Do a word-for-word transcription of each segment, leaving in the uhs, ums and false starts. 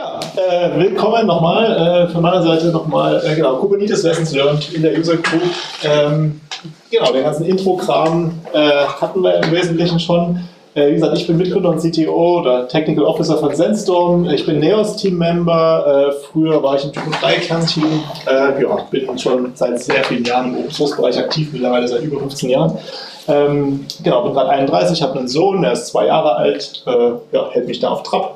Ja, äh, willkommen nochmal äh, von meiner Seite nochmal, äh, genau, Kubernetes Lessons Learned in der User Group. Ähm, genau, den ganzen Intro-Kram äh, hatten wir im Wesentlichen schon. Äh, wie gesagt, ich bin Mitgründer und C T O oder Technical Officer von Sandstorm. Ich bin Neos Team-Member. Äh, früher war ich im Typo drei Kernteam. Äh, ja, bin schon seit sehr vielen Jahren im Open-Source-Bereich aktiv, mittlerweile seit über fünfzehn Jahren. Ähm, genau, bin gerade einunddreißig, habe einen Sohn, der ist zwei Jahre alt, äh, ja, hält mich da auf Trab.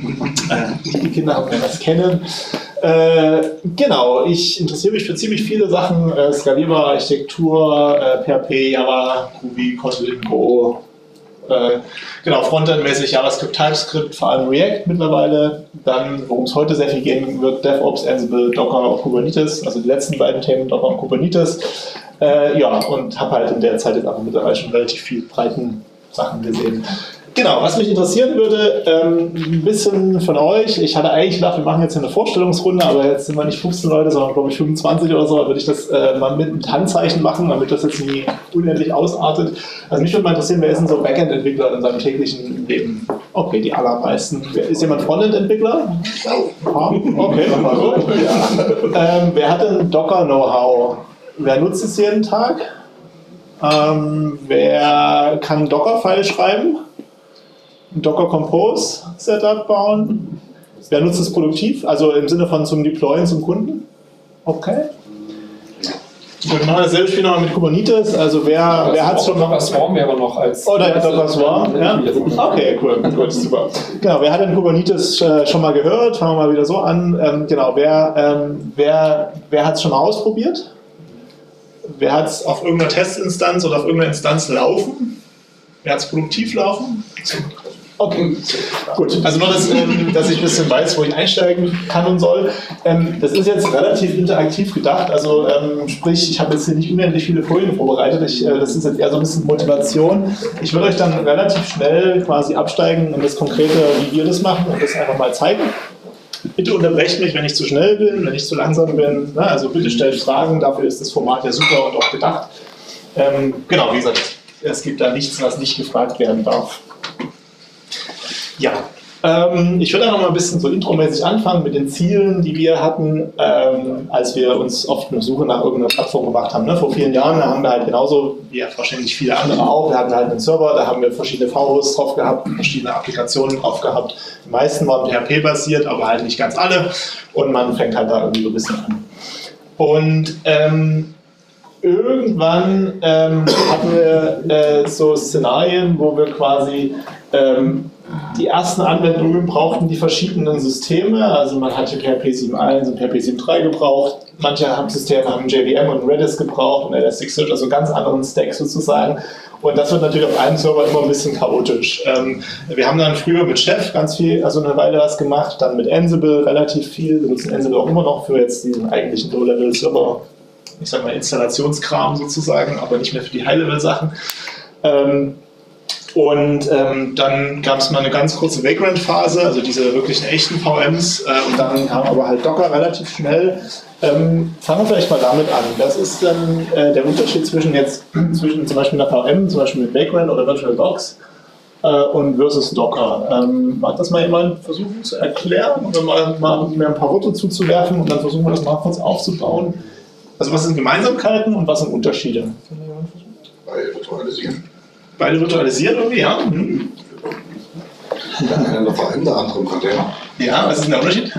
Die Kinder haben wir das kennen. Äh, genau, ich interessiere mich für ziemlich viele Sachen, äh, skalierbare Architektur, äh, P H P, Java, Ruby, Kotlin, Go, äh, genau, Frontend-mäßig JavaScript, TypeScript, vor allem React mittlerweile. Dann, worum es heute sehr viel gehen wird, DevOps, Ansible, Docker und Kubernetes, also die letzten beiden Themen, Docker und Kubernetes. Äh, ja, und habe halt in der Zeit jetzt aber mittlerweile schon relativ viel breiten Sachen gesehen. Genau, was mich interessieren würde, ähm, ein bisschen von euch. Ich hatte eigentlich gedacht, wir machen jetzt eine Vorstellungsrunde, aber jetzt sind wir nicht fünfzehn Leute, sondern glaube ich fünfundzwanzig oder so. Da würde ich das äh, mal mit, mit Handzeichen machen, damit das jetzt nie unendlich ausartet. Also mich würde mal interessieren, wer ist denn so Backend-Entwickler in seinem täglichen Leben? Okay, die allermeisten. Ist jemand Frontend-Entwickler? Okay, nochmal gut. Ähm, wer hat denn Docker-Know-how? Wer nutzt es jeden Tag? Ähm, wer kann Docker-File schreiben? Docker Compose Setup bauen. Wer nutzt es produktiv? Also im Sinne von zum Deployen zum Kunden? Okay. Wir machen dasselbe Spiel nochmal mit Kubernetes. Also wer, wer hat es schon mal... Docker Swarm wäre noch als... Oder Docker Swarm, ja. Okay, cool. Gut, super. Genau, wer hat denn Kubernetes äh, schon mal gehört? Fangen wir mal wieder so an. Ähm, genau, wer, ähm, wer, wer hat es schon mal ausprobiert? Wer hat es auf irgendeiner Testinstanz oder auf irgendeiner Instanz laufen? Wer hat es produktiv laufen? Okay, gut. Also nur, dass, ähm, dass ich ein bisschen weiß, wo ich einsteigen kann und soll. Ähm, das ist jetzt relativ interaktiv gedacht. Also sprich, ähm, ich habe jetzt hier nicht unendlich viele Folien vorbereitet. Ich, äh, das ist jetzt eher so ein bisschen Motivation. Ich würde euch dann relativ schnell quasi absteigen in das Konkrete, wie wir das machen und das einfach mal zeigen. Bitte unterbrecht mich, wenn ich zu schnell bin, wenn ich zu langsam bin. Na, also bitte stellt Fragen, dafür ist das Format ja super und auch gedacht. Ähm, genau, wie gesagt, es gibt da nichts, was nicht gefragt werden darf. Ja, ähm, ich würde auch noch mal ein bisschen so intromäßig anfangen mit den Zielen, die wir hatten, ähm, als wir uns oft eine Suche nach irgendeiner Plattform gemacht haben. Ne? Vor vielen Jahren haben wir halt genauso, wie ja wahrscheinlich viele andere auch, wir hatten halt einen Server, da haben wir verschiedene V-Hosts drauf gehabt, verschiedene Applikationen drauf gehabt. Die meisten waren P H P-basiert, aber halt nicht ganz alle. Und man fängt halt da irgendwie so ein bisschen an. Und ähm, irgendwann ähm, hatten wir äh, so Szenarien, wo wir quasi ähm, die ersten Anwendungen brauchten die verschiedenen Systeme. Also man hatte P H P sieben Punkt eins und P H P sieben Punkt drei gebraucht. Manche Systeme haben J V M und Redis gebraucht und Elasticsearch, also einen ganz anderen Stack sozusagen. Und das wird natürlich auf einem Server immer ein bisschen chaotisch. Ähm, wir haben dann früher mit Chef ganz viel, also eine Weile was gemacht, dann mit Ansible relativ viel. Wir nutzen Ansible auch immer noch für jetzt diesen eigentlichen Low-Level-Server, ich sag mal Installationskram sozusagen, aber nicht mehr für die High-Level-Sachen. Ähm, Und ähm, dann gab es mal eine ganz kurze Vagrant-Phase, also diese wirklichen echten V Ms. Äh, und dann kam aber halt Docker relativ schnell. Ähm, fangen wir vielleicht mal damit an. Das ist dann äh, der Unterschied zwischen jetzt zwischen zum Beispiel einer V M, zum Beispiel mit Vagrant oder VirtualBox äh, und versus Docker. Ähm, mag das mal jemand versuchen zu erklären oder mal, mal mir ein paar Worte zuzuwerfen und dann versuchen wir das mal kurz aufzubauen. Also was sind Gemeinsamkeiten und was sind Unterschiede? Bei Virtualisieren. Beide virtualisieren irgendwie, ja. Hm. Eine V M, der andere im Container. Ja, was ist denn der Unterschied?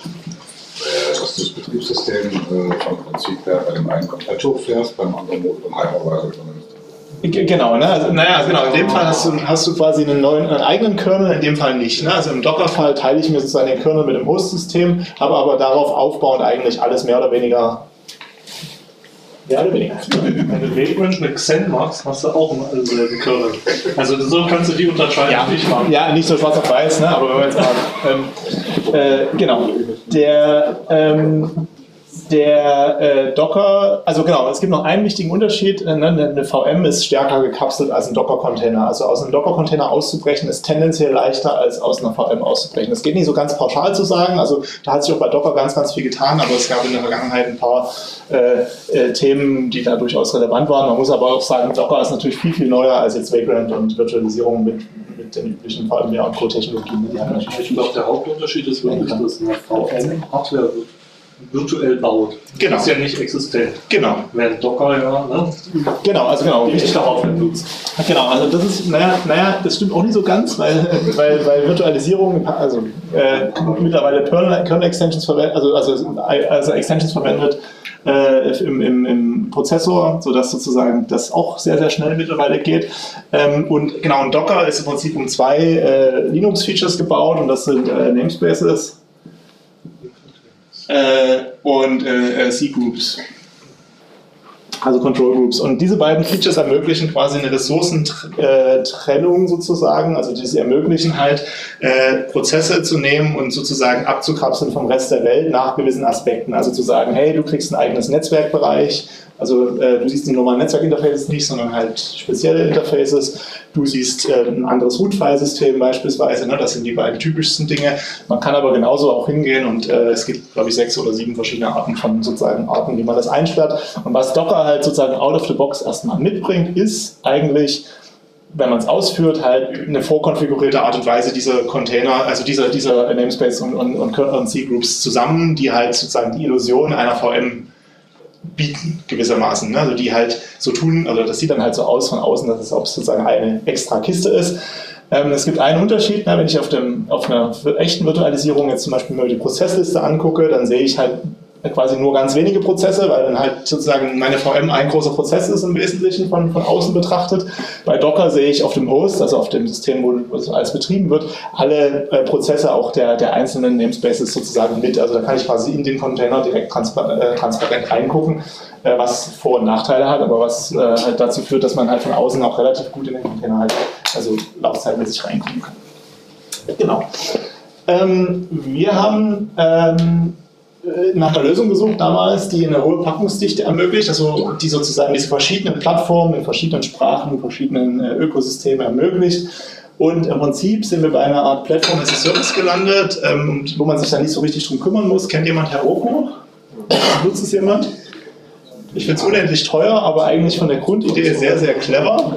Dass du das Betriebssystem äh, vom Prinzip her bei dem einen komplett hochfährst, beim anderen Modul Hypervisor übernimmst. Genau, ne? Also, naja, genau. In dem Fall hast du, hast du quasi einen, neuen, einen eigenen Kernel, in dem Fall nicht. Ne? Also im Docker-Fall teile ich mir sozusagen den Kernel mit dem Host-System, habe aber darauf aufbauend eigentlich alles mehr oder weniger. Ja, oder weniger. Wenn du Vagrant mit Xen machst, hast du auch einen selben Kernel. Also so kannst du die unterscheiden ja, nicht machen. Ja, nicht so schwarz auf weiß, ne? Aber wenn wir jetzt mal. Ähm, äh, genau. Der, ähm, der äh, Docker, also genau, es gibt noch einen wichtigen Unterschied. Äh, ne? Eine V M ist stärker gekapselt als ein Docker-Container. Also aus einem Docker-Container auszubrechen ist tendenziell leichter als aus einer V M auszubrechen. Das geht nicht so ganz pauschal zu sagen. Also da hat sich auch bei Docker ganz, ganz viel getan, aber es gab in der Vergangenheit ein paar äh, äh, Themen, die da durchaus relevant waren. Man muss aber auch sagen, Docker ist natürlich viel, viel neuer als jetzt Vagrant und Virtualisierung mit, mit mit den üblichen V M Ware und Co-Technologien, die haben natürlich. Ich glaube, der Hauptunterschied ist wirklich, dass eine V M-Hardware virtuell baut. Genau. Das ist ja nicht existent. Genau. Während Docker ja, ne? Genau, also genau. Die echte Hardware nutzt. Genau, also das ist, naja, naja, das stimmt auch nicht so ganz, weil, weil, weil Virtualisierung, also äh, mittlerweile Kernel-Extensions verwendet, also, also, also Extensions verwendet äh, im, im, im Prozessor, sodass sozusagen das auch sehr, sehr schnell mittlerweile geht. Ähm, und genau, und Docker ist im Prinzip um zwei äh, Linux-Features gebaut und das sind äh, Namespaces äh, und äh, C-Groups. Also Control Groups. Und diese beiden Features ermöglichen quasi eine Ressourcentrennung sozusagen. Also sie ermöglichen halt, äh, Prozesse zu nehmen und sozusagen abzukapseln vom Rest der Welt nach gewissen Aspekten. Also zu sagen, hey, du kriegst ein eigenes Netzwerkbereich. Also äh, du siehst die normalen Netzwerkinterfaces nicht, sondern halt spezielle Interfaces. Du siehst äh, ein anderes Root-File-System beispielsweise. Ne? Das sind die beiden typischsten Dinge. Man kann aber genauso auch hingehen und äh, es gibt, glaube ich, sechs oder sieben verschiedene Arten von sozusagen Arten, wie man das einsperrt. Und was Docker halt sozusagen out of the box erstmal mitbringt, ist eigentlich, wenn man es ausführt, halt eine vorkonfigurierte Art und Weise, diese Container, also diese, diese Namespace und, und, und, und C-Groups zusammen, die halt sozusagen die Illusion einer V M bieten, gewissermaßen. Ne? Also die halt so tun, also das sieht dann halt so aus von außen, dass es auch sozusagen eine extra Kiste ist. Ähm, es gibt einen Unterschied, ne? Wenn ich auf, dem, auf einer echten Virtualisierung jetzt zum Beispiel mal die Prozessliste angucke, dann sehe ich halt quasi nur ganz wenige Prozesse, weil dann halt sozusagen meine V M ein großer Prozess ist im Wesentlichen von, von außen betrachtet. Bei Docker sehe ich auf dem Host, also auf dem System, wo es alles betrieben wird, alle äh, Prozesse auch der, der einzelnen Namespaces sozusagen mit. Also da kann ich quasi in den Container direkt transparent, äh, transparent reingucken, äh, was Vor- und Nachteile hat, aber was äh, halt dazu führt, dass man halt von außen auch relativ gut in den Container halt, also laufzeitmäßig reingucken kann. Genau. Ähm, wir haben ähm, nach einer Lösung gesucht damals, die eine hohe Packungsdichte ermöglicht, also die sozusagen diese verschiedenen Plattformen in verschiedenen Sprachen, in verschiedenen äh, Ökosystemen ermöglicht. Und im Prinzip sind wir bei einer Art Plattform as a Service gelandet, ähm, wo man sich da nicht so richtig drum kümmern muss. Kennt jemand Heroku? Nutzt es jemand? Ich finde es unendlich teuer, aber eigentlich von der Grundidee sehr, sehr clever.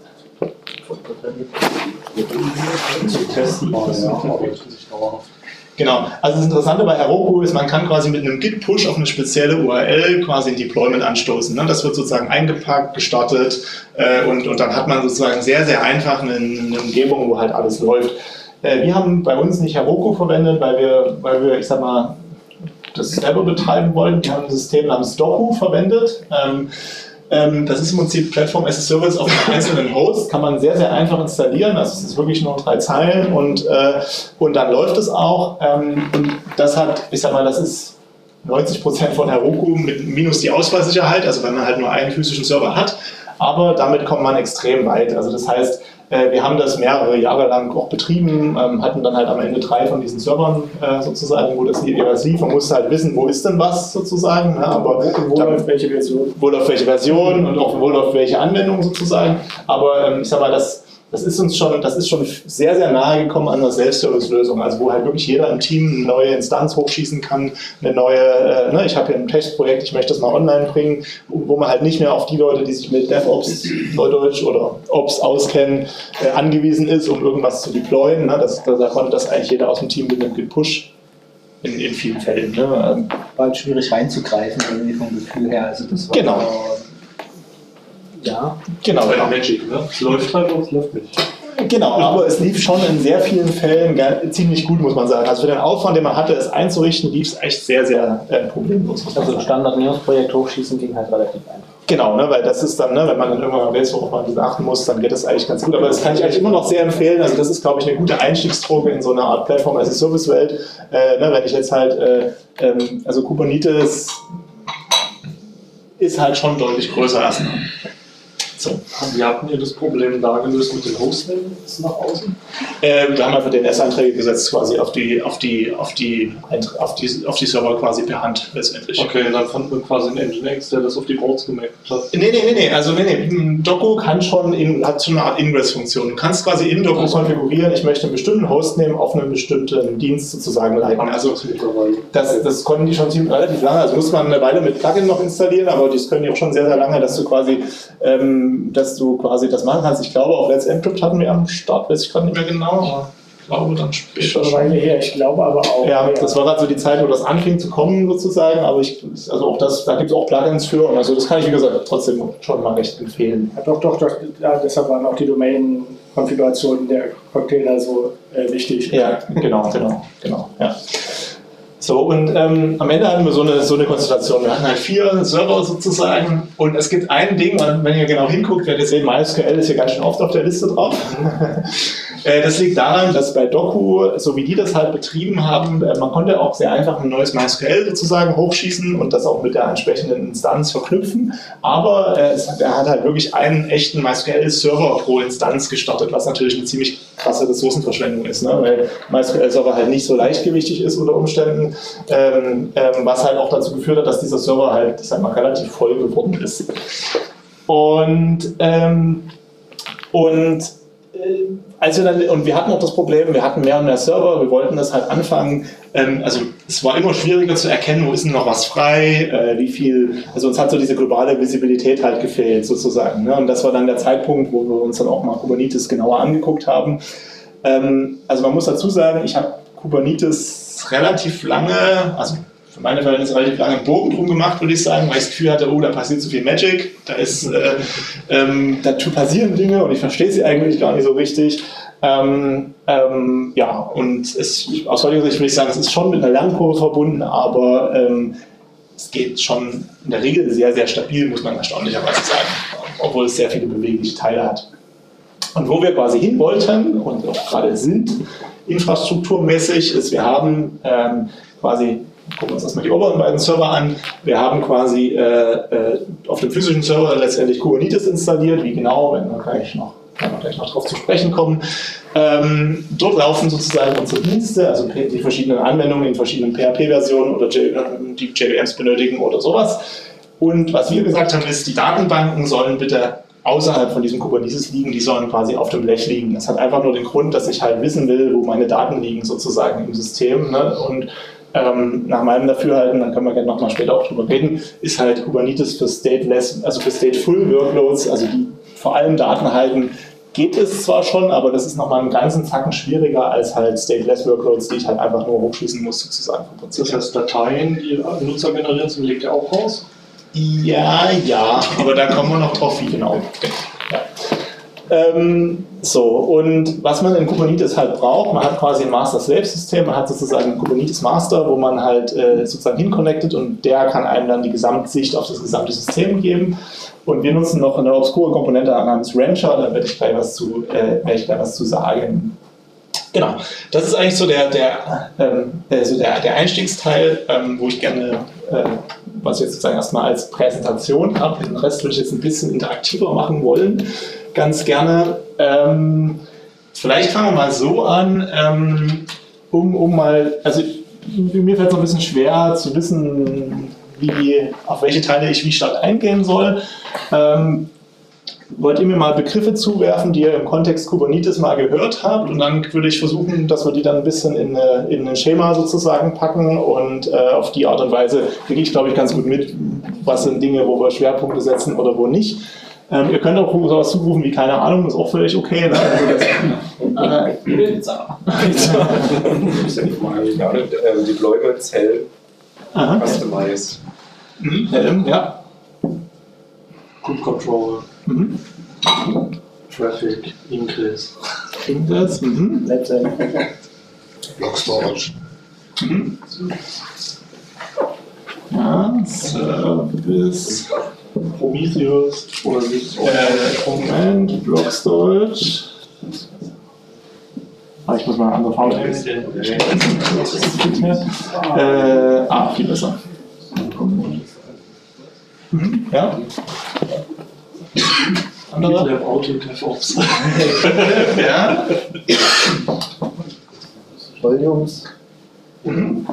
Genau, also das Interessante bei Heroku ist, man kann quasi mit einem Git-Push auf eine spezielle U R L quasi ein Deployment anstoßen. Ne? Das wird sozusagen eingepackt, gestartet äh, und, und dann hat man sozusagen sehr, sehr einfach eine, eine Umgebung, wo halt alles läuft. Äh, wir haben bei uns nicht Heroku verwendet, weil wir, weil wir, ich sag mal, das selber betreiben wollten. Wir haben ein System namens Doku verwendet. Ähm, Das ist im Prinzip Plattform as a Service auf einem einzelnen Host, kann man sehr, sehr einfach installieren. Also es ist wirklich nur drei Zeilen und, äh, und dann läuft es auch. Ähm, und das hat, ich sag mal, das ist neunzig Prozent von Heroku mit minus die Ausfallsicherheit, also wenn man halt nur einen physischen Server hat. Aber damit kommt man extrem weit. Also das heißt, äh, wir haben das mehrere Jahre lang auch betrieben, ähm, hatten dann halt am Ende drei von diesen Servern äh, sozusagen, wo das jeweils lief. Man musste halt wissen, wo ist denn was sozusagen. Ne? Aber wo läuft welche Version? Wo läuft welche Version und auch wo läuft welche Anwendung sozusagen. Aber ähm, ich sag mal, das, das ist uns schon, das ist schon sehr, sehr nahe gekommen an einer Self-Service-Lösung, also wo halt wirklich jeder im Team eine neue Instanz hochschießen kann, eine neue, äh, ne, ich habe hier ein Testprojekt, ich möchte das mal online bringen, wo man halt nicht mehr auf die Leute, die sich mit DevOps, Neudeutsch oder Ops auskennen, äh, angewiesen ist, um irgendwas zu deployen. Ne? Das, da, da konnte das eigentlich jeder aus dem Team mit einem Git-Push in, in vielen Fällen. Ne? War halt schwierig reinzugreifen, irgendwie vom Gefühl her. Also das war genau. Ja, genau, genau. Magic, ne? Es läuft halt, aber es läuft nicht. Genau, aber es lief schon in sehr vielen Fällen ziemlich gut, muss man sagen. Also für den Aufwand, den man hatte, es einzurichten, lief es echt sehr, sehr äh, problemlos. Also ein Standard-Neos-Projekt hochschießen ging halt relativ einfach. Genau, ne, weil das ist dann, ne, wenn man dann irgendwann mal weiß, worauf man achten muss, dann geht das eigentlich ganz gut. Aber das kann ich eigentlich immer noch sehr empfehlen. Also das ist, glaube ich, eine gute Einstiegsdroge in so eine Art Plattform-as-a-Service-Welt. Äh, ne, wenn ich jetzt halt, äh, ähm, also Kubernetes ist halt schon deutlich größer erstmal. So. Wie habt ihr das Problem da gelöst mit den Hostnamen nach außen? Äh, wir haben einfach D N S-Einträge gesetzt quasi auf die, auf die, auf die, auf die, auf die Server quasi per Hand letztendlich. Okay, dann fand man quasi einen Nginx, der das auf die Ports gemerkt hat. Nee, nee, nee, nee, also nee, nee. Docker kann schon in, hat schon eine Art Ingress-Funktion. Du kannst quasi in Docker also konfigurieren, ich möchte einen bestimmten Hostname auf einen bestimmten Dienst sozusagen leiten. Also das, das konnten die schon ziemlich relativ lange, also muss man eine Weile mit Plugin noch installieren, aber das können die auch schon sehr, sehr lange, dass du quasi ähm, ähm, dass du quasi das machen kannst. Ich glaube, auch Let's Encrypt hatten wir am Start, weiß ich gerade nicht mehr genau, aber ich glaube dann später schon eine Weile her, ich glaube aber auch. Ja, das war gerade so die Zeit, wo das anfing zu kommen sozusagen, aber ich, also auch das, da gibt es auch Plugins für und also das kann ich, wie gesagt, trotzdem schon mal recht empfehlen. Ja, doch, doch, doch ja, deshalb waren auch die Domain-Konfigurationen der Container so äh, wichtig. Ja, genau, genau, genau, ja. So, und ähm, am Ende hatten wir so eine, so eine Konstellation. Wir hatten halt vier Server sozusagen und es gibt ein Ding, wenn ihr genau hinguckt, werdet ihr sehen, MySQL ist hier ganz schön oft auf der Liste drauf. Das liegt daran, dass bei Doku, so wie die das halt betrieben haben, man konnte auch sehr einfach ein neues MySQL sozusagen hochschießen und das auch mit der entsprechenden Instanz verknüpfen. Aber äh, er hat halt wirklich einen echten MySQL-Server pro Instanz gestartet, was natürlich eine ziemlich krasse Ressourcenverschwendung ist, ne? Weil MySQL-Server halt nicht so leichtgewichtig ist unter Umständen, ähm, ähm, was halt auch dazu geführt hat, dass dieser Server halt, ich sag mal, relativ voll geworden ist. Und, ähm, und Also dann, und wir hatten auch das Problem, wir hatten mehr und mehr Server, wir wollten das halt anfangen, ähm, also es war immer schwieriger zu erkennen, wo ist denn noch was frei, äh, wie viel, also uns hat so diese globale Visibilität halt gefehlt sozusagen, ne? Und das war dann der Zeitpunkt, wo wir uns dann auch mal Kubernetes genauer angeguckt haben. Ähm, also man muss dazu sagen, ich habe Kubernetes relativ lange, also für meine Verhältnisse relativ lange einen Bogen drum gemacht, würde ich sagen, weil ich das Gefühl hatte, oh, da passiert zu viel Magic, da ist, äh, ähm, da passieren Dinge und ich verstehe sie eigentlich gar nicht so richtig. Ähm, ähm, ja, und es, aus heutiger Sicht würde ich sagen, es ist schon mit einer Lernkurve verbunden, aber ähm, es geht schon in der Regel sehr, sehr stabil, muss man erstaunlicherweise sagen, obwohl es sehr viele bewegliche Teile hat. Und wo wir quasi hin wollten und auch gerade sind, infrastrukturmäßig, ist, wir haben ähm, quasi, gucken wir uns erstmal die oberen beiden Server an, wir haben quasi äh, äh, auf dem physischen Server letztendlich Kubernetes installiert, wie genau, wenn wir gleich noch, wenn wir gleich noch darauf zu sprechen kommen. Ähm, dort laufen sozusagen unsere Dienste, also die verschiedenen Anwendungen in verschiedenen P H P-Versionen oder die J V Ms benötigen oder sowas. Und was wir gesagt haben ist, die Datenbanken sollen bitte außerhalb von diesem Kubernetes liegen, die sollen quasi auf dem Blech liegen. Das hat einfach nur den Grund, dass ich halt wissen will, wo meine Daten liegen sozusagen im System. Ne? Und ähm, nach meinem Dafürhalten, dann können wir gerne nochmal später auch drüber reden, ist halt Kubernetes für Stateless, also für Stateful Workloads, also die vor allem Daten halten, geht es zwar schon, aber das ist nochmal einen ganzen Zacken schwieriger als halt Stateless Workloads, die ich halt einfach nur hochschießen muss sozusagen. Das heißt, Dateien, die Nutzer generieren, sind, legt ihr auch raus? Ja, ja, aber da kommen wir noch drauf, wie genau. Ja. Ähm, so, und was man in Kubernetes halt braucht, man hat quasi ein Master-Slave-System, man hat sozusagen einen Kubernetes-Master, wo man halt äh, sozusagen hinconnectet und der kann einem dann die Gesamtsicht auf das gesamte System geben. Und wir nutzen noch eine obskure Komponente namens Rancher, da werde ich gleich was zu, äh, werde ich gleich was zu sagen. Genau, das ist eigentlich so der, der, ähm, also der, der Einstiegsteil, ähm, wo ich gerne, äh, was ich jetzt sozusagen erstmal als Präsentation habe. Den Rest würde ich jetzt ein bisschen interaktiver machen wollen, ganz gerne. Ähm, vielleicht fangen wir mal so an, ähm, um, um mal, also mir fällt es noch ein bisschen schwer zu wissen, wie, auf welche Teile ich wie stark eingehen soll. Ähm, Wollt ihr mir mal Begriffe zuwerfen, die ihr im Kontext Kubernetes mal gehört habt, und dann würde ich versuchen, dass wir die dann ein bisschen in, eine, in ein Schema sozusagen packen, und äh, auf die Art und Weise kriege ich, glaube ich, ganz gut mit, was sind Dinge, wo wir Schwerpunkte setzen oder wo nicht. Ähm, ihr könnt auch sowas zurufen wie keine Ahnung, ist auch völlig okay. Ne? Also das, äh, Pizza. Deployment Cell Aha. Customize. Mhm. Ähm, ja. Group Control, Mhm. Traffic, Ingress. Klingt das? Mhm. Block Storage. Mhm. Ja, Service. Prometheus oder nicht? Äh, Moment, Block Storage. Ah, ich muss mal eine andere Farbe nehmen. Äh, ah, viel besser. Mhm. Ja. Andere? GitLab Auto DevOps. Ja. Volumes. Mhm.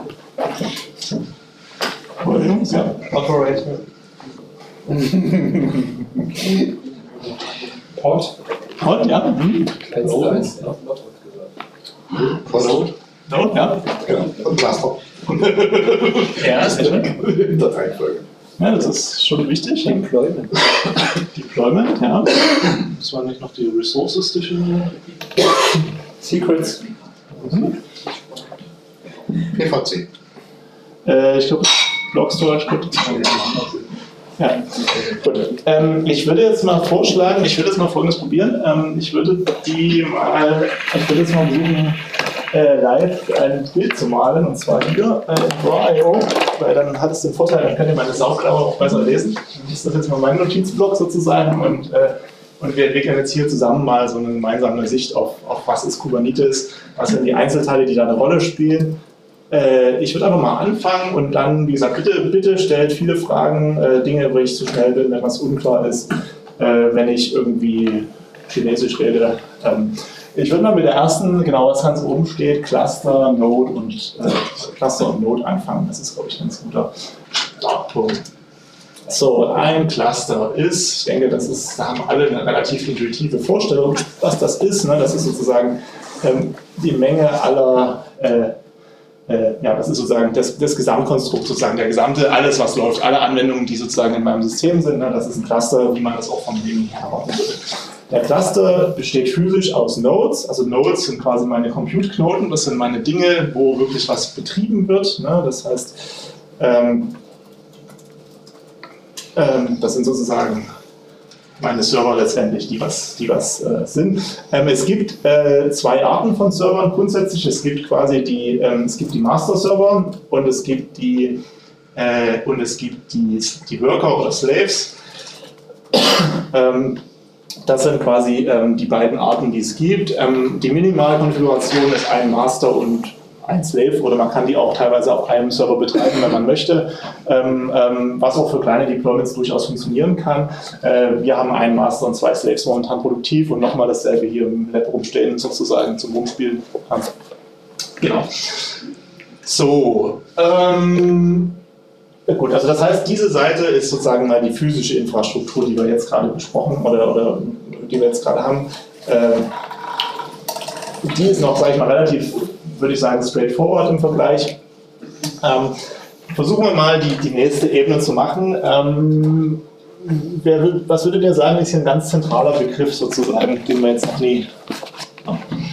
Volumes, ja. Operator. Pod. Pod, ja. Mhm. Node. Node. Node, ja. Genau. Und Master. Ja, ist schön. Dateifolge. Ja, das ist schon wichtig. Deployment. Deployment, ja. Das waren nicht noch die Resources definieren. Secrets. Mhm. P V C. Äh, ich glaube, Block Storage, gut. Ja, gut. Ähm, ich würde jetzt mal vorschlagen, ich würde jetzt mal Folgendes probieren. Ähm, ich würde die mal, ich würde jetzt mal versuchen, äh, live ein Bild zu malen, und zwar hier äh, Draw Punkt i o, weil dann hat es den Vorteil, dann könnt ihr meine Sauklaue auch besser lesen. Das ist jetzt mal mein Notizblock sozusagen, und, äh, und wir entwickeln jetzt hier zusammen mal so eine gemeinsame Sicht auf, auf was ist Kubernetes, was sind die Einzelteile, die da eine Rolle spielen. Ich würde einfach mal anfangen und dann, wie gesagt, bitte, bitte stellt viele Fragen, äh, Dinge, wo ich zu schnell bin, wenn was unklar ist, äh, wenn ich irgendwie Chinesisch rede. Ähm, ich würde mal mit der ersten, genau was ganz oben steht, Cluster, Node und äh, Cluster und Node anfangen. Das ist, glaube ich, ein ganz guter Startpunkt. So, ein Cluster ist, ich denke, das ist, da haben alle eine relativ intuitive Vorstellung, was das ist. Ne? Das ist sozusagen ähm, die Menge aller äh, Ja, das ist sozusagen das, das Gesamtkonstrukt, sozusagen der gesamte, alles was läuft, alle Anwendungen, die sozusagen in meinem System sind, ne, das ist ein Cluster, wie man das auch vom Leben her erwarten würde. Der Cluster besteht physisch aus Nodes, also Nodes sind quasi meine Compute-Knoten, das sind meine Dinge, wo wirklich was betrieben wird, ne, das heißt, ähm, ähm, das sind sozusagen meine Server letztendlich, die was, die was äh, sind. Ähm, es gibt äh, zwei Arten von Servern grundsätzlich. Es gibt quasi die, ähm, es gibt die Master-Server und es gibt die äh, und es gibt die, die Worker oder Slaves. ähm, das sind quasi ähm, die beiden Arten, die es gibt. Ähm, die Minimalkonfiguration ist ein Master und ein Slave, oder man kann die auch teilweise auf einem Server betreiben, wenn man möchte, ähm, ähm, was auch für kleine Deployments durchaus funktionieren kann. Äh, wir haben einen Master und zwei Slaves momentan produktiv und nochmal dasselbe hier im Lab rumstehen, sozusagen zum Rumspielen. Genau. So, ähm, gut, also das heißt, diese Seite ist sozusagen mal die physische Infrastruktur, die wir jetzt gerade besprochen oder, oder die wir jetzt gerade haben. Äh, die ist noch, sage ich mal, relativ, würde ich sagen, straightforward im Vergleich. Ähm, versuchen wir mal die, die nächste Ebene zu machen. Ähm, wer, was würdet ihr sagen, ist hier ein ganz zentraler Begriff sozusagen, den wir jetzt noch nie... Oh.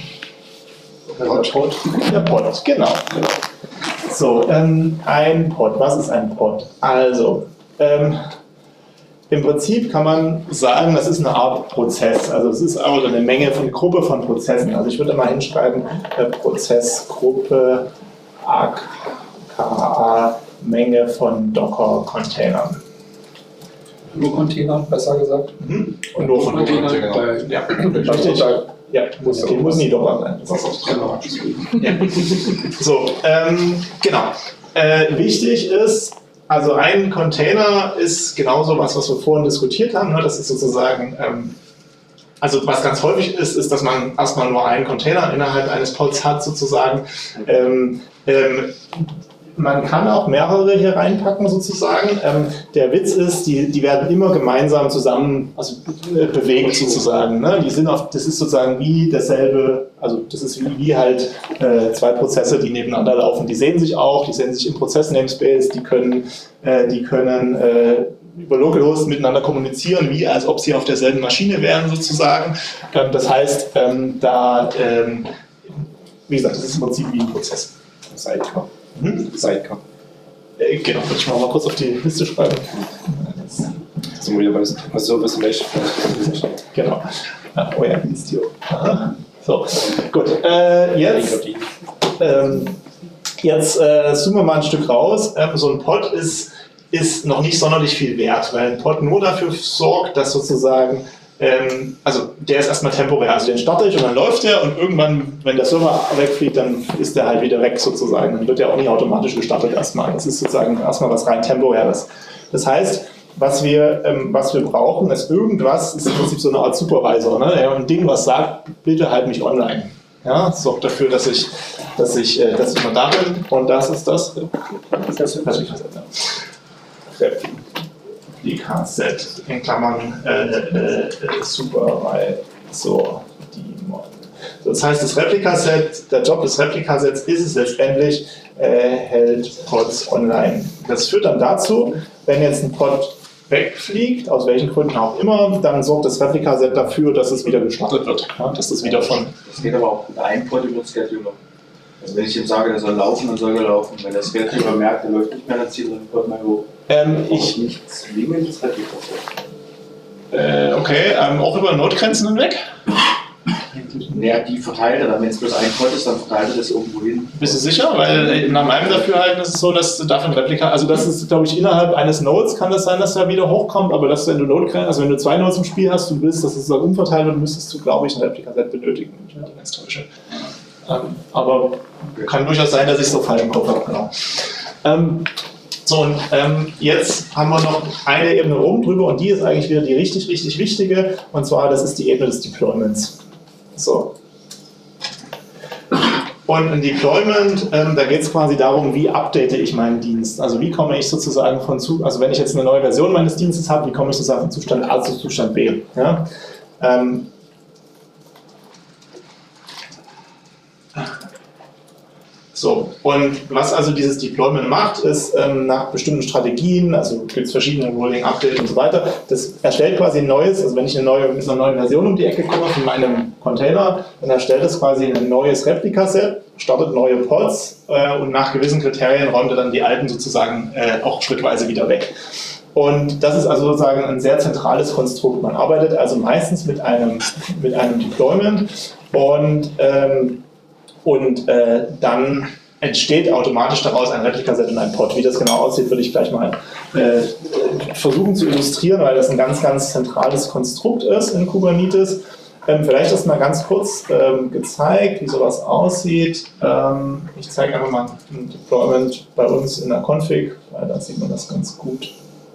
Der Pod. Der Pod, genau. genau. So, ähm, ein Pod. Was ist ein Pod? Also, ähm, im Prinzip kann man sagen, das ist eine Art Prozess. Also es ist auch eine Menge von Gruppe von Prozessen. Also ich würde mal hinschreiben, äh, Prozessgruppe, A K A, Menge von Docker-Containern. Nur Container, besser gesagt. Mhm. Und nur von Container. Container. Ja, richtig. Ja, muss, okay, muss nie Docker sein. Das ist genau. Ja. So, ähm, genau. Äh, wichtig ist, also ein Container ist genauso was, was wir vorhin diskutiert haben. Ne? Das ist sozusagen, ähm, also was ganz häufig ist, ist, dass man erstmal nur einen Container innerhalb eines Pods hat sozusagen. Ähm, ähm, man kann auch mehrere hier reinpacken sozusagen. Ähm, der Witz ist, die, die werden immer gemeinsam zusammen also, äh, bewegt sozusagen. Ne? Die sind auf, das ist sozusagen wie dasselbe, also das ist wie, wie halt äh, zwei Prozesse, die nebeneinander laufen. Die sehen sich auch, die sehen sich im Prozess-Namespace, die können, äh, die können äh, über Localhost miteinander kommunizieren, wie als ob sie auf derselben Maschine wären sozusagen. Ähm, das heißt, ähm, da, ähm, wie gesagt, das ist im Prinzip wie ein Prozess. Sidecar. Hm? Sidecar. Äh, genau, würde ich mal, mal kurz auf die Liste schreiben. Sind wir wieder bei Service Mesh. Genau. Ah, oh ja, Istio. Aha. So, gut. Äh, jetzt ähm, jetzt äh, zoomen wir mal ein Stück raus. Ähm, so ein Pod ist, ist noch nicht sonderlich viel wert, weil ein Pod nur dafür sorgt, dass sozusagen Ähm, also der ist erstmal temporär, also den starte ich und dann läuft der und irgendwann, wenn der Server wegfliegt, dann ist der halt wieder weg sozusagen. Dann wird der auch nicht automatisch gestartet erstmal. Das ist sozusagen erstmal was rein temporäres. Das heißt, was wir, ähm, was wir brauchen, ist irgendwas, ist im Prinzip so eine Art Supervisor. Ne? Ja, ein Ding, was sagt, bitte halt mich online. Ja, das sorgt dafür, dass ich, dass ich, äh, dass ich mal da bin und das ist das. Das ist das. Die K Z in Klammern äh, äh, super, weil so die Das heißt, das Replikaset, der Job des Replikasets ist es letztendlich, äh, hält Pods online. Das führt dann dazu, wenn jetzt ein Pod wegfliegt, aus welchen Gründen auch immer, dann sorgt das Replikaset dafür, dass es wieder gestartet wird. Ja, dass das wieder von. Das geht aber auch mit einem Pod über den Scheduler. Also wenn ich ihm sage, der soll laufen, dann soll er laufen. Wenn der Scheduler merkt, der läuft nicht mehr, dann zieht er den Pod mal hoch. Ähm, ich. Nicht zwingend das Replikaset. Äh, okay, ähm, auch über Notgrenzen hinweg? Ja, die verteilt er dann. Wenn es bloß ein Pod ist, dann verteilt er das irgendwo hin. Bist du sicher? Weil nach meinem Dafürhalten ist es so, dass du davon Replika, also das ist, glaube ich, innerhalb eines Nodes kann das sein, dass er wieder hochkommt, aber dass wenn du Node, also wenn du zwei Nodes im Spiel hast und willst, dass es dann umverteilt wird, müsstest du, glaube ich, ein Replikaset benötigen. Ich bin ganz täusche. Ähm, aber kann durchaus sein, dass ich so falsch im Kopf habe. Genau. Ähm, So, und ähm, jetzt haben wir noch eine Ebene oben drüber und die ist eigentlich wieder die richtig, richtig wichtige, und zwar das ist die Ebene des Deployments. So. Und ein Deployment, ähm, da geht es quasi darum, wie update ich meinen Dienst. Also wie komme ich sozusagen von zu, also wenn ich jetzt eine neue Version meines Dienstes habe, wie komme ich sozusagen von Zustand A zu Zustand B. Ja? Ähm, So, und was also dieses Deployment macht, ist ähm, nach bestimmten Strategien, also gibt es verschiedene Rolling Update und so weiter, das erstellt quasi ein neues, also wenn ich eine neue, mit einer neuen Version um die Ecke komme von meinem Container, dann erstellt es quasi ein neues Replikaset, startet neue Pods äh, und nach gewissen Kriterien räumt er dann die alten sozusagen äh, auch schrittweise wieder weg. Und das ist also sozusagen ein sehr zentrales Konstrukt. Man arbeitet also meistens mit einem, mit einem Deployment und ähm, Und äh, dann entsteht automatisch daraus ein Replikaset und ein Pod. Wie das genau aussieht, würde ich gleich mal äh, versuchen zu illustrieren, weil das ein ganz, ganz zentrales Konstrukt ist in Kubernetes. Ähm, vielleicht ist mal ganz kurz ähm, gezeigt, wie sowas aussieht. Ähm, ich zeige einfach mal ein Deployment bei uns in der Config, weil da sieht man das ganz gut.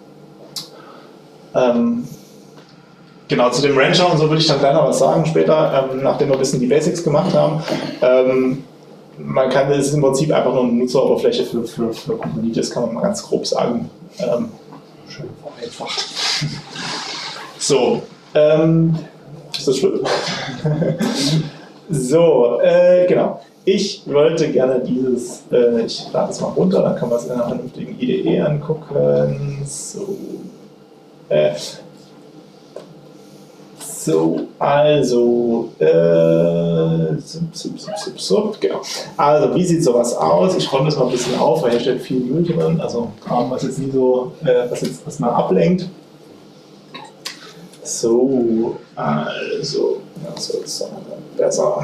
Ähm, Genau, zu dem Rancher und so würde ich dann gleich noch was sagen später, ähm, nachdem wir ein bisschen die Basics gemacht haben. Ähm, man kann, es ist im Prinzip einfach nur eine Nutzeroberfläche für, für, für Kubernetes, kann man mal ganz grob sagen. Ähm, schön vereinfacht. So, ähm, ist das schlimm? So, äh, genau. Ich wollte gerne dieses, äh, ich lade es mal runter, dann kann man es in einer vernünftigen I D E angucken. So, äh, So, also, äh, sup, sup, sup, sup, sup, genau. Also, wie sieht sowas aus? Ich räume das mal ein bisschen auf, weil hier steht viel Müll drin, also Kram, was jetzt nie so, äh, was jetzt erstmal ablenkt. So, also, das wird es besser.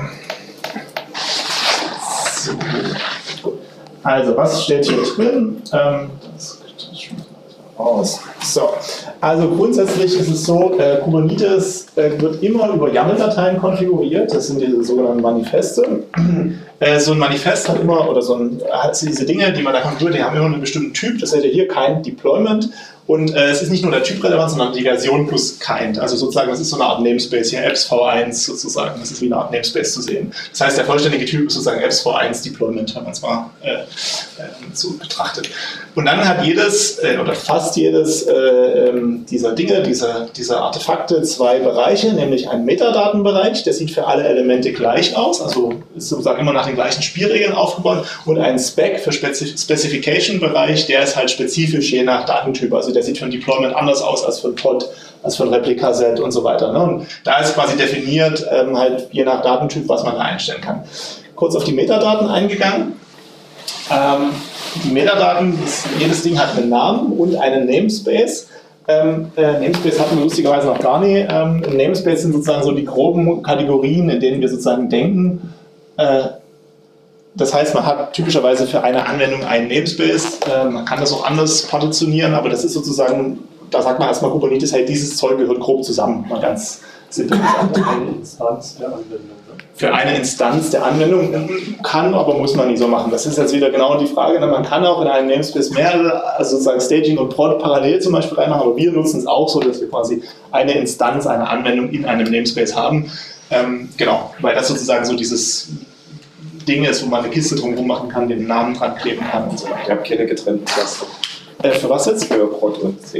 So, gut. Also, was steht hier drin? Ähm, das aus. So, also grundsätzlich ist es so, äh, Kubernetes äh, wird immer über YAML-Dateien konfiguriert, das sind diese sogenannten Manifeste. Äh, so ein Manifest hat immer, oder so ein, hat diese Dinge, die man da konfiguriert, die haben immer einen bestimmten Typ, das seht ihr hier, kein Deployment. Und äh, es ist nicht nur der Typ relevant, sondern die Version plus kind. Also sozusagen, das ist so eine Art Namespace hier, apps v eins sozusagen. Das ist wie eine Art Namespace zu sehen. Das heißt, der vollständige Typ ist sozusagen apps v eins Deployment, wenn man es mal äh, äh, so betrachtet. Und dann hat jedes, äh, oder fast jedes äh, ähm, dieser Dinge, dieser, dieser Artefakte zwei Bereiche, nämlich einen Metadatenbereich, der sieht für alle Elemente gleich aus, also ist sozusagen immer nach den gleichen Spielregeln aufgebaut, und einen Spec für Spezif Specification-Bereich, der ist halt spezifisch je nach Datentyp. Also der sieht für ein Deployment anders aus als für ein Pod, als für ein Replikaset und so weiter. Ne? Und da ist quasi definiert, ähm, halt je nach Datentyp, was man da einstellen kann. Kurz auf die Metadaten eingegangen. Ähm, die Metadaten, das, jedes Ding hat einen Namen und einen Namespace. Ähm, äh, Namespace hatten wir lustigerweise noch gar nie. Ähm, Namespace sind sozusagen so die groben Kategorien, in denen wir sozusagen denken. Äh, Das heißt, man hat typischerweise für eine Anwendung einen Namespace. Äh, man kann das auch anders partitionieren, aber das ist sozusagen, da sagt man erstmal Kubernetes, hey, dieses Zeug gehört grob zusammen. Mal ganz simpel gesagt. Eine Instanz der Anwendung. Ne? Für eine Instanz der Anwendung kann, aber muss man nicht so machen. Das ist jetzt wieder genau die Frage. Man kann auch in einem Namespace mehrere, also sozusagen Staging und Prod parallel zum Beispiel reinmachen, aber wir nutzen es auch so, dass wir quasi eine Instanz, eine Anwendung in einem Namespace haben. Ähm, genau, weil das sozusagen so dieses Ding ist, wo man eine Kiste drumherum machen kann, den Namen dran kleben kann und so weiter. Ich habe keine getrennten Cluster. Äh, für was jetzt? Für Prod und Sage.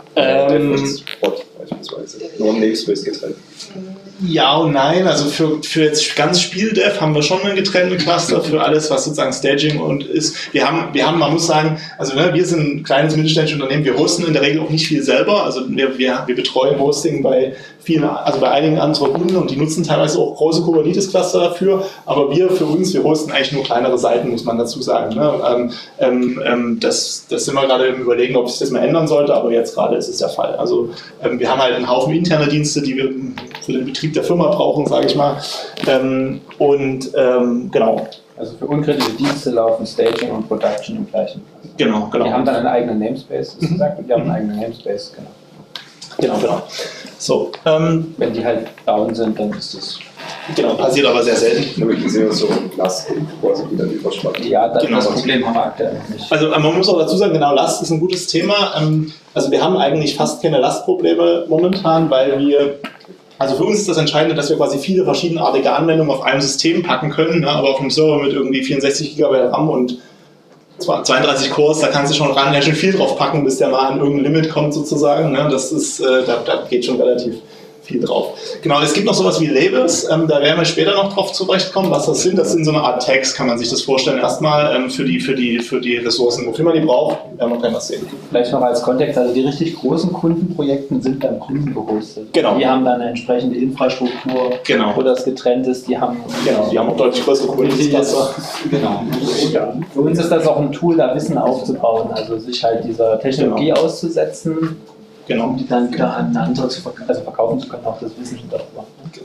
Ähm, Spot beispielsweise. Nur ein Namespace getrennt. Ja und nein, also für, für jetzt ganz Spieldev haben wir schon einen getrennten Cluster für alles, was sozusagen Staging und ist. Wir haben, wir haben, man muss sagen, also ne, wir sind ein kleines mittelständisches Unternehmen, wir hosten in der Regel auch nicht viel selber, also wir, wir, wir betreuen Hosting bei vielen, also bei einigen anderen Kunden und die nutzen teilweise auch große Kubernetes-Cluster dafür, aber wir für uns, wir hosten eigentlich nur kleinere Seiten, muss man dazu sagen. Ne? Ähm, ähm, das, das sind wir gerade im Überlegen, ob sich das mal ändern sollte, aber jetzt gerade ist es der Fall. Also ähm, wir haben halt einen Haufen interne Dienste, die wir für den Betrieb der Firma brauchen, sage ich mal. Ähm, und ähm, genau. Also für unkritische Dienste laufen Staging und Production im gleichen. Genau, genau. Die haben dann einen eigenen Namespace, ist gesagt, und die haben einen eigenen Namespace, genau. Genau, genau. So, ähm, wenn die halt down sind, dann ist das. Genau, passiert aber sehr selten. Nämlich ich sehe so Last, quasi wieder überspannt. Ja, das, genau. das Problem haben wir aktuell noch nicht. Also man muss auch dazu sagen, genau, Last ist ein gutes Thema. Also wir haben eigentlich fast keine Lastprobleme momentan, weil wir, also für uns ist das Entscheidende, dass wir quasi viele verschiedenartige Anwendungen auf einem System packen können, ne? Aber auf einem Server mit irgendwie vierundsechzig Gigabyte RAM und zweiunddreißig Cores, da kannst du schon ran, ja, schon viel drauf packen, bis der mal an irgendein Limit kommt sozusagen. Ne? Das ist, äh, da, da geht schon relativ viel drauf. Genau, es gibt noch sowas wie Labels, ähm, da werden wir später noch drauf zurechtkommen, was das sind. Das sind so eine Art Tags, kann man sich das vorstellen, erstmal ähm, für, die, für, die, für die Ressourcen, wofür man die braucht, werden wir gleich was sehen. Vielleicht noch als Kontext, also die richtig großen Kundenprojekte sind beim Kunden gehostet. Genau. Die haben dann eine entsprechende Infrastruktur, genau. wo das getrennt ist, die haben... Genau, die haben auch deutlich größere Kubernetes-Cluster. Genau. Ja. Für uns ist das auch ein Tool, da Wissen aufzubauen, also sich halt dieser Technologie genau. auszusetzen. Genau. Um die dann wieder an andere zu verk also verkaufen zu können, auch das Wissen darüber. Genau.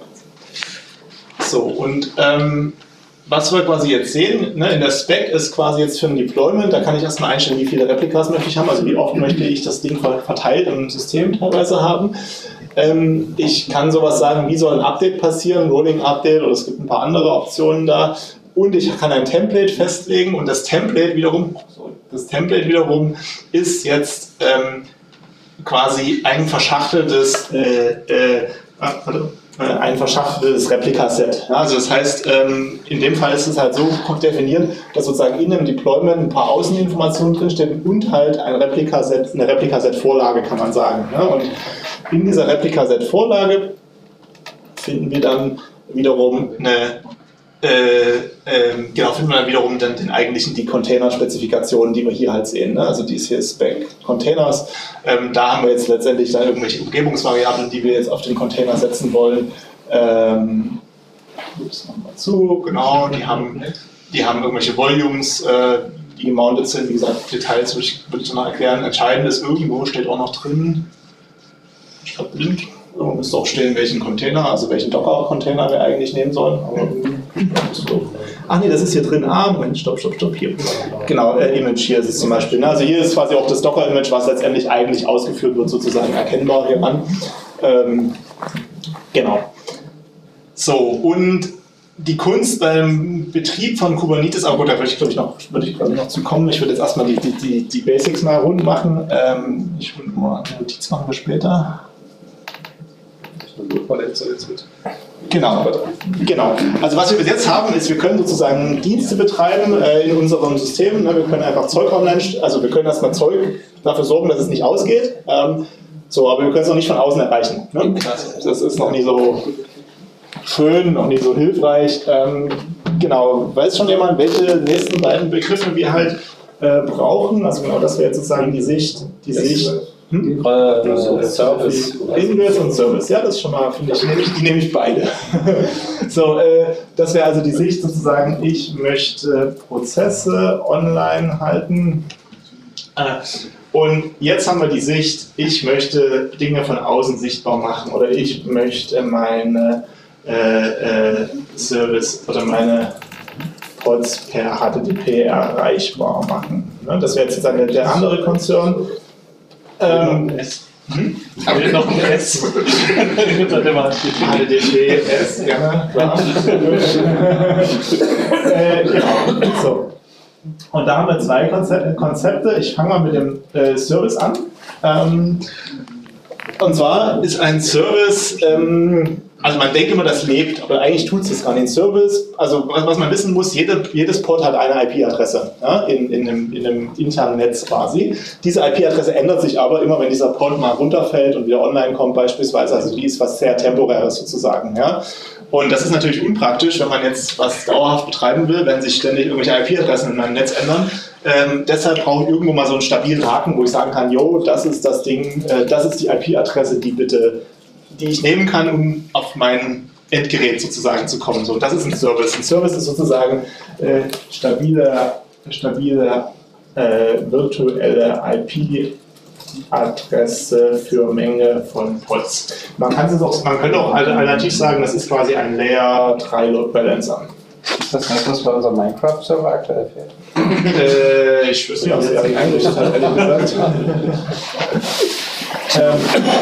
So, und ähm, was wir quasi jetzt sehen, ne, in der Spec ist quasi jetzt für ein Deployment, da kann ich erstmal einstellen, wie viele Replikas möchte ich haben, also wie oft möchte ich das Ding verteilt im System teilweise haben. Ähm, ich kann sowas sagen, wie soll ein Update passieren, Rolling Update, oder es gibt ein paar andere Optionen da. Und ich kann ein Template festlegen und das Template wiederum, das Template wiederum ist jetzt ähm, quasi ein verschachteltes, äh, äh, ein verschachteltes Replikaset. Ja, also das heißt, ähm, in dem Fall ist es halt so definiert, dass sozusagen in einem Deployment ein paar Außeninformationen drinstehen und halt ein Replikaset, eine Replikaset-Vorlage, kann man sagen. Ja, und in dieser Replikaset-Vorlage finden wir dann wiederum eine Äh, äh, genau, finden wir dann wiederum dann den eigentlichen, die Container-Spezifikationen, die wir hier halt sehen. Ne? Also dies hier ist Spec Containers. Ähm, da haben wir jetzt letztendlich dann irgendwelche Umgebungsvariablen, die wir jetzt auf den Container setzen wollen. Ähm, ups, nochmal zu, genau, die haben, die haben irgendwelche Volumes, äh, die gemountet sind. Wie gesagt, Details würde ich, würde ich noch erklären. Entscheidend ist, irgendwo steht auch noch drin, statt blind. Irgendwo müsste auch stehen, welchen Container, also welchen Docker-Container wir eigentlich nehmen sollen. Aber ach nee, das ist hier drin. Ah, Moment, stopp, stopp, stopp, hier. Genau, äh, Image hier ist es zum Beispiel. Ne? Also hier ist quasi auch das Docker-Image, was letztendlich eigentlich ausgeführt wird, sozusagen erkennbar hier an. Ähm, genau. So, und die Kunst beim Betrieb von Kubernetes, aber gut, da würde ich glaube ich noch, würde ich, glaube ich, noch zu kommen. Ich würde jetzt erstmal die, die, die, die Basics mal rund machen. Ähm, ich würde mal eine Notiz machen wir später. Genau, genau. Also was wir bis jetzt haben, ist, wir können sozusagen Dienste betreiben äh, in unserem System. Ne? Wir können einfach Zeug online, also wir können erstmal Zeug dafür sorgen, dass es nicht ausgeht. Ähm, so, aber wir können es noch nicht von außen erreichen. Ne? Das, das ist noch nie so schön, noch nie so hilfreich. Ähm, genau, weiß schon jemand, welche nächsten beiden Begriffe wir halt äh, brauchen? Also genau, das wäre jetzt sozusagen die Sicht, die Sicht. Hm? Äh, Service. Ingress und Service, ja, das ist schon mal, finde ich, nehme ich, die nehme ich beide. So, äh, das wäre also die Sicht sozusagen, ich möchte Prozesse online halten. Äh, und jetzt haben wir die Sicht, ich möchte Dinge von außen sichtbar machen oder ich möchte meine äh, äh, Service oder meine Pods per H T T P erreichbar machen. Ne? Das wäre jetzt sozusagen der andere Konzern. Ähm, hm? Ich noch ein S. H T T P S, gerne, klar. äh, genau, so. Und da haben wir zwei Konzepte. Ich fange mal mit dem äh, Service an. Ähm, und zwar ist ein Service, ähm, also man denkt immer, das lebt, aber eigentlich tut es das gar nicht. Service, also was man wissen muss, jede, jedes Port hat eine I P-Adresse, ja, in, in, einem, in einem internen Netz quasi. Diese I P-Adresse ändert sich aber immer, wenn dieser Port mal runterfällt und wieder online kommt beispielsweise, also die ist was sehr Temporäres sozusagen. Ja. Und das ist natürlich unpraktisch, wenn man jetzt was dauerhaft betreiben will, wenn sich ständig irgendwelche I P-Adressen in meinem Netz ändern. Ähm, deshalb brauche ich irgendwo mal so einen stabilen Haken, wo ich sagen kann, jo, das ist das Ding, äh, das ist die I P-Adresse, die bitte die ich nehmen kann, um auf mein Endgerät sozusagen zu kommen. So, das ist ein Service. Ein Service ist sozusagen äh, stabile, stabile äh, virtuelle I P-Adresse für Menge von Pods. Man, kann es auch, man könnte auch alternativ sagen, das ist quasi ein Layer drei Load Balancer. Ist das das, was bei unserem Minecraft-Server aktuell fehlt? äh, ich wüsste nicht, ob sie das eingerichtet hat, ehrlich gesagt. Ähm,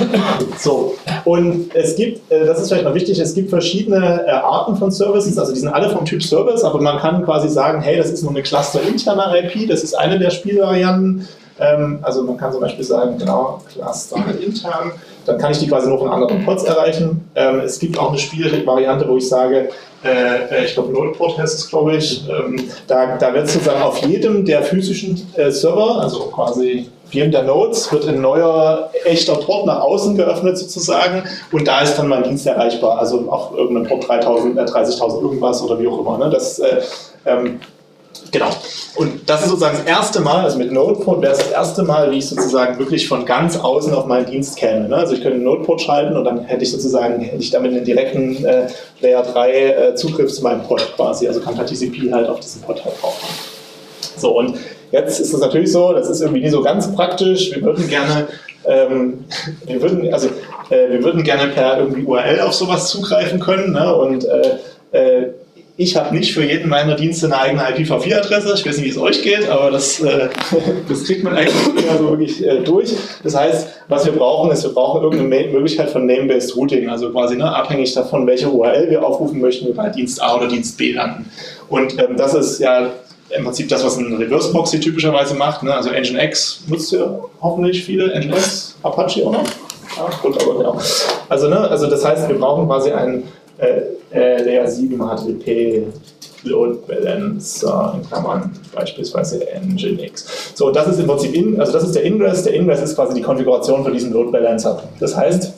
so, und es gibt, äh, das ist vielleicht noch wichtig, es gibt verschiedene äh, Arten von Services, also die sind alle vom Typ Service, aber man kann quasi sagen, hey, das ist nur eine Cluster-interne I P, das ist eine der Spielvarianten. Ähm, also man kann zum Beispiel sagen, genau, Cluster-intern, dann kann ich die quasi nur von anderen Pods erreichen. Ähm, es gibt auch eine Spielvariante, wo ich sage, äh, ich glaube Nodeport heißt es, glaube ich, ähm, da, da wird sozusagen auf jedem der physischen äh, Server, also quasi auf jedem der Nodes, wird ein neuer echter Port nach außen geöffnet sozusagen und da ist dann mein Dienst erreichbar, also auf irgendeinem Port dreitausend, äh, dreißigtausend irgendwas oder wie auch immer. Ne? Das, äh, ähm, genau. Und das ist sozusagen das erste Mal, also mit Nodeport wäre es das erste Mal, wie ich sozusagen wirklich von ganz außen auf meinen Dienst käme. Ne? Also ich könnte einen Nodeport schalten und dann hätte ich sozusagen, hätte ich damit einen direkten äh, Layer drei äh, Zugriff zu meinem Pod quasi, also kann per T C P halt auf diesen Pod halt drauf. So, und jetzt ist es natürlich so, das ist irgendwie nie so ganz praktisch. Wir würden gerne, ähm, wir würden, also, äh, wir würden gerne per irgendwie U R L auf sowas zugreifen können. Ne? Und äh, äh, ich habe nicht für jeden meiner Dienste eine eigene I P v vier Adresse. Ich weiß nicht, wie es euch geht, aber das, äh, das kriegt man eigentlich also wirklich äh, durch. Das heißt, was wir brauchen, ist, wir brauchen irgendeine Möglichkeit von Name-Based Routing, also quasi ne, abhängig davon, welche U R L wir aufrufen möchten, wir bei Dienst A oder Dienst B landen. Und ähm, das ist ja im Prinzip das, was ein Reverse-Proxy typischerweise macht. Ne? Also Nginx nutzt ihr hoffentlich viele, Nginx, Apache auch noch. Ja, gut, aber ja. Also, ne, also das heißt, wir brauchen quasi einen äh, äh, Layer sieben H T T P Load Balancer in Klammern, beispielsweise Nginx. So, und das ist im Prinzip, in, also das ist der Ingress. Der Ingress ist quasi die Konfiguration für diesen Load Balancer. Das heißt,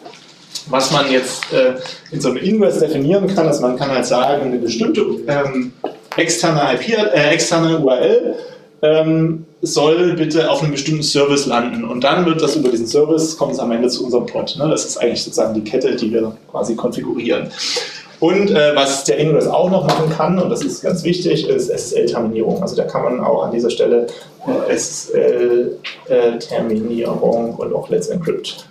was man jetzt äh, in so einem Ingress definieren kann, ist, man kann halt sagen, eine bestimmte ähm, externe I P, äh, externe U R L ähm, soll bitte auf einem bestimmten Service landen und dann wird das über diesen Service, kommt es am Ende zu unserem Pod. Ne? Das ist eigentlich sozusagen die Kette, die wir quasi konfigurieren. Und äh, was der Ingress auch noch machen kann, und das ist ganz wichtig, ist S S L-Terminierung. Also da kann man auch an dieser Stelle äh, S S L-Terminierung und auch Let's Encrypt.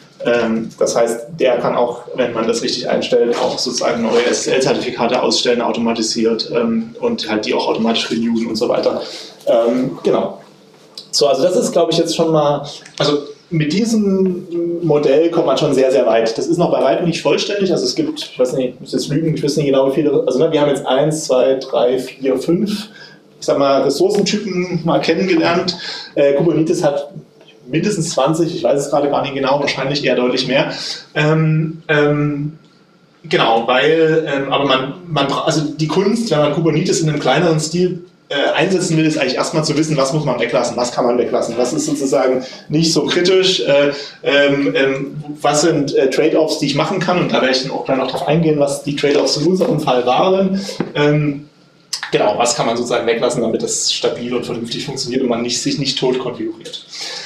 Das heißt, der kann auch, wenn man das richtig einstellt, auch sozusagen neue S S L-Zertifikate ausstellen, automatisiert ähm, und halt die auch automatisch renewen und so weiter. Ähm, genau. So, also das ist, glaube ich, jetzt schon mal, also mit diesem Modell kommt man schon sehr, sehr weit. Das ist noch bei weitem nicht vollständig, also es gibt, ich weiß nicht, ich muss jetzt lügen, ich weiß nicht genau wie viele, also ne, wir haben jetzt eins, zwei, drei, vier, fünf, ich sag mal, Ressourcentypen mal kennengelernt. Äh, Kubernetes hat mindestens zwanzig, ich weiß es gerade gar nicht genau, wahrscheinlich eher deutlich mehr. Ähm, ähm, genau, weil, ähm, aber man, man, also die Kunst, wenn man Kubernetes in einem kleineren Stil äh, einsetzen will, ist eigentlich erstmal zu wissen, was muss man weglassen, was kann man weglassen, was ist sozusagen nicht so kritisch, äh, ähm, ähm, was sind äh, Trade-offs, die ich machen kann, und da werde ich dann auch gleich noch darauf eingehen, was die Trade-offs in unserem Fall waren. Ähm, genau, was kann man sozusagen weglassen, damit das stabil und vernünftig funktioniert und man nicht, sich nicht tot konfiguriert.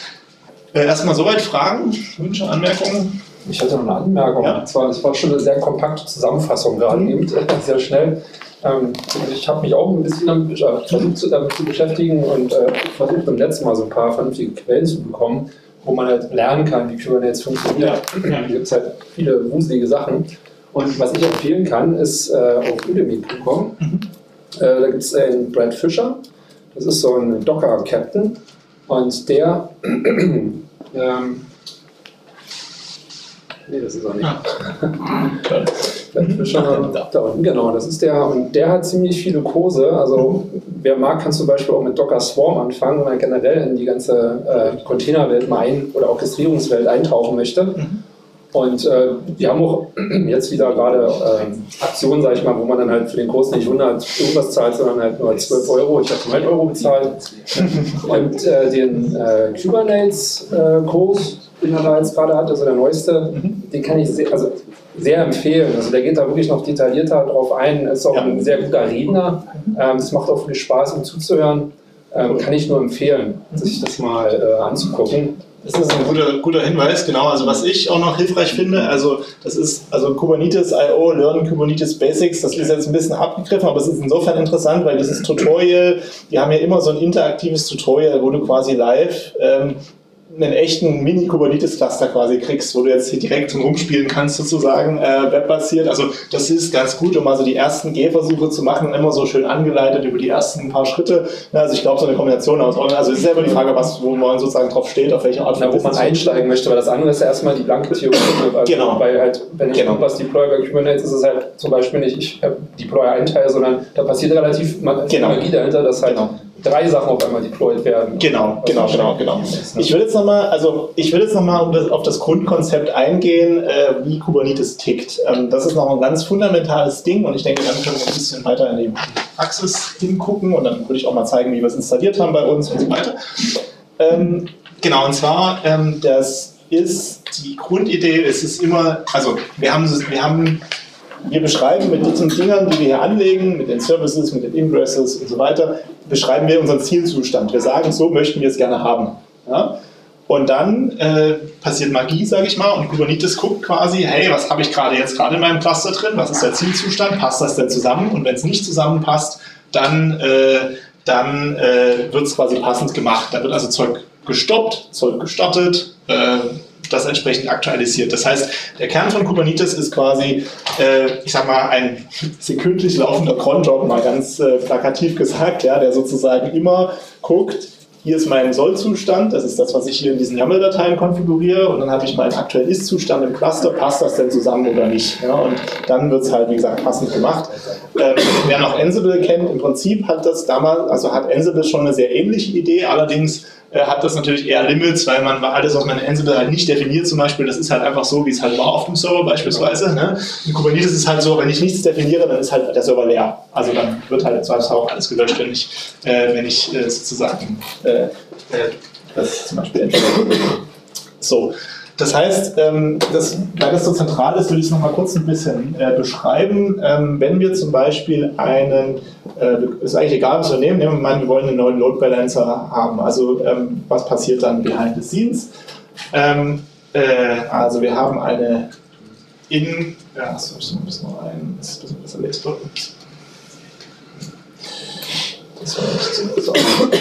Erstmal soweit Fragen, Wünsche, Anmerkungen? Ich hatte noch eine Anmerkung. Ja. Und zwar, es war schon eine sehr kompakte Zusammenfassung gerade mhm. eben, sehr schnell. Ähm, ich habe mich auch ein bisschen damit, versucht, damit zu beschäftigen und äh, versucht beim letzten Mal so ein paar vernünftige Quellen zu bekommen, wo man halt lernen kann, wie Kubernetes funktioniert. Ja. Da gibt es halt viele wuselige Sachen. Und was ich empfehlen kann, ist äh, auf udemy punkt com. Mhm. Äh, da gibt es einen Brad Fisher. Das ist so ein Docker-Captain. Und der, ähm, nee, das ist auch nicht. Fischer, da unten, genau, das ist der, und der hat ziemlich viele Kurse. Also, wer mag, kann zum Beispiel auch mit Docker Swarm anfangen, wenn man generell in die ganze äh, Containerwelt mal ein oder Orchestrierungswelt eintauchen möchte. Und äh, wir haben auch jetzt wieder gerade äh, Aktionen, sage ich mal, wo man dann halt für den Kurs nicht hundert irgendwas zahlt, sondern halt nur zwölf Euro. Ich habe neun Euro bezahlt. Und äh, den äh, Kubernetes-Kurs, äh, den er da jetzt gerade hat, also der neueste, mhm. den kann ich sehr, also sehr empfehlen. Also der geht da wirklich noch detaillierter drauf ein. Ist auch ja. ein sehr guter Redner. Ähm, das macht auch viel Spaß, ihm zuzuhören. Ähm, kann ich nur empfehlen, sich das mal äh, anzugucken. Das ist ein guter, guter Hinweis, genau. Also was ich auch noch hilfreich finde, also das ist also Kubernetes Punkt i o, Learn Kubernetes Basics, das ist jetzt ein bisschen abgegriffen, aber es ist insofern interessant, weil dieses Tutorial, die haben ja immer so ein interaktives Tutorial, wo du quasi live ähm, einen echten Mini-Kubernetes-Cluster quasi kriegst, wo du jetzt hier direkt zum Rumspielen kannst, sozusagen, äh, webbasiert. Also das ist ganz gut, um also die ersten Gehversuche zu machen, immer so schön angeleitet über die ersten paar Schritte. Also ich glaube, so eine Kombination aus, also es ist ja immer die Frage, was, wo man sozusagen drauf steht, auf welche Art von wo man einsteigen möchte, weil das andere ist ja erstmal die blanke Theorie. Also genau. Weil halt, wenn ich genau. irgendwas deploy bei Kubernetes, ist es halt zum Beispiel nicht, ich deploy einen Teil, sondern da passiert relativ genau. Magie dahinter, dass halt genau. drei Sachen auf einmal deployed werden. Genau, genau, genau, genau. Ich will jetzt nochmal, also ich will jetzt nochmal auf das Grundkonzept eingehen, äh, wie Kubernetes tickt. Ähm, das ist noch ein ganz fundamentales Ding und ich denke, dann können wir ein bisschen weiter in die Praxis hingucken und dann würde ich auch mal zeigen, wie wir es installiert haben bei uns und so weiter. Ähm, genau, und zwar, ähm, das ist die Grundidee, es ist immer, also wir haben, wir haben Wir beschreiben mit diesen Dingern, die wir hier anlegen, mit den Services, mit den Ingresses und so weiter, beschreiben wir unseren Zielzustand. Wir sagen, so möchten wir es gerne haben. Ja? Und dann äh, passiert Magie, sage ich mal, und Kubernetes guckt quasi, hey, was habe ich gerade jetzt gerade in meinem Cluster drin? Was ist der Zielzustand? Passt das denn zusammen? Und wenn es nicht zusammenpasst, dann, äh, dann äh, wird es quasi passend gemacht. Da wird also Zeug gestoppt, Zeug gestartet, äh, das entsprechend aktualisiert. Das heißt, der Kern von Kubernetes ist quasi, äh, ich sag mal, ein sekündlich laufender Cron-Job, mal ganz äh, plakativ gesagt, ja, der sozusagen immer guckt, hier ist mein Soll-Zustand, das ist das, was ich hier in diesen YAML-Dateien konfiguriere, und dann habe ich meinen aktuellen Ist-Zustand im Cluster, passt das denn zusammen oder nicht? Ja, und dann wird es halt, wie gesagt, passend gemacht. Ähm, wer noch Ansible kennt, im Prinzip hat das damals, also hat Ansible schon eine sehr ähnliche Idee, allerdings hat das natürlich eher Limits, weil man alles, was man in Ansible halt nicht definiert, zum Beispiel, das ist halt einfach so, wie es halt war auf dem Server beispielsweise. Ne? In Kubernetes ist es halt so, wenn ich nichts definiere, dann ist halt der Server leer. Also dann wird halt zwar auch alles gelöscht, wenn ich, äh, wenn ich äh, sozusagen äh, äh, das zum Beispiel entscheide. So. Das heißt, ähm, das, weil das so zentral ist, will ich es nochmal kurz ein bisschen äh, beschreiben. Ähm, wenn wir zum Beispiel einen, äh, ist eigentlich egal, was wir nehmen, nehmen wir mal, wir wollen einen neuen Load Balancer haben. Also ähm, was passiert dann behind the scenes? Ähm, äh, also wir haben eine in, ja, so, ich muss noch ein, das ist ein bisschen besser lesen. Das war nicht so,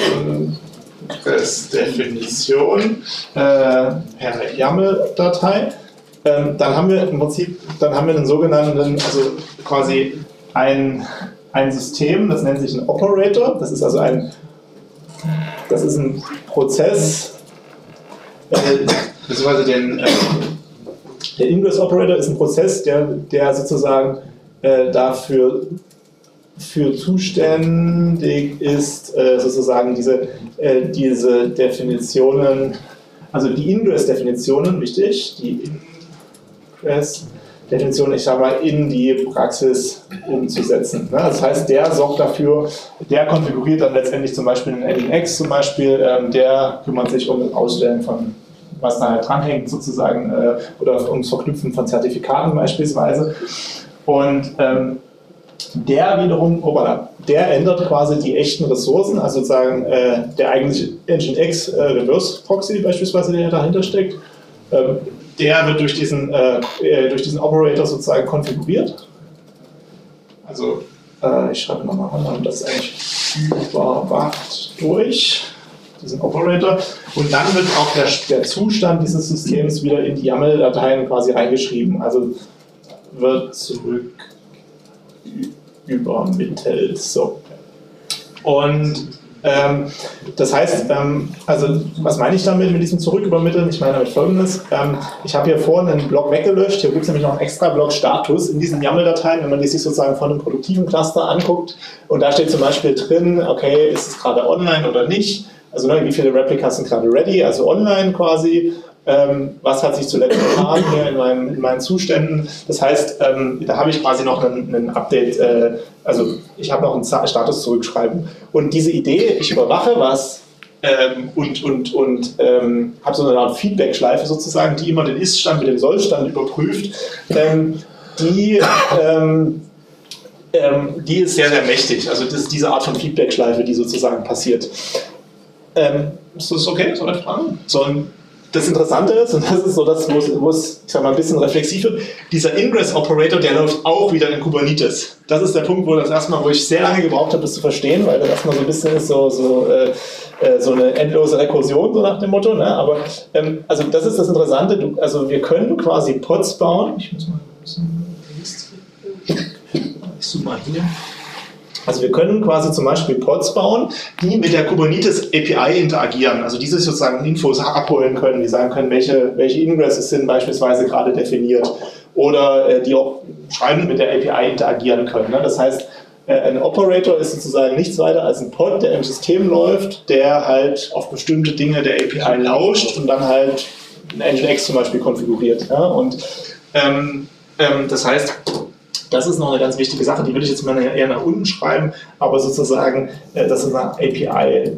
das Definition äh, per YAML-Datei. Ähm, dann haben wir im Prinzip, dann haben wir einen sogenannten, also quasi ein, ein System, das nennt sich ein Operator. Das ist also ein, das ist ein Prozess, äh, beziehungsweise den, äh, der Ingress Operator ist ein Prozess, der, der sozusagen äh, dafür für zuständig ist, äh, sozusagen diese, äh, diese Definitionen, also die Ingress-Definitionen, wichtig, die Ingress-Definitionen, ich sage mal, in die Praxis umzusetzen. Ne? Das heißt, der sorgt dafür, der konfiguriert dann letztendlich zum Beispiel einen Nginx zum Beispiel, ähm, der kümmert sich um das Ausstellen von, was da halt dranhängt sozusagen, äh, oder ums Verknüpfen von Zertifikaten beispielsweise. Und ähm, der wiederum, oh, voilà, der ändert quasi die echten Ressourcen, also sozusagen äh, der eigentliche Nginx äh, Reverse Proxy beispielsweise, der dahinter steckt, ähm, der wird durch diesen, äh, durch diesen Operator sozusagen konfiguriert. Also äh, ich schreibe nochmal an, das ist eigentlich überwacht durch diesen Operator, und dann wird auch der, der Zustand dieses Systems wieder in die YAML-Dateien quasi reingeschrieben, also wird zurück übermittelt. So. Und ähm, das heißt, ähm, also was meine ich damit mit diesem Zurückübermitteln? Ich meine damit Folgendes. Ähm, ich habe hier vorne einen Block weggelöscht. Hier gibt es nämlich noch einen extra Block Status in diesen YAML-Dateien, wenn man die sich sozusagen von einem produktiven Cluster anguckt. Und da steht zum Beispiel drin, okay, ist es gerade online oder nicht? also ne, wie viele Replicas sind gerade ready, also online quasi. Ähm, was hat sich zuletzt getan hier in, meinem, in meinen Zuständen. Das heißt, ähm, da habe ich quasi noch einen, einen Update, äh, also ich habe noch einen Status zurückschreiben. Und diese Idee, ich überwache was ähm, und, und, und ähm, habe so eine Art Feedback-Schleife sozusagen, die immer den Ist-Stand mit dem Soll-Stand überprüft, ähm, die, ähm, ähm, die ist sehr, sehr mächtig. Also das ist diese Art von Feedback-Schleife, die sozusagen passiert. Ähm, ist das okay? Soll ich fragen? So ein Das Interessante ist, und das ist so das, wo es, ich sag mal, ein bisschen reflexiv wird, dieser Ingress-Operator, der läuft auch wieder in Kubernetes. Das ist der Punkt, wo das erstmal, wo ich sehr lange gebraucht habe, das zu verstehen, weil das erstmal so ein bisschen ist so, so, äh, so eine endlose Rekursion, so nach dem Motto. Ne? Aber ähm, also das ist das Interessante, du, also wir können quasi Pods bauen. Ich muss mal ein bisschen ich zoome mal hier. Also wir können quasi zum Beispiel Pods bauen, die mit der Kubernetes A P I interagieren, also diese sozusagen Infos abholen können, die sagen können, welche, welche Ingresses sind beispielsweise gerade definiert oder äh, die auch schreibend mit der A P I interagieren können. Ne? Das heißt, äh, ein Operator ist sozusagen nichts weiter als ein Pod, der im System läuft, der halt auf bestimmte Dinge der A P I lauscht und dann halt ein Nginx zum Beispiel konfiguriert. Ja? Und ähm, ähm, das heißt, das ist noch eine ganz wichtige Sache, die würde ich jetzt mal eher nach unten schreiben, aber sozusagen, das ist eine A P I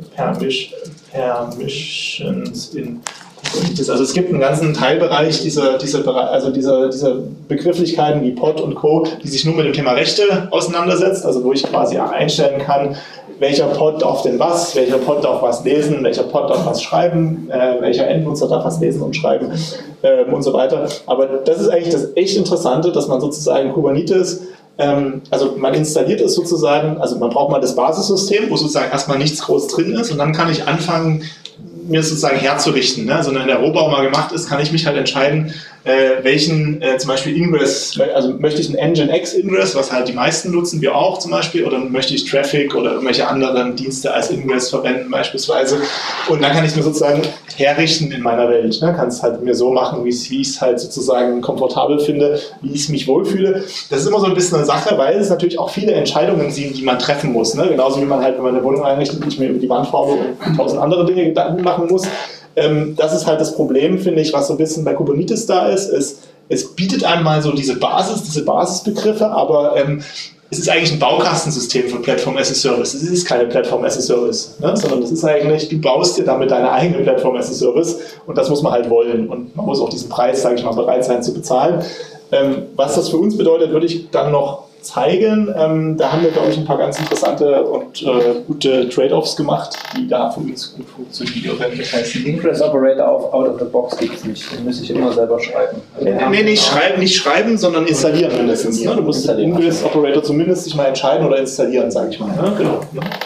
Permissions in Kubernetes. Also es gibt einen ganzen Teilbereich dieser, dieser, also dieser, dieser Begrifflichkeiten wie Pod und Co., die sich nur mit dem Thema Rechte auseinandersetzt, also wo ich quasi einstellen kann, welcher Pod darf denn was, welcher Pod darf was lesen, welcher Pod darf was schreiben, äh, welcher Endnutzer darf was lesen und schreiben ähm, und so weiter. Aber das ist eigentlich das echt Interessante, dass man sozusagen Kubernetes, ähm, also man installiert es sozusagen, also man braucht mal das Basissystem, wo sozusagen erstmal nichts groß drin ist und dann kann ich anfangen, mir sozusagen herzurichten. Ne? Also wenn der Rohbau mal gemacht ist, kann ich mich halt entscheiden, äh, welchen äh, zum Beispiel Ingress, also möchte ich einen Nginx Ingress, was halt die meisten nutzen, wir auch zum Beispiel, oder möchte ich Traffic oder irgendwelche anderen Dienste als Ingress verwenden beispielsweise. Und dann kann ich mir sozusagen herrichten in meiner Welt. Ne? Kann es halt mir so machen, wie ich es halt sozusagen komfortabel finde, wie ich mich wohlfühle. Das ist immer so ein bisschen eine Sache, weil es natürlich auch viele Entscheidungen sind, die man treffen muss. Ne? Genauso wie man halt, wenn man eine Wohnung einrichtet, nicht mehr über die Wandfarbe und tausend andere Dinge Gedanken machen muss. Ähm, das ist halt das Problem, finde ich, was so ein bisschen bei Kubernetes da ist. Es, es bietet einem mal so diese Basis, diese Basisbegriffe, aber ähm, es ist eigentlich ein Baukastensystem von Platform as a Service. Es ist keine Platform as a Service, ne? Sondern es ist eigentlich, du baust dir damit deine eigene Platform as a Service und das muss man halt wollen und man muss auch diesen Preis, sage ich mal, bereit sein zu bezahlen. Ähm, was das für uns bedeutet, würde ich dann noch zeigen. Ähm, da haben wir, glaube ich, ein paar ganz interessante und äh, gute Trade-offs gemacht, die da für uns gut funktionieren. Das heißt, einen Ingress-Operator auf Out of the Box gibt es nicht. Den muss ich immer selber schreiben. Also nee, nee, nicht schreiben, nicht schreiben, sondern installieren mindestens. Ne? Du musst den Ingress-Operator zumindest sich mal entscheiden oder installieren, sage ich mal. Ne? Genau.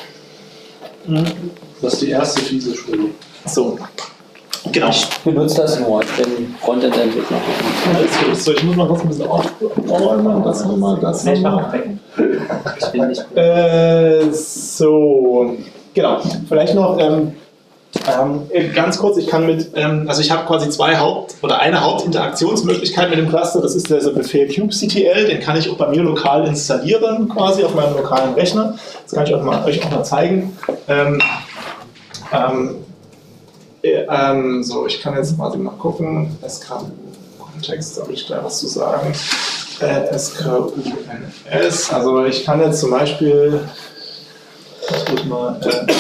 Mhm. Das ist die erste fiese Stelle. So. Genau. Ich benutze das nur, ich bin Frontend-Entwickler. So, ich muss mal kurz ein bisschen aufräumen. Das nochmal, das nochmal. Ich bin nicht. Äh, so, genau. Vielleicht noch ähm, ähm, ganz kurz, ich kann mit, ähm, also ich habe quasi zwei Haupt- oder eine Hauptinteraktionsmöglichkeit mit dem Cluster. Das ist der Befehl kubectl, den kann ich auch bei mir lokal installieren, quasi auf meinem lokalen Rechner. Das kann ich auch mal, euch auch mal zeigen. Ähm, ähm, Ähm, so, ich kann jetzt mal gucken, S K U-Kontext, da habe ich gleich was zu sagen. Äh, S K U N S, also ich kann jetzt zum Beispiel, ich muss mal, äh,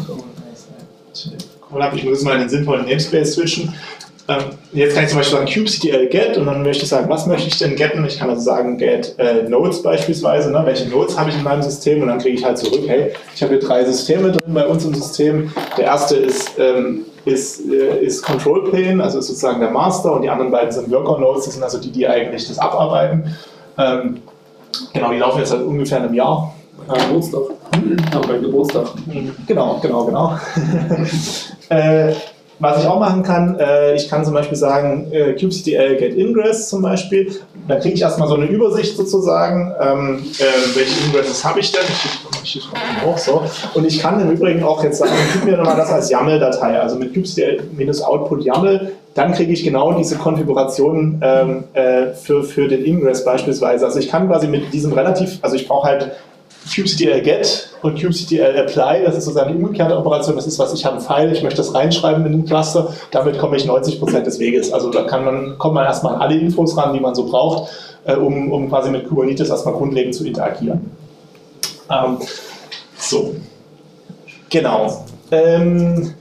ich muss mal in den sinnvollen Namespace switchen. Ähm, jetzt kann ich zum Beispiel sagen kubectl get und dann möchte ich sagen, was möchte ich denn getten? Ich kann also sagen get äh, Nodes beispielsweise, ne? Welche Nodes habe ich in meinem System und dann kriege ich halt zurück, hey, ich habe hier drei Systeme drin bei uns im System. Der erste ist, ähm, ist, äh, ist Control Plane, also ist sozusagen der Master und die anderen beiden sind Worker Nodes, das sind also die, die eigentlich das abarbeiten. Ähm, genau, die laufen jetzt seit ungefähr einem Jahr. Geburtstag. Ja, bei Geburtstag. Genau, genau, genau. äh, Was ich auch machen kann, äh, ich kann zum Beispiel sagen, äh, kubectl get ingress zum Beispiel. Dann kriege ich erstmal so eine Übersicht sozusagen, ähm, äh, welche Ingresses habe ich denn. Ich schicke mal hoch, so. Und ich kann im Übrigen auch jetzt sagen, gib mir nochmal das als YAML-Datei, also mit kubectl-output YAML, dann kriege ich genau diese Konfiguration ähm, äh, für, für den Ingress beispielsweise. Also ich kann quasi mit diesem relativ, also ich brauche halt kubectl get und kubectl apply, das ist sozusagen die umgekehrte Operation, das ist, was ich habe, ein File, ich möchte das reinschreiben in den Cluster, damit komme ich neunzig Prozent des Weges. Also da kann man, kommt man erstmal an alle Infos ran, die man so braucht, äh, um, um quasi mit Kubernetes erstmal grundlegend zu interagieren. Ähm, so, genau. Ähm,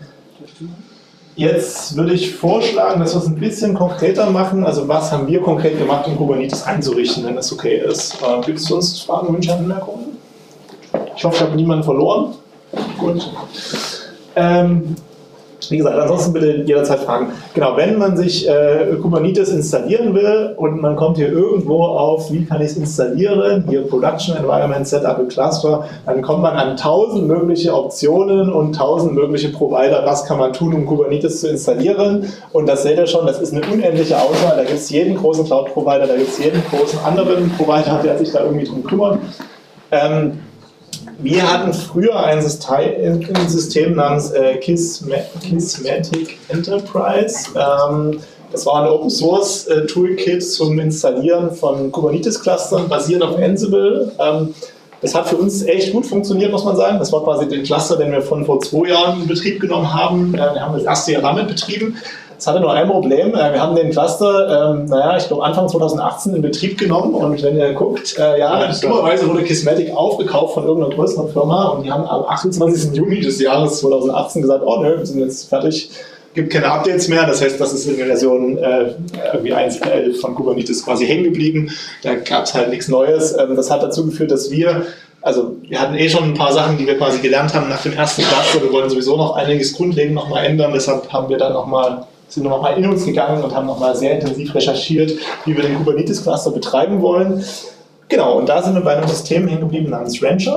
Jetzt würde ich vorschlagen, dass wir es ein bisschen konkreter machen. Also was haben wir konkret gemacht, um Kubernetes einzurichten, wenn das okay ist. Äh, Gibt es sonst Fragen, Wünsche, Anmerkungen? Ich hoffe, ich habe niemanden verloren. Gut. Ähm, wie gesagt, ansonsten bitte jederzeit fragen. Genau, wenn man sich äh, Kubernetes installieren will und man kommt hier irgendwo auf, wie kann ich es installieren, hier Production Environment, Setup und Cluster, dann kommt man an tausend mögliche Optionen und tausend mögliche Provider, was kann man tun, um Kubernetes zu installieren. Und das seht ihr schon, das ist eine unendliche Auswahl. Da gibt es jeden großen Cloud-Provider, da gibt es jeden großen anderen Provider, der sich da irgendwie drum kümmert. Ähm, Wir hatten früher ein System namens äh, Kismatic Enterprise. Ähm, das war ein Open Source äh, Toolkit zum Installieren von Kubernetes-Clustern, basierend auf Ansible. Ähm, das hat für uns echt gut funktioniert, muss man sagen. Das war quasi der Cluster, den wir von vor zwei Jahren in Betrieb genommen haben. Äh, wir haben das erste Jahr damit betrieben. Es hatte nur ein Problem, wir haben den Cluster, ähm, naja, ich glaube Anfang zweitausendachtzehn in Betrieb genommen und wenn ihr guckt, äh, ja, dummerweise wurde Kismatic aufgekauft von irgendeiner größeren Firma und die haben am achtundzwanzigsten Juni des Jahres zweitausendachtzehn gesagt, oh nö, wir sind jetzt fertig, gibt keine Updates mehr, das heißt, das ist in der Version äh, irgendwie eins Punkt elf von Kubernetes quasi hängen geblieben, da gab es halt nichts Neues, ähm, das hat dazu geführt, dass wir Also wir hatten eh schon ein paar Sachen, die wir quasi gelernt haben nach dem ersten Cluster, wir wollen sowieso noch einiges grundlegend nochmal ändern, deshalb haben wir dann nochmal sind wir nochmal in uns gegangen und haben nochmal sehr intensiv recherchiert, wie wir den Kubernetes-Cluster betreiben wollen. Genau, und da sind wir bei einem System hängen geblieben namens Rancher.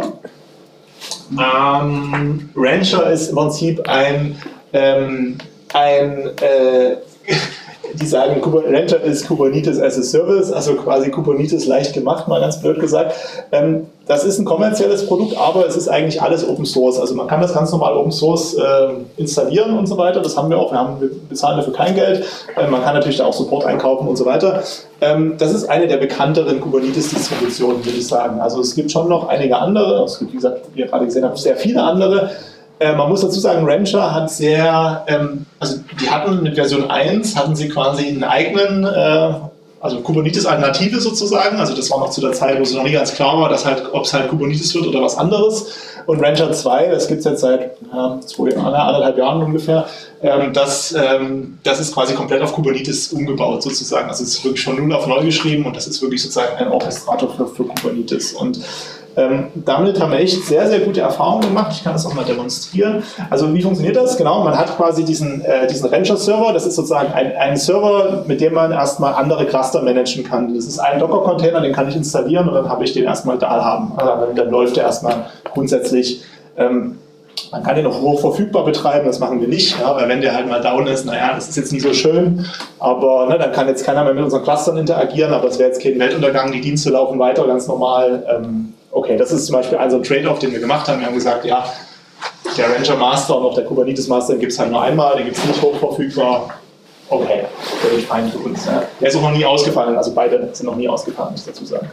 Ähm, Rancher ist im Prinzip ein, ähm, ein äh, die sagen, Rancher ist Kubernetes as a Service, also quasi Kubernetes leicht gemacht, mal ganz blöd gesagt. Ähm, das ist ein kommerzielles Produkt, aber es ist eigentlich alles Open Source. Also man kann das ganz normal Open Source äh, installieren und so weiter. Das haben wir auch. Wir, haben, wir bezahlen dafür kein Geld. Äh, man kann natürlich da auch Support einkaufen und so weiter. Ähm, das ist eine der bekannteren Kubernetes-Distributionen, würde ich sagen. Also es gibt schon noch einige andere. Es gibt, wie gesagt, wie ihr gerade gesehen habt, sehr viele andere. Äh, man muss dazu sagen, Rancher hat sehr, ähm, also die hatten mit Version eins, hatten sie quasi einen eigenen, äh, also Kubernetes-Alternative sozusagen, also das war noch zu der Zeit, wo es noch nicht ganz klar war, dass halt, ob es halt Kubernetes wird oder was anderes. Und Rancher zwei, das gibt es jetzt seit äh, zwei, anderthalb Jahren ungefähr, ähm, das, ähm, das ist quasi komplett auf Kubernetes umgebaut sozusagen, also es ist wirklich von null auf neu geschrieben und das ist wirklich sozusagen ein Orchestrator für, für Kubernetes. Und Ähm, damit haben wir echt sehr, sehr gute Erfahrungen gemacht. Ich kann das auch mal demonstrieren. Also wie funktioniert das? Genau, man hat quasi diesen, äh, diesen Rancher-Server. Das ist sozusagen ein, ein Server, mit dem man erstmal andere Cluster managen kann. Das ist ein Docker-Container, den kann ich installieren und dann habe ich den erstmal da haben. Also dann läuft der erstmal grundsätzlich. Ähm, man kann den auch hoch verfügbar betreiben, das machen wir nicht, ja, weil wenn der halt mal down ist, naja, das ist jetzt nicht so schön, aber ne, dann kann jetzt keiner mehr mit unseren Clustern interagieren, aber es wäre jetzt kein Weltuntergang, die Dienste laufen weiter ganz normal. Ähm, Okay, das ist zum Beispiel ein so ein Trade-off, den wir gemacht haben. Wir haben gesagt, ja, der Rancher Master und auch der Kubernetes Master, den gibt es halt nur einmal, den gibt es nicht hochverfügbar. Okay, völlig fein für uns. Ja. Der ist auch noch nie ausgefallen, also beide sind noch nie ausgefallen, muss ich dazu sagen.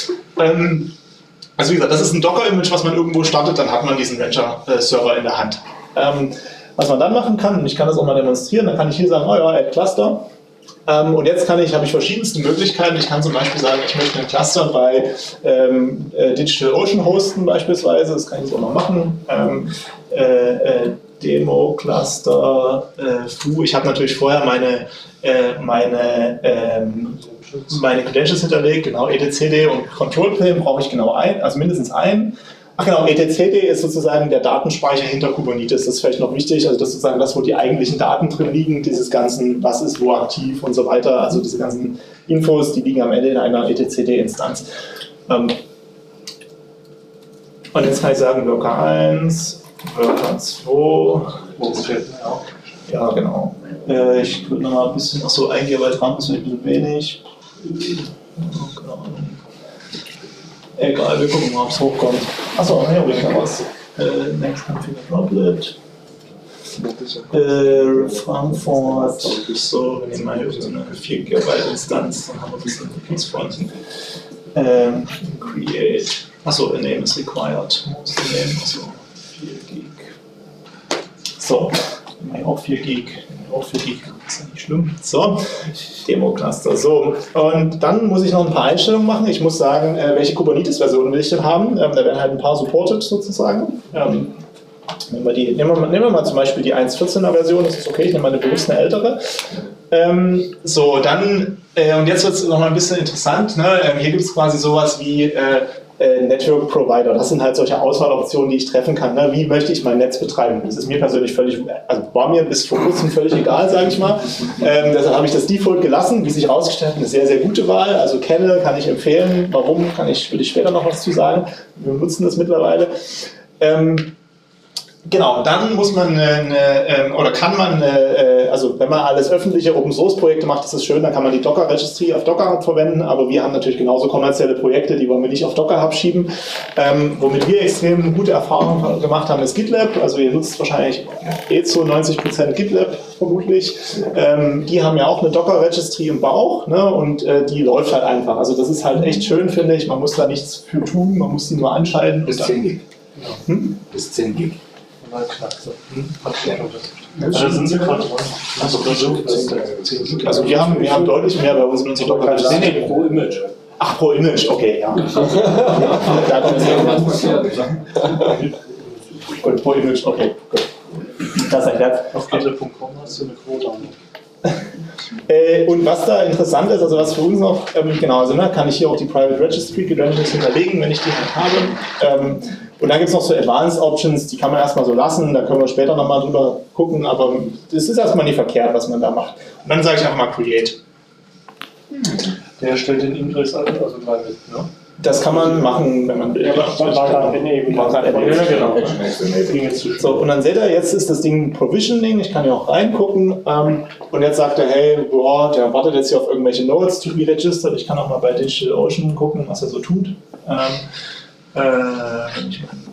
Ähm, also wie gesagt, das ist ein Docker-Image, was man irgendwo startet, dann hat man diesen Rancher-Server in der Hand. Ähm, was man dann machen kann, und ich kann das auch mal demonstrieren, dann kann ich hier sagen, oh ja, Add Cluster. Ähm, und jetzt kann ich, habe ich verschiedenste Möglichkeiten. Ich kann zum Beispiel sagen, ich möchte einen Cluster bei ähm, äh, DigitalOcean hosten beispielsweise. Das kann ich jetzt auch noch machen. Ähm, äh, äh, Demo, Cluster, äh, Foo. Ich habe natürlich vorher meine, äh, meine, ähm, meine Credentials hinterlegt, genau, etcd und Control Plane brauche ich genau ein, also mindestens einen. Ach genau, etcd ist sozusagen der Datenspeicher hinter Kubernetes, das ist vielleicht noch wichtig, also das ist sozusagen das, wo die eigentlichen Daten drin liegen, dieses ganzen, was ist wo aktiv und so weiter, also diese ganzen Infos, die liegen am Ende in einer etcd-Instanz. Ähm und jetzt kann ich sagen, Worker eins, Worker zwei, ja genau. Äh, ich würde noch mal ein bisschen, achso, ein Gigabyte RAM ist vielleicht ein bisschen wenig. Genau. Egal, wir gucken mal, ob es hochkommt. Achso, ne, wir haben was. Äh, next Configure Droplet. Äh, Frankfurt. So, wir nehmen mal hier so eine vier Gigabyte Instanz, dann haben wir ein bisschen Notizfront. Ähm, Create. Achso, a name is required. Most name, also vier Gig. So, auch vier Gig. Auch vier Gig, ist ja nicht schlimm. So, Demo-Cluster. So, und dann muss ich noch ein paar Einstellungen machen. Ich muss sagen, welche Kubernetes-Versionen will ich denn haben. Da werden halt ein paar supported sozusagen. Ähm, nehmen, wir die, nehmen, wir mal, nehmen wir mal zum Beispiel die eins Punkt vierzehner Version, das ist okay, ich nehme mal eine bewusst eine ältere. Ähm, so, dann, äh, und jetzt wird es nochmal ein bisschen interessant. Ne? Ähm, hier gibt es quasi sowas wie äh, Network Provider. Das sind halt solche Auswahloptionen, die ich treffen kann. Ne? Wie möchte ich mein Netz betreiben? Das ist mir persönlich völlig, also war mir bis vor kurzem völlig egal, sage ich mal. Ähm, deshalb habe ich das Default gelassen. Wie sich herausgestellt hat, eine sehr, sehr gute Wahl. Also kenne, kann ich empfehlen. Warum, kann ich, will ich später noch was zu sagen. Wir nutzen das mittlerweile. Ähm, Genau, dann muss man, eine, oder kann man, also wenn man alles öffentliche Open-Source-Projekte macht, ist das schön, dann kann man die Docker-Registry auf Docker Hub verwenden, aber wir haben natürlich genauso kommerzielle Projekte, die wollen wir nicht auf Docker Hub schieben. Ähm, womit wir extrem gute Erfahrungen gemacht haben, ist GitLab, also ihr nutzt wahrscheinlich eh zu neunzig Prozent GitLab vermutlich. Ähm, die haben ja auch eine Docker-Registry im Bauch, ne, und äh, die läuft halt einfach. Also das ist halt echt schön, finde ich, man muss da nichts für tun, man muss die nur anschalten. Bis zehn Gig. Hm? Bis zehn Gig. Also sind sie gerade dran. Also, also wir haben, wir haben deutlich mehr bei uns in unserer Docker. Nee, nee, pro Image. Ach, pro Image, okay, ja. Da kommt es Gut, pro Image, okay, gut. Das erklärt. Auf gitlab Punkt com hast du eine Quote an. Äh, und was da interessant ist, also was für uns noch, ähm, genau, also ne, kann ich hier auch die Private Registry Credentials hinterlegen, wenn ich die halt habe. Ähm, und dann gibt es noch so Advanced Options, die kann man erstmal so lassen, da können wir später nochmal drüber gucken, aber das ist erstmal nicht verkehrt, was man da macht. Und dann sage ich einfach mal Create. Der stellt den Ingress also gleich mit, ne? Das kann man machen, wenn man will. Ja, war gerade enable. War gerade enable. Ja, genau. So, so, und dann seht ihr, jetzt ist das Ding Provisioning, ich kann ja auch reingucken, ähm, und jetzt sagt er, hey, boah, der wartet jetzt hier auf irgendwelche Nodes to be registered, ich kann auch mal bei DigitalOcean gucken, was er so tut. Ähm, äh, ich meine,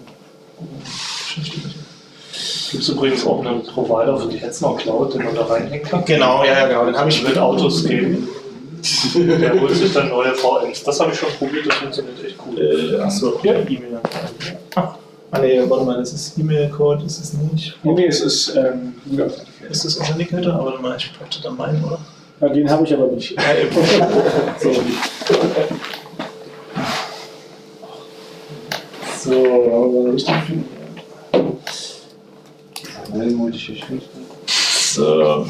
Gibt es übrigens auch einen Provider für die Hetzner Cloud, den man da reinhängen kann? genau, ja, ja, genau, den habe ich mit Autos geben. Der holt sich dann neue V Ms. Das habe ich schon probiert, das funktioniert echt cool. Äh, achso, ja, E-Mail. Ach, ah, nee, warte mal, das ist E-Mail-Code, das ist nicht. Nee, nee, es ist. Ähm, Ist das Authenticator? Aber warte mal, ich bräuchte dann meinen, oder? ja, den habe ich aber nicht. so. So, aber richtig viel. So.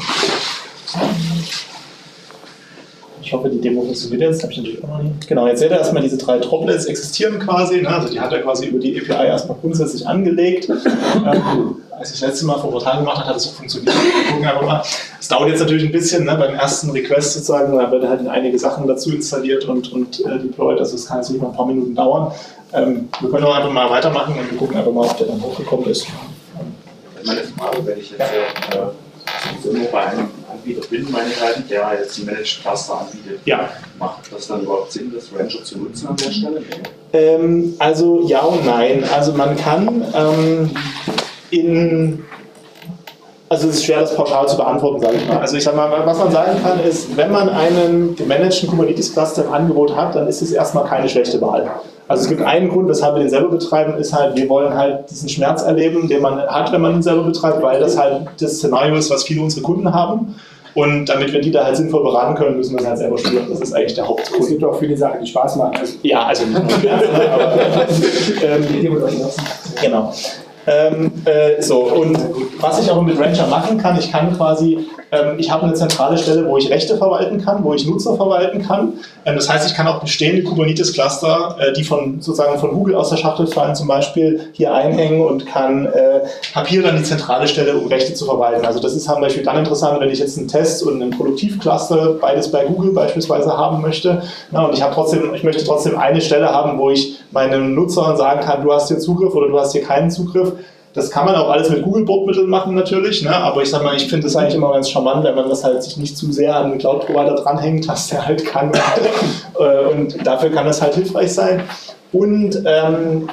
Ich hoffe, die Demo funktioniert jetzt. Habe ich natürlich auch noch nicht. Genau, jetzt seht ihr erstmal, diese drei Droplets existieren quasi. Ne? Also die hat er quasi über die A P I erstmal grundsätzlich angelegt. ähm, als ich das letzte Mal vor Portal gemacht habe, hat es auch funktioniert. Wir gucken einfach mal. Es dauert jetzt natürlich ein bisschen, ne? Beim ersten Request sozusagen, da werden halt einige Sachen dazu installiert und, und äh, deployed. Also es kann jetzt nicht mal ein paar Minuten dauern. Ähm, wir können auch einfach mal weitermachen und wir gucken einfach mal, ob der dann hochgekommen ist. Meine Frage, wenn ich jetzt äh, sowieso nur bei einem Anbieter bin, meine Seite, der jetzt die Managed Cluster anbietet, Ja. macht das dann überhaupt Sinn, das Rancher zu nutzen an der Stelle? Ähm, also ja und nein. Also man kann ähm, in, also es ist schwer, das pauschal zu beantworten, sage ich mal. Also ich sage mal, was man sagen kann, ist, wenn man einen gemanagten Kubernetes-Cluster im Angebot hat, dann ist es erstmal keine schlechte Wahl. Also es gibt einen Grund, weshalb wir den selber betreiben, ist halt, wir wollen halt diesen Schmerz erleben, den man hat, wenn man ihn selber betreibt, weil das halt das Szenario ist, was viele unserer Kunden haben. Und damit wir die da halt sinnvoll beraten können, müssen wir es halt selber spüren. Das ist eigentlich der Hauptgrund. Es gibt auch viele Sachen, die Spaß machen. Also, ja, also nicht nur Schmerz, aber ähm, genau. Ähm, äh, so, und was ich auch mit Rancher machen kann, ich kann quasi, ähm, ich habe eine zentrale Stelle, wo ich Rechte verwalten kann, wo ich Nutzer verwalten kann. Ähm, das heißt, ich kann auch bestehende Kubernetes-Cluster, äh, die von, sozusagen von Google aus der Schachtel fallen, zum Beispiel hier einhängen und kann, äh, habe hier dann die zentrale Stelle, um Rechte zu verwalten. Also das ist zum Beispiel dann interessant, wenn ich jetzt einen Test und einen Produktivcluster, beides bei Google beispielsweise haben möchte. Na, und ich habe trotzdem, ich möchte trotzdem eine Stelle haben, wo ich meinen Nutzern sagen kann, du hast hier Zugriff oder du hast hier keinen Zugriff. Das kann man auch alles mit Google-Bordmitteln machen natürlich, ne? Aber ich sag mal, ich finde es eigentlich immer ganz charmant, wenn man das halt sich nicht zu sehr an den Cloud-Provider dranhängt, was der halt kann. Und dafür kann das halt hilfreich sein. Und ähm,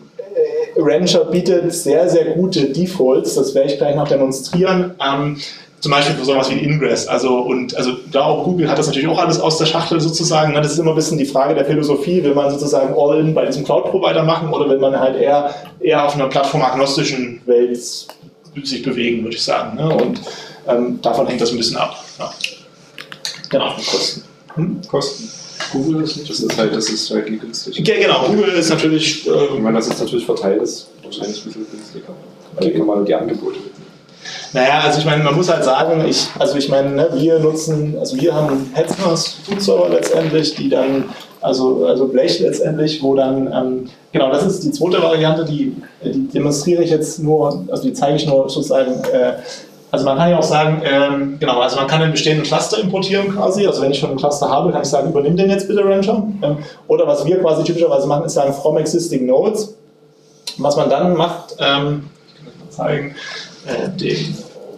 Rancher bietet sehr, sehr gute Defaults, das werde ich gleich noch demonstrieren. Ähm, zum Beispiel für sowas wie ein Ingress. Also, und, also da auch Google hat das natürlich auch alles aus der Schachtel sozusagen. Das ist immer ein bisschen die Frage der Philosophie. Will man sozusagen All-in bei diesem Cloud-Provider machen oder will man halt eher, eher auf einer plattformagnostischen Welt sich bewegen, würde ich sagen. Ne? Und ähm, davon hängt das ein bisschen ab. Ja. Genau. Kosten. Hm? Kosten. Google ist nicht, das ist halt, das ist halt günstig. Ja, genau, Google ist natürlich. Äh, ich meine, das ist natürlich verteilt, ist wahrscheinlich ein bisschen günstiger. Weil kann man die Angebote mitnehmen. Naja, also ich meine, man muss halt sagen, ich, also ich meine, ne, wir nutzen, also wir haben Hetzner's Food Server letztendlich, die dann, also, also Blech letztendlich, wo dann, ähm, genau, das ist die zweite Variante, die, die demonstriere ich jetzt nur, also die zeige ich nur sozusagen, äh, also man kann ja auch sagen, ähm, genau, also man kann einen bestehenden Cluster importieren quasi, also wenn ich schon einen Cluster habe, kann ich sagen, übernimm den jetzt bitte Rancher. Ähm, oder was wir quasi typischerweise machen, ist sagen, from existing nodes. Was man dann macht, ähm, ich kann das mal zeigen, äh, den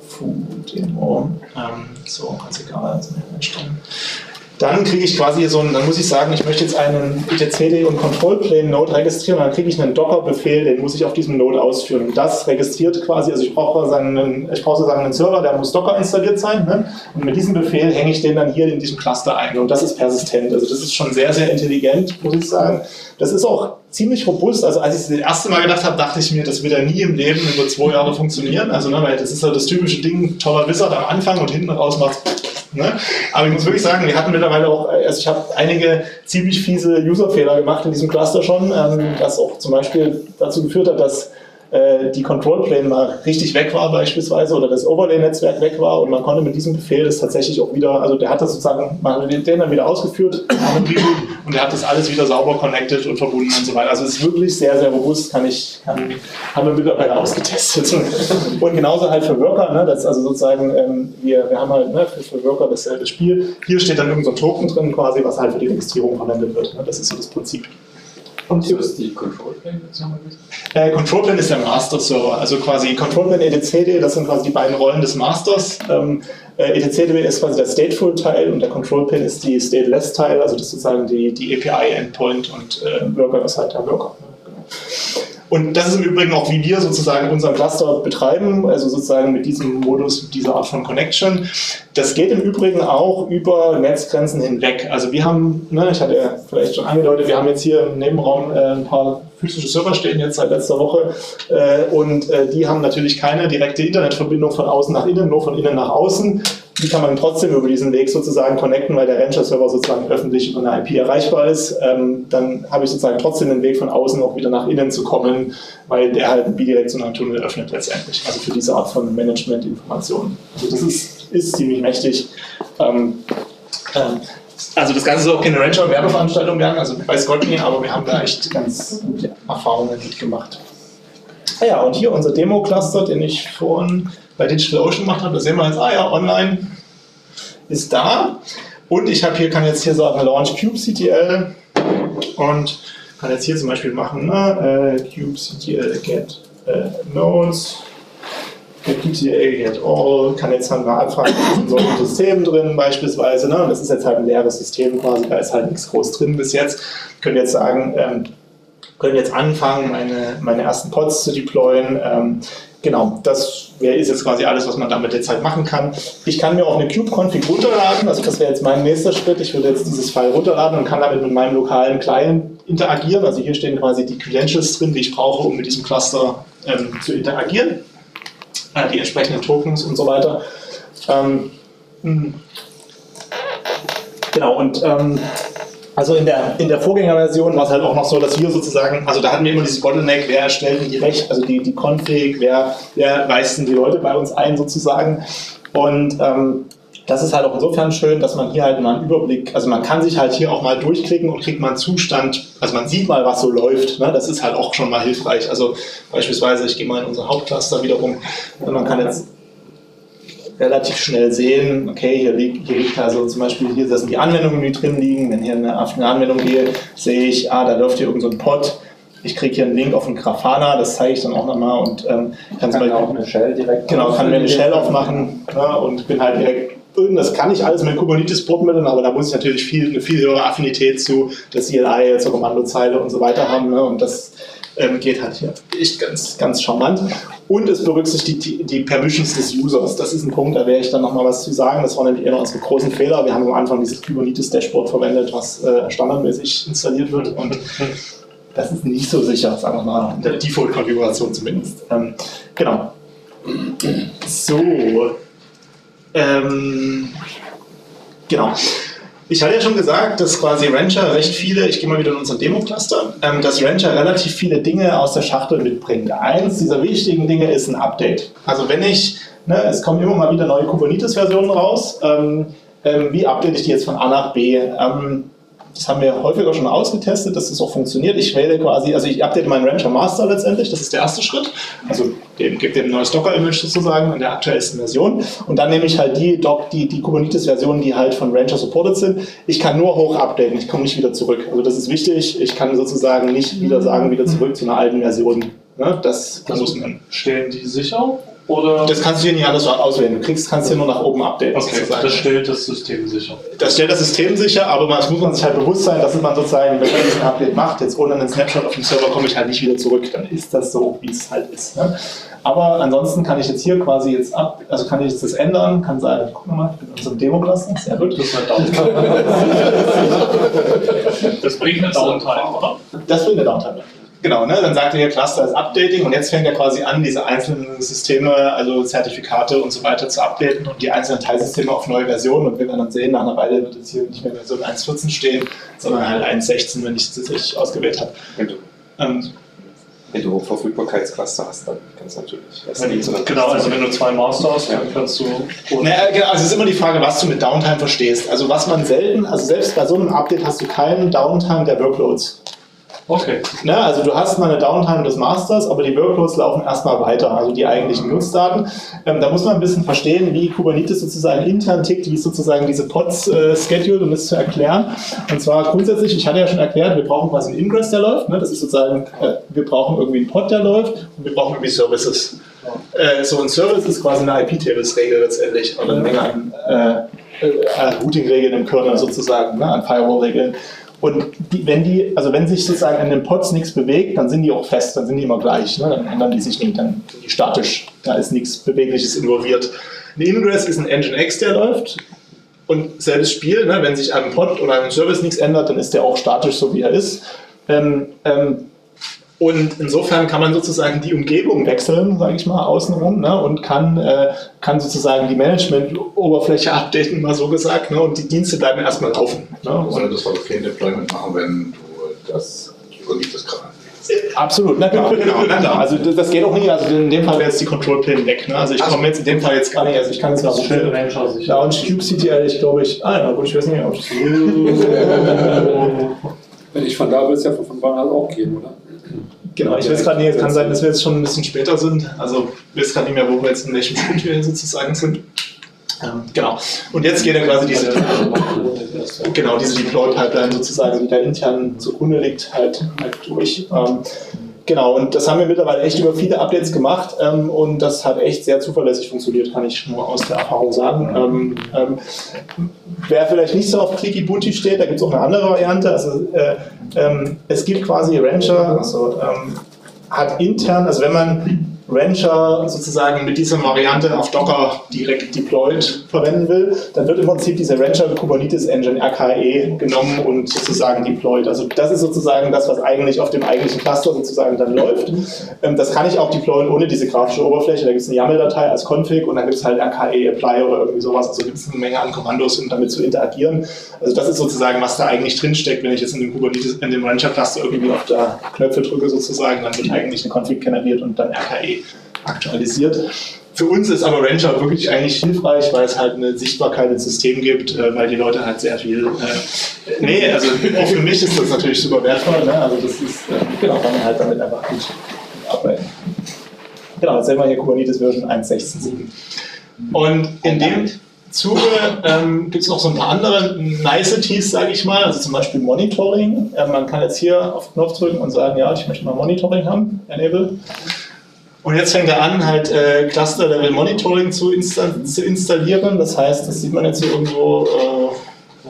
Demo, ähm, so, ganz egal, also einstellen. Dann kriege ich quasi so einen, dann muss ich sagen, ich möchte jetzt einen etcd und Control Plane Node registrieren, und dann kriege ich einen Docker-Befehl, den muss ich auf diesem Node ausführen. Und das registriert quasi, also ich brauche einen, ich brauche sozusagen einen Server, der muss Docker installiert sein, ne? Und mit diesem Befehl hänge ich den dann hier in diesem Cluster ein, und das ist persistent. Also das ist schon sehr, sehr intelligent, muss ich sagen. Das ist auch ziemlich robust. Also als ich es das erste Mal gedacht habe, dachte ich mir, das wird ja nie im Leben über zwei Jahre funktionieren. Also ne, weil das ist halt das typische Ding, toller Wizard am Anfang und hinten raus macht. Ne? Aber ich muss wirklich sagen, wir hatten mittlerweile auch, also ich habe einige ziemlich fiese User-Fehler gemacht in diesem Cluster schon, ähm, das auch zum Beispiel dazu geführt hat, dass äh, die Control Plane mal richtig weg war beispielsweise oder das Overlay-Netzwerk weg war, und man konnte mit diesem Befehl das tatsächlich auch wieder, also der hat das sozusagen, man hat den dann wieder ausgeführt und der hat das alles wieder sauber connected und verbunden und so weiter. Also es ist wirklich sehr, sehr robust, kann ich, kann, haben wir mittlerweile ausgetestet. Und genauso halt für Worker, ne, das also sozusagen, ähm, wir, wir haben halt ne, für, für Worker dasselbe Spiel. Hier steht dann irgend so ein Token drin quasi, was halt für die Registrierung verwendet wird. Ne? Das ist so das Prinzip. Und was ist die Control Plane? Äh, Control Plane ist der Master Server, also quasi Control Plane etcd, das sind quasi die beiden Rollen des Masters. Ähm, äh, etcd ist quasi der Stateful-Teil und der Control Plane ist die Stateless-Teil, also das ist sozusagen die, die A P I-Endpoint, und äh, Worker ist halt der Worker. Genau. Und das ist im Übrigen auch, wie wir sozusagen unseren Cluster betreiben, also sozusagen mit diesem Modus, mit dieser Art von Connection. Das geht im Übrigen auch über Netzgrenzen hinweg. Also wir haben, ne, ich hatte ja vielleicht schon angedeutet, wir haben jetzt hier im Nebenraum äh, ein paar physische Server stehen jetzt seit letzter Woche, äh, und äh, die haben natürlich keine direkte Internetverbindung von außen nach innen, nur von innen nach außen. Die kann man trotzdem über diesen Weg sozusagen connecten, weil der Rancher-Server sozusagen öffentlich über eine I P erreichbar ist. Ähm, dann habe ich sozusagen trotzdem den Weg von außen auch wieder nach innen zu kommen, weil der halt einen bidirektionalen Tunnel öffnet letztendlich. Also für diese Art von Management-Informationen. Also das ist, ist ziemlich mächtig. Ähm, ähm, also das Ganze soll auch keine Rancher-Werbeveranstaltung werden, also weiß Gott nicht, aber wir haben da echt ganz gute Erfahrungen mitgemacht. Ah ja, und hier unser Demo-Cluster, den ich vorhin bei DigitalOcean gemacht habe, da sehen wir jetzt, ah ja, online ist da. Und ich habe hier, kann jetzt hier sagen, Launch kubectl und kann jetzt hier zum Beispiel machen, ne, äh, kubectl get äh, nodes, get kubectl get all, kann jetzt halt mal anfangen mit solchen Systemen drin beispielsweise, ne, und das ist jetzt halt ein leeres System quasi, da ist halt nichts groß drin bis jetzt. Können jetzt sagen, ähm, können jetzt anfangen, meine, meine ersten Pods zu deployen. Ähm, genau, das wär, ist jetzt quasi alles, was man damit jetzt halt machen kann. Ich kann mir auch eine kube-config runterladen, also das wäre jetzt mein nächster Schritt. Ich würde jetzt dieses File runterladen und kann damit mit meinem lokalen Client interagieren. Also hier stehen quasi die Credentials drin, die ich brauche, um mit diesem Cluster ähm, zu interagieren. Äh, die entsprechenden Tokens und so weiter. Ähm, genau, und ähm, also in der, in der Vorgängerversion war es halt auch noch so, dass wir sozusagen, also da hatten wir immer dieses Bottleneck, wer erstellt denn die Rechte, also die, die Config, wer, wer weist denn die Leute bei uns ein sozusagen. Und ähm, das ist halt auch insofern schön, dass man hier halt mal einen Überblick, also man kann sich halt hier auch mal durchklicken und kriegt mal einen Zustand, also man sieht mal, was so läuft, ne? Das ist halt auch schon mal hilfreich. Also beispielsweise, ich gehe mal in unser Hauptcluster wiederum, und man kann jetzt relativ schnell sehen, okay, hier liegt, hier liegt also zum Beispiel, hier sind die Anwendungen, die drin liegen. Wenn hier eine, auf eine Anwendung gehe, sehe ich, ah, da läuft hier irgend so ein Pod. Ich kriege hier einen Link auf einen Grafana, das zeige ich dann auch nochmal, und ähm, kann, kann auch eine Shell direkt genau, kann mir eine Shell aufmachen, ja, und bin halt direkt, das kann ich alles mit Kubernetes-Bordmitteln, aber da muss ich natürlich viel, eine viel höhere Affinität zu der C L I, zur Kommandozeile und so weiter haben, ne, und das ähm, geht halt hier echt ganz, ganz charmant. Und es berücksichtigt die, die Permissions des Users. Das ist ein Punkt, da werde ich dann nochmal was zu sagen. Das war nämlich einer unserer großen Fehler. Wir haben am Anfang dieses Kubernetes-Dashboard verwendet, was äh, standardmäßig installiert wird. Und das ist nicht so sicher, sagen wir mal, in der Default-Konfiguration zumindest. Ähm, genau. So. Ähm, genau. Ich hatte ja schon gesagt, dass quasi Rancher recht viele, ich gehe mal wieder in unseren Demo-Cluster, ähm, dass Rancher relativ viele Dinge aus der Schachtel mitbringt. Eins dieser wichtigen Dinge ist ein Update. Also wenn ich, ne, es kommen immer mal wieder neue Kubernetes-Versionen raus, ähm, ähm, wie update ich die jetzt von A nach B? Ähm, Das haben wir häufiger schon ausgetestet, dass das auch funktioniert. Ich wähle quasi, also ich update meinen Rancher Master letztendlich, das ist der erste Schritt. Also dem gibt dem ein neues Docker-Image sozusagen in der aktuellsten Version. Und dann nehme ich halt die, die, die Kubernetes-Versionen, die halt von Rancher supported sind. Ich kann nur hoch updaten, ich komme nicht wieder zurück. Also das ist wichtig, ich kann sozusagen nicht wieder sagen, wieder zurück zu einer alten Version. Ne? Das, das muss man. Stellen die sicher? Oder? Das kannst du hier nicht alles auswählen. Du kriegst, kannst hier nur nach oben updaten. Okay, sozusagen. Das stellt das System sicher. Das stellt das System sicher, aber man, das muss man sich halt bewusst sein, dass man sozusagen, wenn man ein Update macht, jetzt ohne einen Snapshot auf dem Server komme ich halt nicht wieder zurück. Dann ist das so, wie es halt ist. Ne? Aber ansonsten kann ich jetzt hier quasi jetzt ab, also kann ich jetzt das ändern, kann sagen, guck mal, ich bin in unserem Demo-Cluster, sehr gut. Das, das bringt eine Downtime, oder? Das bringt eine Downtime. Genau, ne? Dann sagt er hier Cluster ist Updating und jetzt fängt er quasi an, diese einzelnen Systeme, also Zertifikate und so weiter zu updaten und die einzelnen Teilsysteme auf neue Versionen und wir werden dann sehen, nach einer Weile wird jetzt hier nicht mehr Version eins Punkt vierzehn stehen, sondern halt eins Punkt sechzehn, wenn ich es richtig ausgewählt habe. Wenn du, ähm, wenn du Verfügbarkeitscluster hast, dann kannst du natürlich... Wenn, genau, also wenn du zwei Master hast, dann kannst du... Naja, genau, also es ist immer die Frage, was du mit Downtime verstehst. Also was man selten, also selbst bei so einem Update hast du keinen Downtime der Workloads. Okay. Ne, also du hast mal eine Downtime des Masters, aber die Workloads laufen erstmal weiter, also die eigentlichen Nutzdaten. Ähm, da muss man ein bisschen verstehen, wie Kubernetes sozusagen intern tickt, wie es sozusagen diese Pods äh, scheduled, um das zu erklären. Und zwar grundsätzlich, ich hatte ja schon erklärt, wir brauchen quasi einen Ingress, der läuft. Ne? Das ist sozusagen, äh, wir brauchen irgendwie einen Pod, der läuft und wir brauchen irgendwie Services. Äh, so ein Service ist quasi eine I P-Tables-Regel letztendlich, oder eine Menge an äh, äh, Routing-Regeln im Kernel sozusagen, ne? An Firewall-Regeln. Und die, wenn die, also wenn sich sozusagen an den Pods nichts bewegt, dann sind die auch fest, dann sind die immer gleich, ne? Dann ändern die sich nicht, dann sind die statisch, da ist nichts Bewegliches involviert. Ein Ingress ist ein Nginx, der läuft und selbes Spiel, ne? Wenn sich an einem Pod oder einem Service nichts ändert, dann ist der auch statisch, so wie er ist. Ähm, ähm, Und insofern kann man sozusagen die Umgebung wechseln, sage ich mal, außenrum, ne, und kann, äh, kann sozusagen die Management-Oberfläche updaten, mal so gesagt, ne, und die Dienste bleiben erstmal laufen. Ne, und du das kein Deployment machen, wenn du das Kubernetes gerade absolut, na klar, genau, na klar. Also das, das geht auch nicht, also in dem Fall wäre jetzt die Control Plane weg. Ne? Also ich komme jetzt in dem Fall jetzt gar nicht, also ich kann jetzt mal schön Rancher sicher. Launch kubectl, ich glaube ich, ah ja gut, ich weiß nicht, ob ich wenn ich von da will, es ja von vorne auch gehen, oder? Genau, ich weiß gerade nicht, es kann sein, dass wir jetzt schon ein bisschen später sind, also ich weiß gerade nicht mehr, wo wir jetzt in welchem Schritt wir sozusagen sind. Ähm, genau, und jetzt geht dann quasi diese, genau, diese Deploy-Pipeline sozusagen, die da intern zugrunde liegt, halt, halt durch. Ähm, genau, und das haben wir mittlerweile echt über viele Updates gemacht ähm, und das hat echt sehr zuverlässig funktioniert, kann ich nur aus der Erfahrung sagen. Ähm, ähm, wer vielleicht nicht so auf Clicky Bunti steht, da gibt es auch eine andere Variante. Also äh, ähm, es gibt quasi Rancher, also ähm, hat intern, also wenn man Rancher sozusagen mit dieser Variante auf Docker direkt deployed verwenden will, dann wird im Prinzip diese Rancher Kubernetes Engine R K E genommen und sozusagen deployed. Also das ist sozusagen das, was eigentlich auf dem eigentlichen Cluster sozusagen dann läuft. Ähm, das kann ich auch deployen ohne diese grafische Oberfläche. Da gibt es eine YAML-Datei als Config und dann gibt es halt R K E Apply oder irgendwie sowas. Also gibt es eine Menge an Kommandos, um damit zu interagieren. Also das ist sozusagen, was da eigentlich drinsteckt, wenn ich jetzt in dem Kubernetes, in dem Rancher Cluster irgendwie auf der Knöpfe drücke sozusagen, dann wird eigentlich eine Config generiert und dann R K E aktualisiert. Für uns ist aber Rancher wirklich eigentlich hilfreich, weil es halt eine Sichtbarkeit ins System gibt, äh, weil die Leute halt sehr viel. Äh, nee, also auch für mich ist das natürlich super wertvoll. Ne? Also das ist, äh, genau, kann man halt damit einfach gut arbeiten. Genau, jetzt sehen wir hier Kubernetes Version eins Punkt sechzehn Punkt sieben. Und in dem Zuge ähm, gibt es noch so ein paar andere Niceties, sage ich mal, also zum Beispiel Monitoring. Äh, man kann jetzt hier auf den Knopf drücken und sagen, ja, ich möchte mal Monitoring haben, Enable. Und jetzt fängt er an, halt äh, Cluster-Level-Monitoring zu, insta zu installieren. Das heißt, das sieht man jetzt hier irgendwo, äh,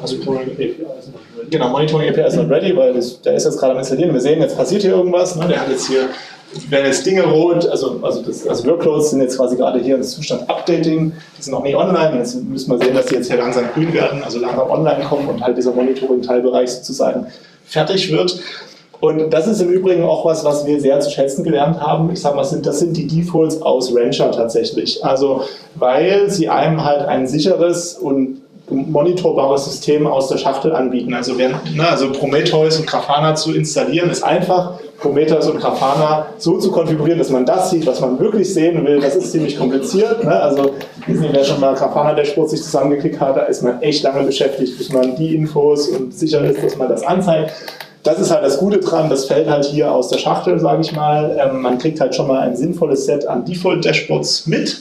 Also Monitoring A P I ist not ready. Genau, Monitoring A P I ist not ready, weil das, der ist jetzt gerade am installieren. Wir sehen, jetzt passiert hier irgendwas. Ne? Der hat jetzt hier, wenn jetzt Dinge rot, also, also, das, also Workloads sind jetzt quasi gerade hier im Zustand Updating, die sind noch nie online. Jetzt müssen wir sehen, dass die jetzt hier langsam grün werden, also langsam online kommen und halt dieser Monitoring-Teilbereich sozusagen fertig wird. Und das ist im Übrigen auch was, was wir sehr zu schätzen gelernt haben. Ich sage mal, das sind die Defaults aus Rancher tatsächlich. Also, weil sie einem halt ein sicheres und monitorbares System aus der Schachtel anbieten. Also, wenn, ne, also Prometheus und Grafana zu installieren, ist einfach. Prometheus und Grafana so zu konfigurieren, dass man das sieht, was man wirklich sehen will, das ist ziemlich kompliziert. Ne? Also, wer schon mal Grafana-Dashboard sich zusammengeklickt hat, da ist man echt lange beschäftigt, bis man die Infos und sicher ist, dass man das anzeigt. Das ist halt das Gute dran, das fällt halt hier aus der Schachtel, sage ich mal. Ähm, man kriegt halt schon mal ein sinnvolles Set an Default-Dashboards mit.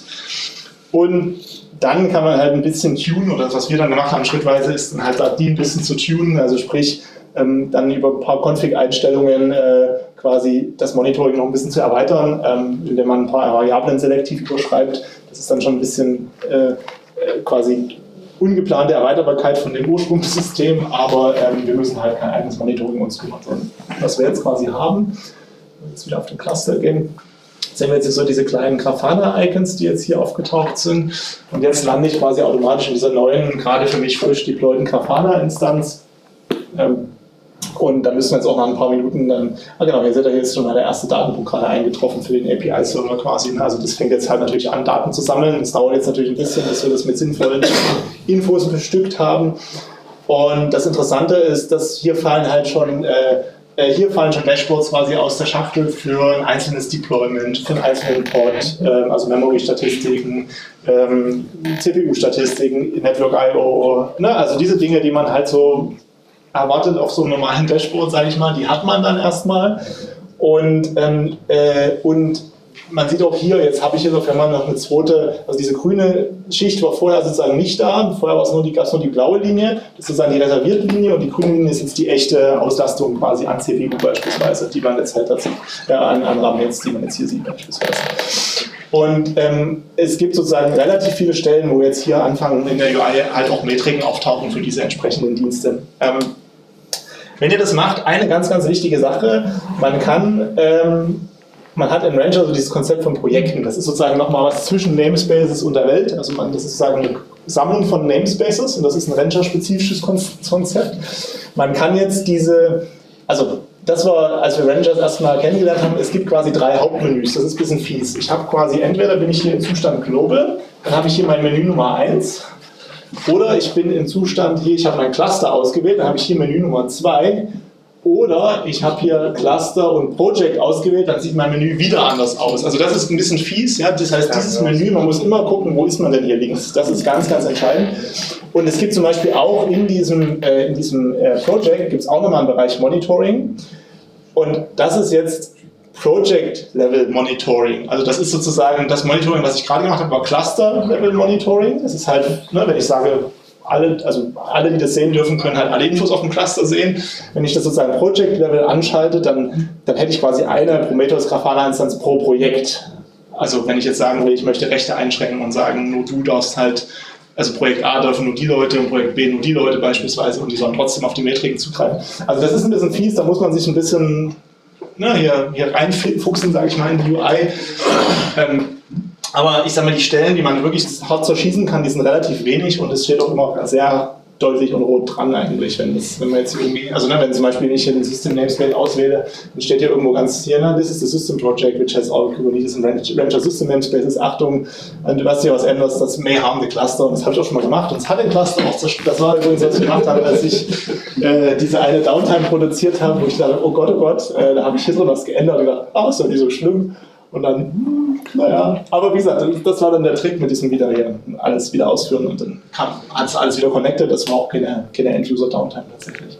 Und dann kann man halt ein bisschen tunen, oder was wir dann gemacht haben schrittweise, ist dann halt die ein bisschen zu tunen, also sprich, ähm, dann über ein paar Config-Einstellungen äh, quasi das Monitoring noch ein bisschen zu erweitern, ähm, indem man ein paar Variablen selektiv überschreibt. Das ist dann schon ein bisschen äh, quasi ungeplante Erweiterbarkeit von dem Ursprungssystem, aber ähm, wir müssen halt kein eigenes Monitoring uns kümmern. Was wir jetzt quasi haben, jetzt wieder auf den Cluster gehen, sehen wir jetzt hier so diese kleinen Grafana-Icons, die jetzt hier aufgetaucht sind. Und jetzt lande ich quasi automatisch in dieser neuen, gerade für mich frisch deployten Grafana-Instanz. Ähm, Und da müssen wir jetzt auch nach ein paar Minuten dann, ah genau, hier seht ihr, hier ist schon mal der erste Datenpunkt gerade eingetroffen für den A P I-Server quasi. Also das fängt jetzt halt natürlich an, Daten zu sammeln. Das dauert jetzt natürlich ein bisschen, bis wir das mit sinnvollen Infos bestückt haben. Und das Interessante ist, dass hier fallen halt schon, äh, hier fallen schon Dashboards quasi aus der Schachtel für ein einzelnes Deployment, für einen einzelnen Pod, äh, also Memory-Statistiken, ähm, C P U-Statistiken, Network I O, ne? Also diese Dinge, die man halt so erwartet auf so einem normalen Dashboard, sage ich mal, die hat man dann erstmal. Und, ähm, äh, und man sieht auch hier, jetzt habe ich hier wenn man noch eine zweite, also diese grüne Schicht war vorher sozusagen nicht da, vorher war es nur die, gab es nur die blaue Linie, das ist sozusagen die reservierte Linie, und die grüne Linie ist jetzt die echte Auslastung quasi an C P U beispielsweise, die man jetzt halt dazu, äh, an, an RAM jetzt, die man jetzt hier sieht beispielsweise. Und ähm, es gibt sozusagen relativ viele Stellen, wo jetzt hier anfangen in der U I halt auch Metriken auftauchen für diese entsprechenden Dienste. Ähm, Wenn ihr das macht, eine ganz, ganz wichtige Sache, man kann, ähm, man hat in Rancher so dieses Konzept von Projekten, das ist sozusagen nochmal was zwischen Namespaces und der Welt, also man, das ist sozusagen eine Sammlung von Namespaces und das ist ein Rancher-spezifisches Konzept. Man kann jetzt diese, also das war, als wir Ranchers erstmal kennengelernt haben, es gibt quasi drei Hauptmenüs, das ist ein bisschen fies. Ich habe quasi, entweder bin ich hier im Zustand Global, dann habe ich hier mein Menü Nummer eins, oder ich bin im Zustand hier, ich habe mein Cluster ausgewählt, dann habe ich hier Menü Nummer zwei. Oder ich habe hier Cluster und Project ausgewählt, dann sieht mein Menü wieder anders aus. Also das ist ein bisschen fies, ja? Das heißt, dieses Menü, man muss immer gucken, wo ist man denn hier links. Das ist ganz, ganz entscheidend. Und es gibt zum Beispiel auch in diesem, äh, in diesem äh, Project, gibt es auch nochmal einen Bereich Monitoring. Und das ist jetzt Project-Level-Monitoring. Also das ist sozusagen das Monitoring, was ich gerade gemacht habe, war Cluster-Level-Monitoring. Das ist halt, ne, wenn ich sage, alle, also alle, die das sehen dürfen, können halt alle Infos auf dem Cluster sehen. Wenn ich das sozusagen Project-Level anschalte, dann, dann hätte ich quasi eine Prometheus Grafana-Instanz pro Projekt. Also wenn ich jetzt sagen will, ich möchte Rechte einschränken und sagen, nur du darfst halt, also Projekt A dürfen nur die Leute und Projekt B nur die Leute beispielsweise, und die sollen trotzdem auf die Metriken zugreifen. Also das ist ein bisschen fies, da muss man sich ein bisschen ne, hier, hier reinfuchsen, sage ich mal, in die U I. Ähm, aber ich sage mal, die Stellen, die man wirklich hart zerschießen kann, die sind relativ wenig, und es steht auch immer sehr deutlich und rot dran eigentlich, wenn, das, wenn man jetzt irgendwie, also ne, wenn zum Beispiel ich hier den System Namespace auswähle, dann steht hier irgendwo ganz hier, ne, this is the system project which has all Kubernetes and Rancher System Namespaces, Achtung, wenn du was hier was änderst, das may harm the cluster, und das habe ich auch schon mal gemacht, und es hat den Cluster auch zerstört. Das war übrigens, was ich gemacht habe, als ich äh, diese eine Downtime produziert habe, wo ich dachte, oh Gott, oh Gott, äh, da habe ich hier so was geändert und gedacht, ah, oh, ist doch nicht so schlimm. Und dann, hm, naja, aber wie gesagt, das war dann der Trick mit diesem wieder hier, alles wieder ausführen, und dann hat es alles wieder connected, das war auch keine, keine End-User-Downtime tatsächlich.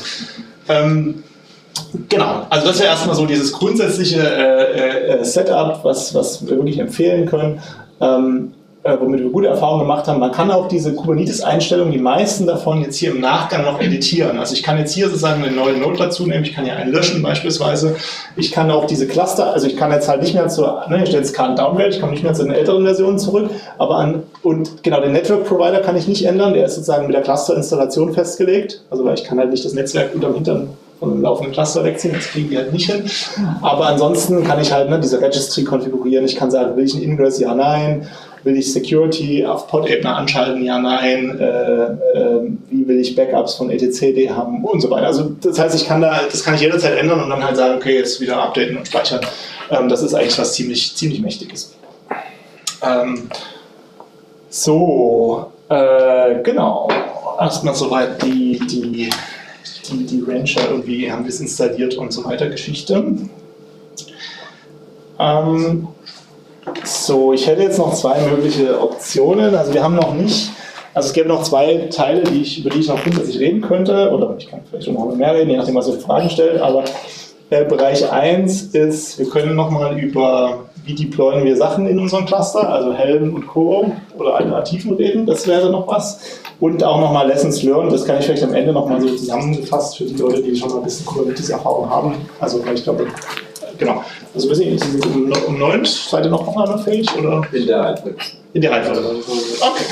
Ähm, genau, also das wäre erstmal so dieses grundsätzliche äh, äh, Setup, was, was wir wirklich empfehlen können. Ähm, äh, womit wir gute Erfahrungen gemacht haben, man kann auch diese Kubernetes-Einstellungen, die meisten davon jetzt hier im Nachgang noch editieren. Also ich kann jetzt hier sozusagen eine neue Node dazu nehmen, ich kann hier einen löschen beispielsweise. Ich kann auch diese Cluster, also ich kann jetzt halt nicht mehr zur, ne, ich stelle jetzt keinen Downgrade, ich komme nicht mehr zu den älteren Versionen zurück, aber an, und genau den Network-Provider kann ich nicht ändern, der ist sozusagen mit der Cluster-Installation festgelegt, also weil ich kann halt nicht das Netzwerk unterm Hintern von einem laufenden Cluster wegziehen, das kriegen die halt nicht hin. Aber ansonsten kann ich halt ne, diese Registry konfigurieren, ich kann sagen, will ich einen Ingress, ja, nein, will ich Security auf Pod-Ebene anschalten, ja, nein, äh, äh, wie will ich Backups von etcd haben und so weiter. Also das heißt, ich kann da, das kann ich jederzeit ändern und dann halt sagen, okay, jetzt wieder updaten und speichern. Ähm, das ist eigentlich was ziemlich, ziemlich Mächtiges. Ähm, so, äh, genau. Erstmal soweit die, die Die, die Rancher irgendwie haben wir es installiert und so weiter Geschichte. Ähm, so, ich hätte jetzt noch zwei mögliche Optionen. Also wir haben noch nicht, also es gäbe noch zwei Teile, die ich, über die ich noch grundsätzlich reden könnte, oder ich kann vielleicht noch mehr reden, je nachdem, was ihr für Fragen stellt, aber äh, Bereich eins ist, wir können nochmal über, wie deployen wir Sachen in unserem Cluster, also Helm und Co. oder Alternativen reden, das wäre noch was. Und auch nochmal Lessons Learned, das kann ich vielleicht am Ende nochmal so zusammengefasst für die Leute, die schon mal ein bisschen Kubernetes-Erfahrung haben. Also ich glaube, genau. Also wir sind um, um neun, seid ihr noch aufnahmefähig? Oder? In der Reihenfolge. In der Reihenfolge. Okay.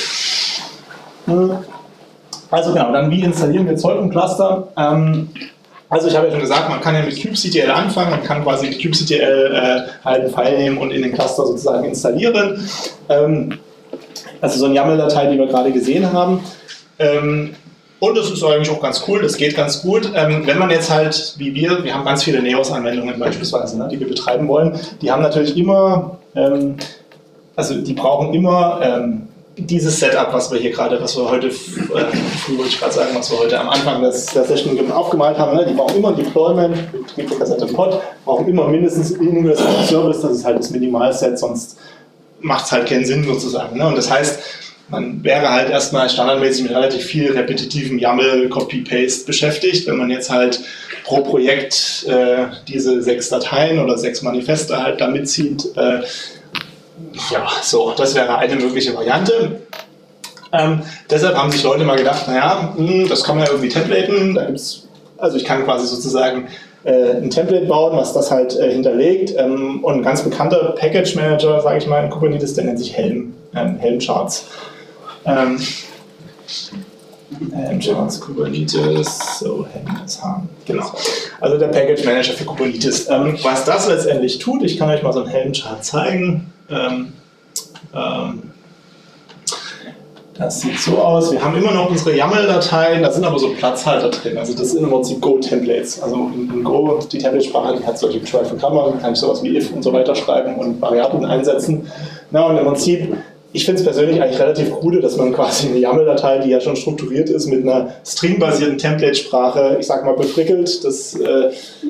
Also genau, dann wie installieren wir Zeug im Cluster? Ähm, also ich habe ja schon gesagt, man kann ja mit kubectl anfangen, man kann quasi mit kubectl äh, halt einen File nehmen und in den Cluster sozusagen installieren. Ähm, Also so eine YAML-Datei, die wir gerade gesehen haben. Ähm, und das ist eigentlich auch ganz cool, das geht ganz gut. Ähm, wenn man jetzt halt, wie wir, wir haben ganz viele Neos-Anwendungen beispielsweise, ne, die wir betreiben wollen, die haben natürlich immer, ähm, also die brauchen immer ähm, dieses Setup, was wir hier gerade, was wir heute, äh, früh wollte ich gerade sagen, was wir heute am Anfang des, der Session aufgemalt haben, ne, die brauchen immer ein Deployment, Betriebskassette Pod, brauchen immer mindestens Ingress und Service, das ist halt das Minimalset, sonst macht es halt keinen Sinn sozusagen. Ne? Und das heißt, man wäre halt erstmal standardmäßig mit relativ viel repetitivem YAML, Copy-Paste beschäftigt. Wenn man jetzt halt pro Projekt äh, diese sechs Dateien oder sechs Manifeste halt da mitzieht, äh, ja, so, das wäre eine mögliche Variante. Ähm, deshalb haben sich Leute mal gedacht, naja, mh, das kann man ja irgendwie templaten, da gibt's, also ich kann quasi sozusagen ein Template bauen, was das halt äh, hinterlegt. Ähm, und ein ganz bekannter Package Manager, sage ich mal, in Kubernetes, der nennt sich Helm, ähm, Helm Charts. Ähm, Helm Charts Kubernetes, so Helm S H, genau. Also der Package Manager für Kubernetes. Ähm, was das letztendlich tut, ich kann euch mal so einen Helm Chart zeigen. Ähm, ähm, Das sieht so aus. Wir haben immer noch unsere YAML-Dateien, da sind aber so Platzhalter drin. Also das sind im Prinzip Go-Templates. Also in Go, die Template-Sprache, die hat solche beschreibten Klammern, kann ich sowas wie if und so weiter schreiben und Variablen einsetzen. Na, und im Prinzip, ich finde es persönlich eigentlich relativ krude, dass man quasi eine YAML-Datei, die ja schon strukturiert ist, mit einer stringbasierten Template-Sprache, ich sag mal, befrickelt. Das äh,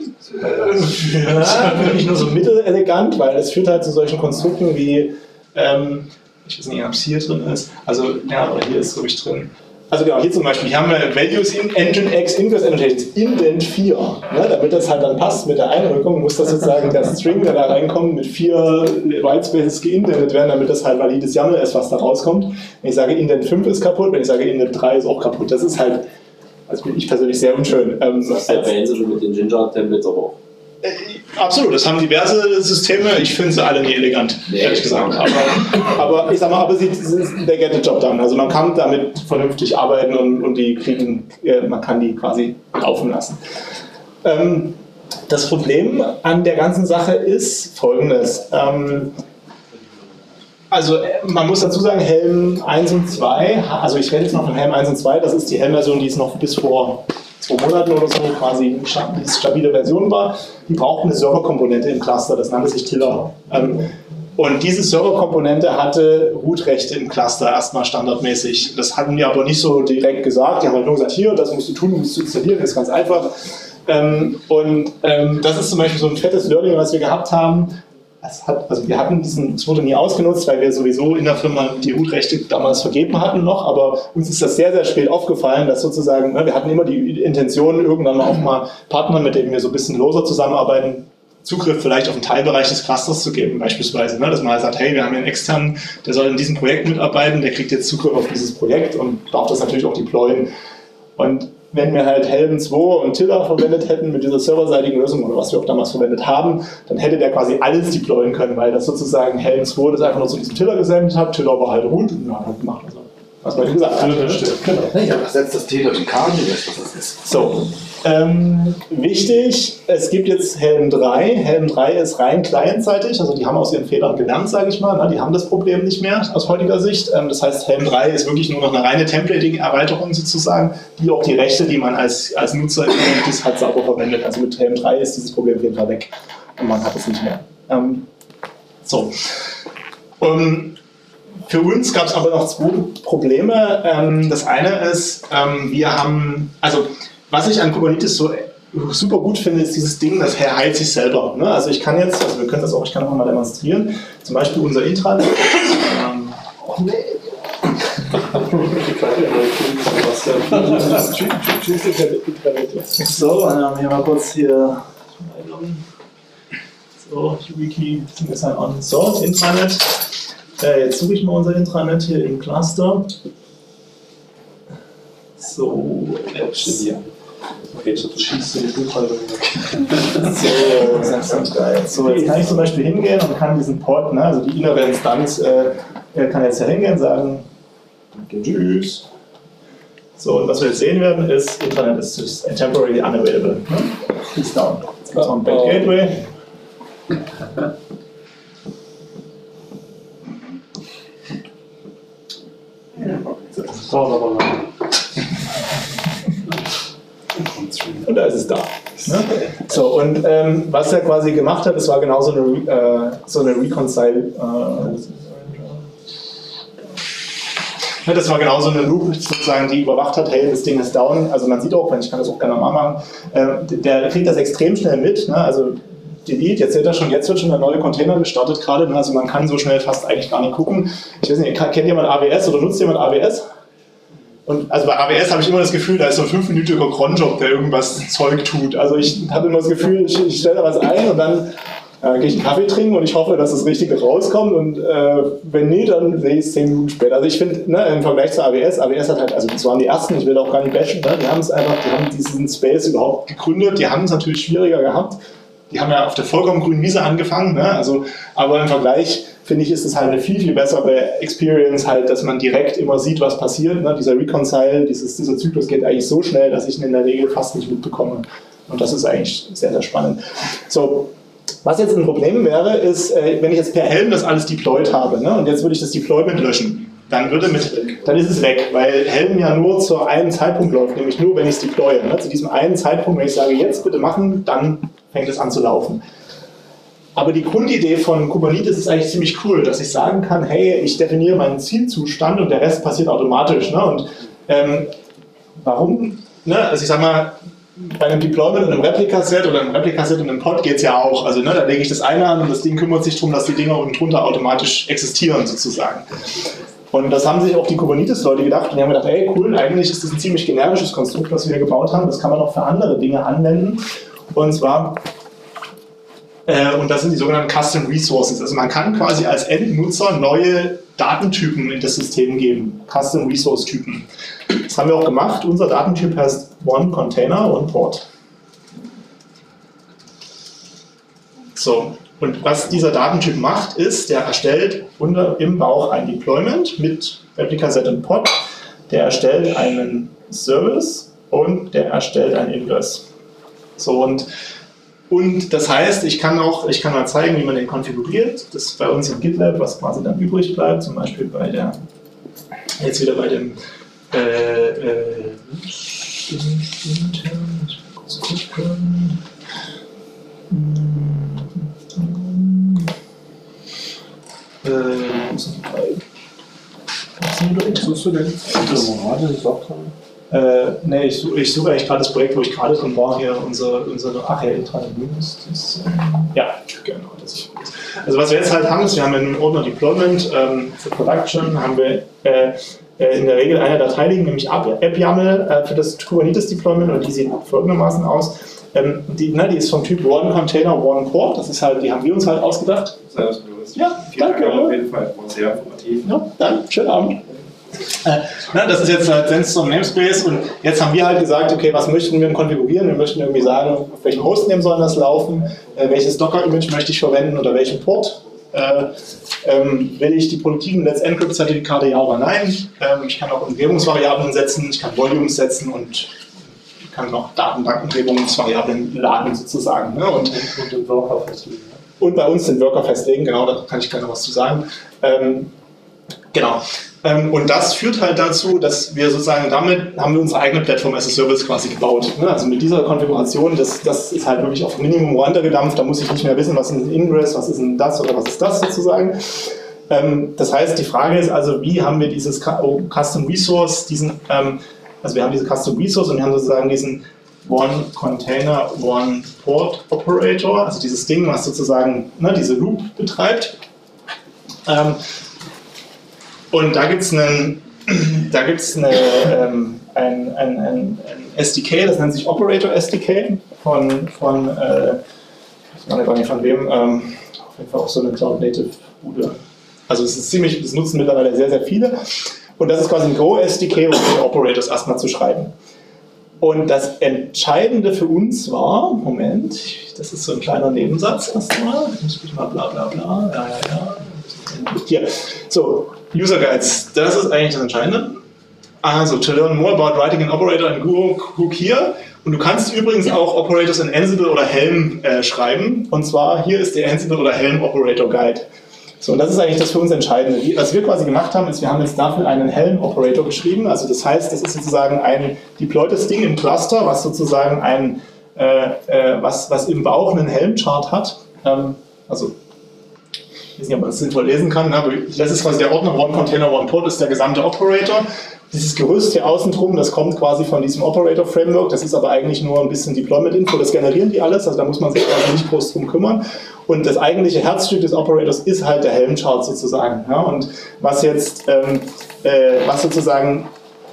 ja, nicht nur so mittelelegant, weil es führt halt zu solchen Konstrukten wie ähm, ich weiß nicht, ob es hier drin ist. Also, ja, aber hier ist es, glaube ich, drin. Also genau, hier zum Beispiel, hier haben wir Values in Nginx Ingress Annotations Indent vier. Ne, damit das halt dann passt mit der Einrückung, muss das sozusagen der String, der da reinkommt, mit vier Whitespaces geindentet werden, damit das halt valides YAML ist, was da rauskommt. Wenn ich sage Indent fünf ist kaputt, wenn ich sage Indent drei ist auch kaputt. Das ist halt, also finde ich persönlich sehr unschön. Ähm, das erwähnen Sie schon mit den Ginger-Templates aber auch. Äh, absolut, das haben diverse Systeme, ich finde sie alle nie elegant, nee, ehrlich gesagt. Aber, aber ich sag mal, aber sie, sie der get the job done. Also man kann damit vernünftig arbeiten und, und die kriegen, man kann die quasi laufen lassen. Ähm, das Problem an der ganzen Sache ist folgendes. Ähm, also man muss dazu sagen, Helm eins und zwei, also ich rede jetzt noch von Helm eins und zwei, das ist die Helm-Version, die es noch bis vor zwei Monaten oder so quasi die stabile Version war, die braucht eine Serverkomponente im Cluster, das nannte sich Tiller. Ähm, und diese Serverkomponente hatte Root-Rechte im Cluster erstmal standardmäßig. Das hatten wir aber nicht so direkt gesagt, die haben halt nur gesagt, hier, das musst du tun, musst du installieren, das ist ganz einfach. Ähm, und ähm, das ist zum Beispiel so ein fettes Learning, was wir gehabt haben. Es hat, also wir hatten diesen, es wurde nie ausgenutzt, weil wir sowieso in der Firma die Root-Rechte damals vergeben hatten noch, aber uns ist das sehr, sehr spät aufgefallen, dass sozusagen, ne, wir hatten immer die Intention, irgendwann mal auch mal Partner, mit denen wir so ein bisschen loser zusammenarbeiten, Zugriff vielleicht auf einen Teilbereich des Clusters zu geben, beispielsweise, ne? Dass man halt sagt, hey, wir haben hier einen externen, der soll in diesem Projekt mitarbeiten, der kriegt jetzt Zugriff auf dieses Projekt und darf das natürlich auch deployen. Und wenn wir halt Helm zwei und Tiller verwendet hätten mit dieser serverseitigen Lösung oder was wir auch damals verwendet haben, dann hätte der quasi alles deployen können, weil das sozusagen Helm zwei das einfach nur zu diesem Tiller gesendet hat, Tiller war halt root und hat halt gemacht. Also, was man gesagt hat. Ja, stimmt. Genau. Ich habe ersetzt das Tiller in Kali, was das ist. So. Ähm, wichtig, es gibt jetzt Helm drei. Helm drei ist rein clientseitig, also die haben aus ihren Fehlern gelernt, sage ich mal. Ne? Die haben das Problem nicht mehr aus heutiger Sicht. Ähm, das heißt, Helm drei ist wirklich nur noch eine reine Templating-Erweiterung sozusagen, die auch die Rechte, die man als, als Nutzer das halt sauber verwendet. Also mit Helm drei ist dieses Problem auf jeden Fall weg und man hat es nicht mehr. Ähm, so. Um, Für uns gab es aber noch zwei Probleme. Ähm, das eine ist, ähm, wir haben, also was ich an Kubernetes so super gut finde, ist dieses Ding, das heilt sich selber. Ne? Also ich kann jetzt, also wir können das auch, ich kann auch mal demonstrieren, zum Beispiel unser Intranet. Ähm, oh nee. So, ähm, hier mal kurz hier. So, YubiKey, sign on. So, Intranet. Äh, jetzt suche ich mal unser Intranet hier im Cluster. So, jetzt. Okay, so du schießt die Buchhaltung weg. So, das ist geil. So, jetzt kann ich zum Beispiel hingehen und kann diesen Pod, ne, also die innere Instanz, äh, kann jetzt hier hingehen und sagen, tschüss. So, und was wir jetzt sehen werden, ist, Intranet ist just temporarily unavailable. Ne? Ist down. Jetzt gibt es noch ein Back Gateway. Das dauert aber lang. Und da ist es da. Ne? So, und ähm, was er quasi gemacht hat, das war genau so eine, äh, so eine Reconcile. Äh, ja, das war genau so eine Loop, sozusagen, die überwacht hat, hey, das Ding ist down. Also man sieht auch, wenn ich kann das auch gerne mal machen, äh, der kriegt das extrem schnell mit. Ne? Also Delete, jetzt seht ihr schon, jetzt wird schon der neue Container gestartet gerade. Ne? Also man kann so schnell fast eigentlich gar nicht gucken. Ich weiß nicht, kennt jemand A W S oder nutzt jemand A W S? Und also bei A W S habe ich immer das Gefühl, da ist so ein fünfminütiger Cronjob, der irgendwas Zeug tut. Also ich habe immer das Gefühl, ich, ich stelle da was ein und dann äh, gehe ich einen Kaffee trinken und ich hoffe, dass das Richtige rauskommt und äh, wenn nee, dann sehe ich es zehn Minuten später. Also ich finde, ne, im Vergleich zu A W S, A W S hat halt, also das waren die ersten, ich will auch gar nicht bashen, ne, die haben es einfach, die haben diesen Space überhaupt gegründet, die haben es natürlich schwieriger gehabt. Die haben ja auf der vollkommen grünen Wiese angefangen, ne? Also, aber im Vergleich finde ich, ist es halt eine viel, viel bessere Experience, halt, dass man direkt immer sieht, was passiert. Ne? Dieser Reconcile, dieses, dieser Zyklus geht eigentlich so schnell, dass ich ihn in der Regel fast nicht mitbekomme. Und das ist eigentlich sehr, sehr spannend. So, was jetzt ein Problem wäre, ist, äh, wenn ich jetzt per Helm das alles deployed habe, ne? Und jetzt würde ich das Deployment löschen. Dann, würde mit, dann ist es weg, weil Helm ja nur zu einem Zeitpunkt läuft, nämlich nur, wenn ich es deploye. Ne? Zu diesem einen Zeitpunkt, wenn ich sage, jetzt bitte machen, dann fängt es an zu laufen. Aber die Grundidee von Kubernetes ist eigentlich ziemlich cool, dass ich sagen kann, hey, ich definiere meinen Zielzustand und der Rest passiert automatisch. Ne? Und ähm, warum? Ne? Also ich sag mal, bei einem Deployment und einem Replika-Set oder einem Replika-Set und einem Pod geht es ja auch. Also ne, da lege ich das eine an und das Ding kümmert sich darum, dass die Dinger unten drunter automatisch existieren sozusagen. Und das haben sich auch die Kubernetes-Leute gedacht und die haben gedacht, ey cool, eigentlich ist das ein ziemlich generisches Konstrukt, was wir hier gebaut haben, das kann man auch für andere Dinge anwenden. Und zwar, äh, und das sind die sogenannten Custom Resources. Also man kann quasi als Endnutzer neue Datentypen in das System geben, Custom Resource Typen. Das haben wir auch gemacht. Unser Datentyp heißt One Container, One Port. So. Und was dieser Datentyp macht, ist, der erstellt unter, im Bauch ein Deployment mit Replika-Set und Pod, der erstellt einen Service und der erstellt ein Ingress. So, und, und das heißt, ich kann auch, ich kann mal zeigen, wie man den konfiguriert. Das ist bei uns im GitLab, was quasi dann übrig bleibt, zum Beispiel bei der, jetzt wieder bei dem, äh, äh, ich will kurz gucken. Äh, was suchst du denn? Äh, ne, ich, such, ich suche eigentlich gerade das Projekt, wo ich gerade drin war, hier unser, unser ach ja, Intranet Linux. Das, äh, ja, genau. Das also was wir jetzt halt haben, ist, wir haben einen Ordner Deployment ähm, für Production, haben wir äh, in der Regel eine Datei liegen, nämlich app-yaml äh, für das Kubernetes Deployment und die sieht folgendermaßen aus. Ähm, die, ne, die ist vom Typ One Container, One Port. Das ist halt, die haben wir uns halt ausgedacht. Ja, danke. Auf jeden Fall, sehr informativ. Ja, dann, schönen Abend. Äh, na, das ist jetzt halt Sandstorm Namespace und jetzt haben wir halt gesagt, okay, was möchten wir konfigurieren? Wir möchten irgendwie sagen, auf welchem Hostname soll das laufen, äh, welches Docker-Image möchte ich verwenden oder welchen Port. Äh, ähm, will ich die produktiven Let's Encrypt-Zertifikate ja oder nein? Ähm, ich kann auch Umgebungsvariablen setzen, ich kann Volumes setzen und kann noch Datenbankumgebungsvariablen laden sozusagen. Ne? Und, und den Worker festlegen. Ne? Und bei uns den Worker festlegen, genau, da kann ich gleich noch was zu sagen. Ähm, genau. Ähm, und das führt halt dazu, dass wir sozusagen damit haben wir unsere eigene Plattform as a Service quasi gebaut. Ne? Also mit dieser Konfiguration, das, das ist halt wirklich auf Minimum runtergedampft, da muss ich nicht mehr wissen, was ist ein Ingress, was ist denn das oder was ist das sozusagen. Ähm, das heißt, die Frage ist also, wie haben wir dieses Custom Resource, diesen, ähm, also wir haben diese Custom Resource und wir haben sozusagen diesen One Container, One Port Operator, also dieses Ding, was sozusagen ne, diese Loop betreibt. Ähm, Und da gibt es da gibt's eine, ähm, ein, ein, ein, ein S D K, das nennt sich Operator S D K von, von äh, ich weiß gar nicht von wem, ähm, auf jeden Fall auch so eine Cloud Native Bude. Also es ist ziemlich, das nutzen mittlerweile sehr, sehr viele. Und das ist quasi ein Go S D K, um die Operators erstmal zu schreiben. Und das Entscheidende für uns war, Moment, das ist so ein kleiner Nebensatz erstmal, ich muss mal bla bla bla, ja, ja, ja. Hier, so, User Guides, das ist eigentlich das Entscheidende. Also, to learn more about writing an operator in Go, guck hier. Und du kannst übrigens auch Operators in Ansible oder Helm äh, schreiben. Und zwar, hier ist der Ansible oder Helm Operator Guide. So, und das ist eigentlich das für uns Entscheidende. Was wir quasi gemacht haben, ist, wir haben jetzt dafür einen Helm Operator geschrieben. Also, das heißt, das ist sozusagen ein deploytes Ding im Cluster, was sozusagen ein, äh, äh, was, was im Bauch einen Helm-Chart hat. Ähm, also, ich weiß nicht, ob man das sinnvoll lesen kann, aber das ist quasi der Ordner One Container, One Port, ist der gesamte Operator. Dieses Gerüst hier außen drum, das kommt quasi von diesem Operator Framework, das ist aber eigentlich nur ein bisschen Deployment-Info, das generieren die alles, also da muss man sich quasi nicht groß drum kümmern. Und das eigentliche Herzstück des Operators ist halt der Helm-Chart sozusagen. Ja? Und was jetzt, ähm, äh, was sozusagen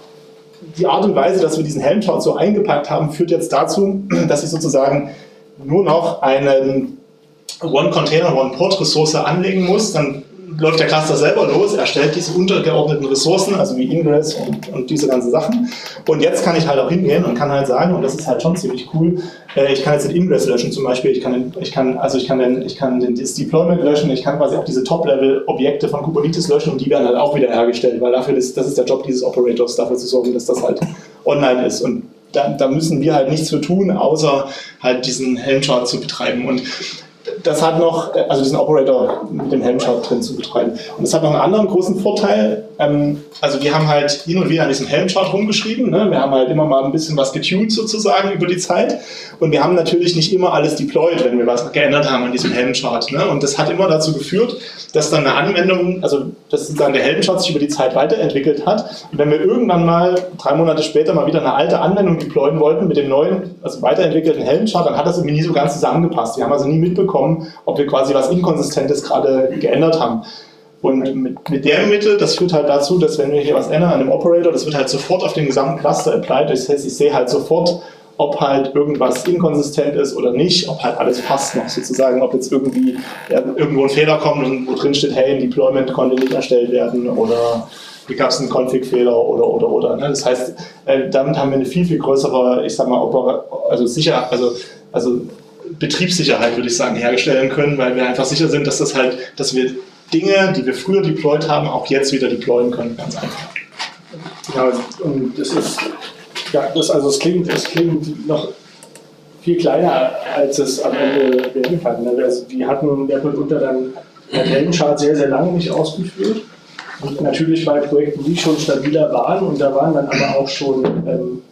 die Art und Weise, dass wir diesen Helm-Chart so eingepackt haben, führt jetzt dazu, dass ich sozusagen nur noch einen One Container, One Port Ressource anlegen muss, dann läuft der Cluster selber los, erstellt diese untergeordneten Ressourcen, also wie Ingress und, und diese ganzen Sachen. Und jetzt kann ich halt auch hingehen und kann halt sagen, und das ist halt schon ziemlich cool, äh, ich kann jetzt den Ingress löschen zum Beispiel, ich kann, den, ich kann, also ich kann, den, ich kann den, das Deployment löschen, ich kann quasi auch diese Top-Level-Objekte von Kubernetes löschen und die werden halt auch wieder hergestellt, weil dafür ist, das ist der Job dieses Operators, dafür zu sorgen, dass das halt online ist. Und da, da müssen wir halt nichts für tun, außer halt diesen Helm-Chart zu betreiben. Und das hat noch, also diesen Operator mit dem Helm-Chart drin zu betreiben. Und das hat noch einen anderen großen Vorteil. Ähm, also wir haben halt hin und wieder an diesem Helm-Chart rumgeschrieben. Ne? Wir haben halt immer mal ein bisschen was getuned sozusagen über die Zeit. Und wir haben natürlich nicht immer alles deployed, wenn wir was geändert haben an diesem Helm-Chart. Ne? Und das hat immer dazu geführt, dass dann eine Anwendung, also dass sozusagen der Helm-Chart sich über die Zeit weiterentwickelt hat. Und wenn wir irgendwann mal drei Monate später mal wieder eine alte Anwendung deployen wollten mit dem neuen, also weiterentwickelten Helm-Chart, dann hat das irgendwie nie so ganz zusammengepasst. Wir haben also nie mitbekommen, ob wir quasi was Inkonsistentes gerade geändert haben. Und mit, mit der Mittel, das führt halt dazu, dass wenn wir hier was ändern an dem Operator, das wird halt sofort auf den gesamten Cluster applied. Das heißt, ich sehe halt sofort, ob halt irgendwas inkonsistent ist oder nicht, ob halt alles passt noch sozusagen, ob jetzt irgendwie ja, irgendwo ein Fehler kommt und wo drin steht, hey, ein Deployment konnte nicht erstellt werden oder hier gab es einen Config-Fehler oder oder oder. Ne? Das heißt, äh, damit haben wir eine viel, viel größere, ich sag mal, Opera also sicher, also, also Betriebssicherheit, würde ich sagen, herstellen können, weil wir einfach sicher sind, dass das halt, dass wir Dinge, die wir früher deployed haben, auch jetzt wieder deployen können, ganz einfach. Ja, und das ist, ja, das, also es klingt, es klingt noch viel kleiner, als es am Ende werden kann. Also die hatten der unter dann der Helm-Chart sehr, sehr lange nicht ausgeführt. Und natürlich bei Projekten, die schon stabiler waren, und da waren dann aber auch schon ähm,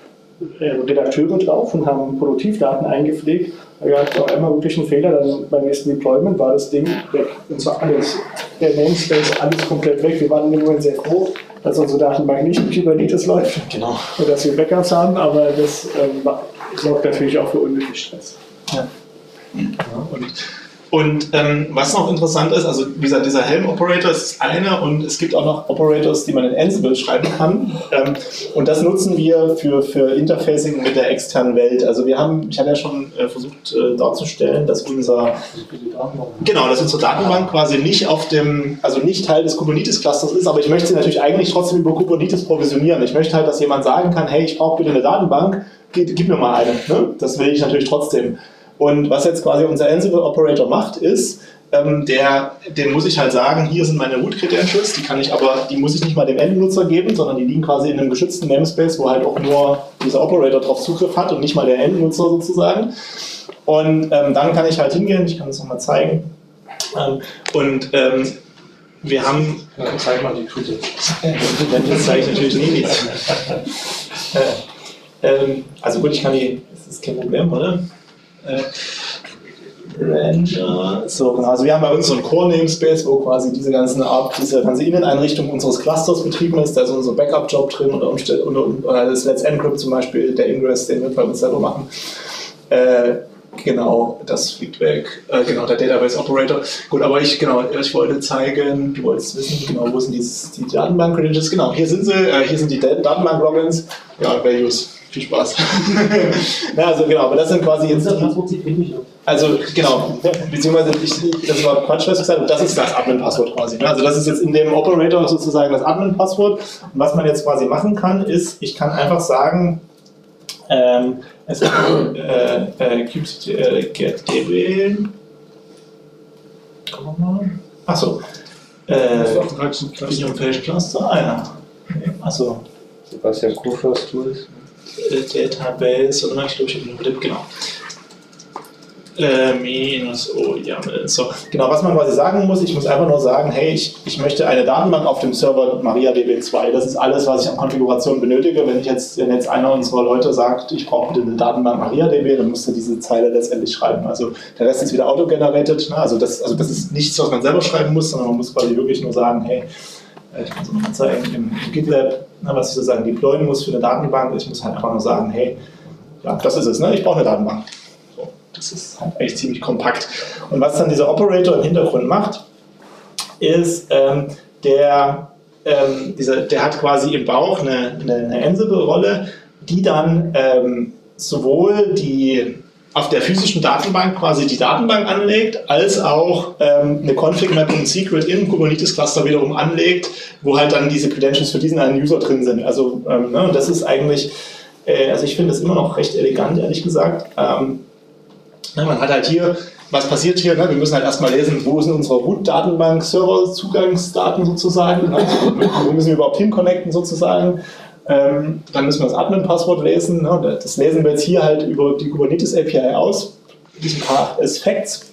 Redakteure drauf und haben Produktivdaten eingepflegt. Da gab es auch einmal wirklich einen Fehler, dann beim nächsten Deployment war das Ding weg. Und zwar alles, der Namespace, alles komplett weg. Wir waren in dem Moment sehr froh, dass unsere Datenbank nicht mit Kubernetes läuft. Genau. Und dass wir Backups haben, aber das ähm, sorgt natürlich auch für unnötig Stress. Ja. Ja, und Und ähm, was noch interessant ist, also wie gesagt, dieser Helm-Operator ist das eine und es gibt auch noch Operators, die man in Ansible schreiben kann. Ähm, und das nutzen wir für, für Interfacing mit der externen Welt. Also wir haben, ich hatte ja schon äh, versucht äh, darzustellen, dass unser genau, dass unsere Datenbank quasi nicht auf dem, also nicht Teil des Kubernetes-Clusters ist, aber ich möchte sie natürlich eigentlich trotzdem über Kubernetes provisionieren. Ich möchte halt, dass jemand sagen kann, hey, ich brauche bitte eine Datenbank, gib, gib mir mal eine. Ne? Das will ich natürlich trotzdem. Und was jetzt quasi unser Ansible-Operator macht, ist, ähm, der, dem muss ich halt sagen, hier sind meine Root-Credentials, die kann ich aber, die muss ich nicht mal dem Endnutzer geben, sondern die liegen quasi in einem geschützten Namespace, wo halt auch nur dieser Operator drauf Zugriff hat und nicht mal der Endnutzer sozusagen. Und ähm, dann kann ich halt hingehen, ich kann das nochmal zeigen. Ähm, und ähm, wir haben... Ja, zeig mal die Tüte. Das zeige ich natürlich nie wieder. ähm, also gut, ich kann die... Das ist kein Problem, oder? Äh, Render. So, genau. Also wir haben bei uns so einen Core-Namespace, wo quasi diese ganze Art, diese ganze Inneneinrichtung unseres Clusters betrieben ist. Da ist unser Backup-Job drin oder, oder, oder das Let's Encrypt zum Beispiel, der Ingress, den wir bei uns selber machen. Äh, genau, das fliegt weg. Äh, genau, der Database Operator. Gut, aber ich, genau, ich wollte zeigen, du wolltest wissen, genau, wo sind dieses, die Datenbank-Credentials? Genau, hier sind sie, äh, hier sind die Datenbank-Logins. Ja, Values. Viel Spaß. Na, also genau, aber das sind quasi jetzt. Also genau, beziehungsweise ich, das war Quatsch, was ich gesagt habe, das ist das Admin-Passwort quasi. Also das ist jetzt in dem Operator sozusagen das Admin-Passwort. Und was man jetzt quasi machen kann, ist, ich kann einfach sagen, ähm, es gibt äh, äh, äh, get db. Achso. Äh, Page Cluster, einer. Achso. Sebastian Kofers Tools. Database, oder ich glaube, ich habe einen genau. Äh, minus O YAML. So, genau, was man quasi sagen muss, ich muss einfach nur sagen, hey, ich, ich möchte eine Datenbank auf dem Server MariaDB zwei. Das ist alles, was ich an Konfiguration benötige. Wenn ich jetzt, wenn jetzt einer unserer Leute sagt, ich brauche bitte eine Datenbank MariaDB, dann musst du diese Zeile letztendlich schreiben. Also der Rest ist wieder autogenerated. Ne? Also, das, also das ist nichts, was man selber schreiben muss, sondern man muss quasi wirklich nur sagen, hey, ich kann es nochmal zeigen, im GitLab, was ich sozusagen deployen muss für eine Datenbank, ich muss halt einfach nur sagen, hey, ja, das ist es, ne? Ich brauche eine Datenbank. So, das ist halt echt ziemlich kompakt. Und was dann dieser Operator im Hintergrund macht, ist, ähm, der, ähm, dieser, der hat quasi im Bauch eine, eine, eine Ansible-Rolle, die dann ähm, sowohl die auf der physischen Datenbank quasi die Datenbank anlegt, als auch ähm, eine Config-Map und Secret im Kubernetes-Cluster wiederum anlegt, wo halt dann diese Credentials für diesen einen User drin sind. Also ähm, ne, das ist eigentlich, äh, also ich finde das immer noch recht elegant, ehrlich gesagt. Ähm, ne, man hat halt hier, was passiert hier, ne? Wir müssen halt erstmal lesen, wo sind unsere Root-Datenbank-Server-Zugangsdaten sozusagen, ne? Wo müssen wir überhaupt hinconnecten sozusagen. Ähm, dann müssen wir das Admin-Passwort lesen. Ne? Das lesen wir jetzt hier halt über die Kubernetes-A P I aus, mit diesen paar Facts.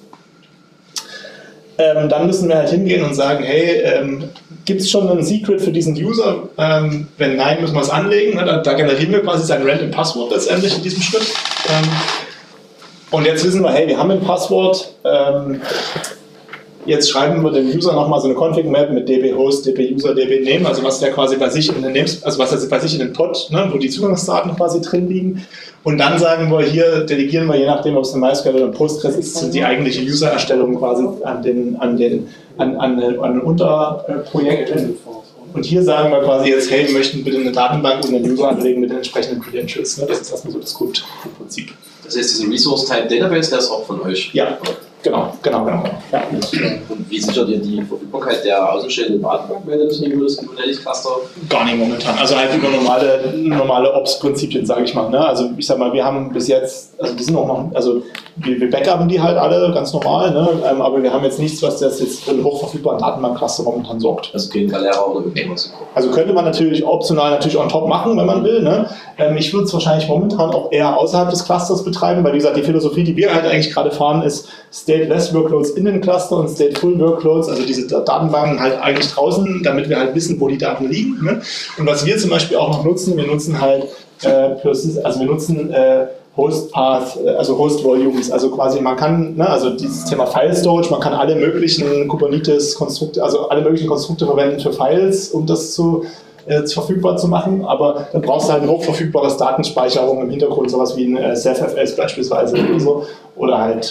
Ähm, dann müssen wir halt hingehen und sagen, hey, ähm, gibt es schon einen Secret für diesen User? Ähm, wenn nein, müssen wir es anlegen. Ne? Da, da generieren wir quasi sein random Passwort letztendlich in diesem Schritt. Ähm, und jetzt wissen wir, hey, wir haben ein Passwort. Ähm, Jetzt schreiben wir dem User nochmal so eine Config-Map mit db-host, db-user, db-name, also was der quasi bei sich in den Names, also was er bei sich in den Pod, ne, wo die Zugangsdaten quasi drin liegen. Und dann sagen wir hier, delegieren wir, je nachdem, ob es ein MySQL oder ein Postgres ist, sind die eigentliche User-Erstellung quasi an den, an den, an, an, an den Unterprojekten. Und hier sagen wir quasi jetzt, hey, wir möchten bitte eine Datenbank und einen User anlegen mit den entsprechenden Credentials. Ne? Das ist erstmal so das Grundprinzip. Das heißt, dieser Resource-Type-Database, der ist auch von euch? Ja. Genau, genau, genau. Ja. Und wie sichert ihr die Verfügbarkeit der außenstehenden Datenbank, wenn ihr das nicht über das Kubernetes-Cluster? Gar nicht momentan. Also halt über normale, normale Ops-Prinzipien, sage ich mal. Ne? Also ich sag mal, wir haben bis jetzt, also die sind auch noch, also wir, wir backupen die halt alle ganz normal, ne? Ähm, aber wir haben jetzt nichts, was das jetzt für einen hochverfügbaren Datenbank-Cluster momentan sorgt. Also kein Galera oder irgendwas. Also könnte man natürlich optional natürlich on top machen, wenn man will. Ne? Ähm, ich würde es wahrscheinlich momentan auch eher außerhalb des Clusters betreiben, weil wie gesagt, die Philosophie, die wir halt eigentlich gerade fahren, ist Stateless Workloads in den Cluster und Stateful Workloads, also diese Datenbanken halt eigentlich draußen, damit wir halt wissen, wo die Daten liegen. Ne? Und was wir zum Beispiel auch noch nutzen, wir nutzen halt, äh, also wir nutzen äh, Host Path, also Host Volumes, also quasi man kann, ne, also dieses Thema File Storage, man kann alle möglichen Kubernetes-Konstrukte, also alle möglichen Konstrukte verwenden für Files, um das zu, äh, verfügbar zu machen, aber dann brauchst du halt ein hochverfügbares Datenspeicherung im Hintergrund, sowas wie ein äh, S E F F S beispielsweise oder so, oder halt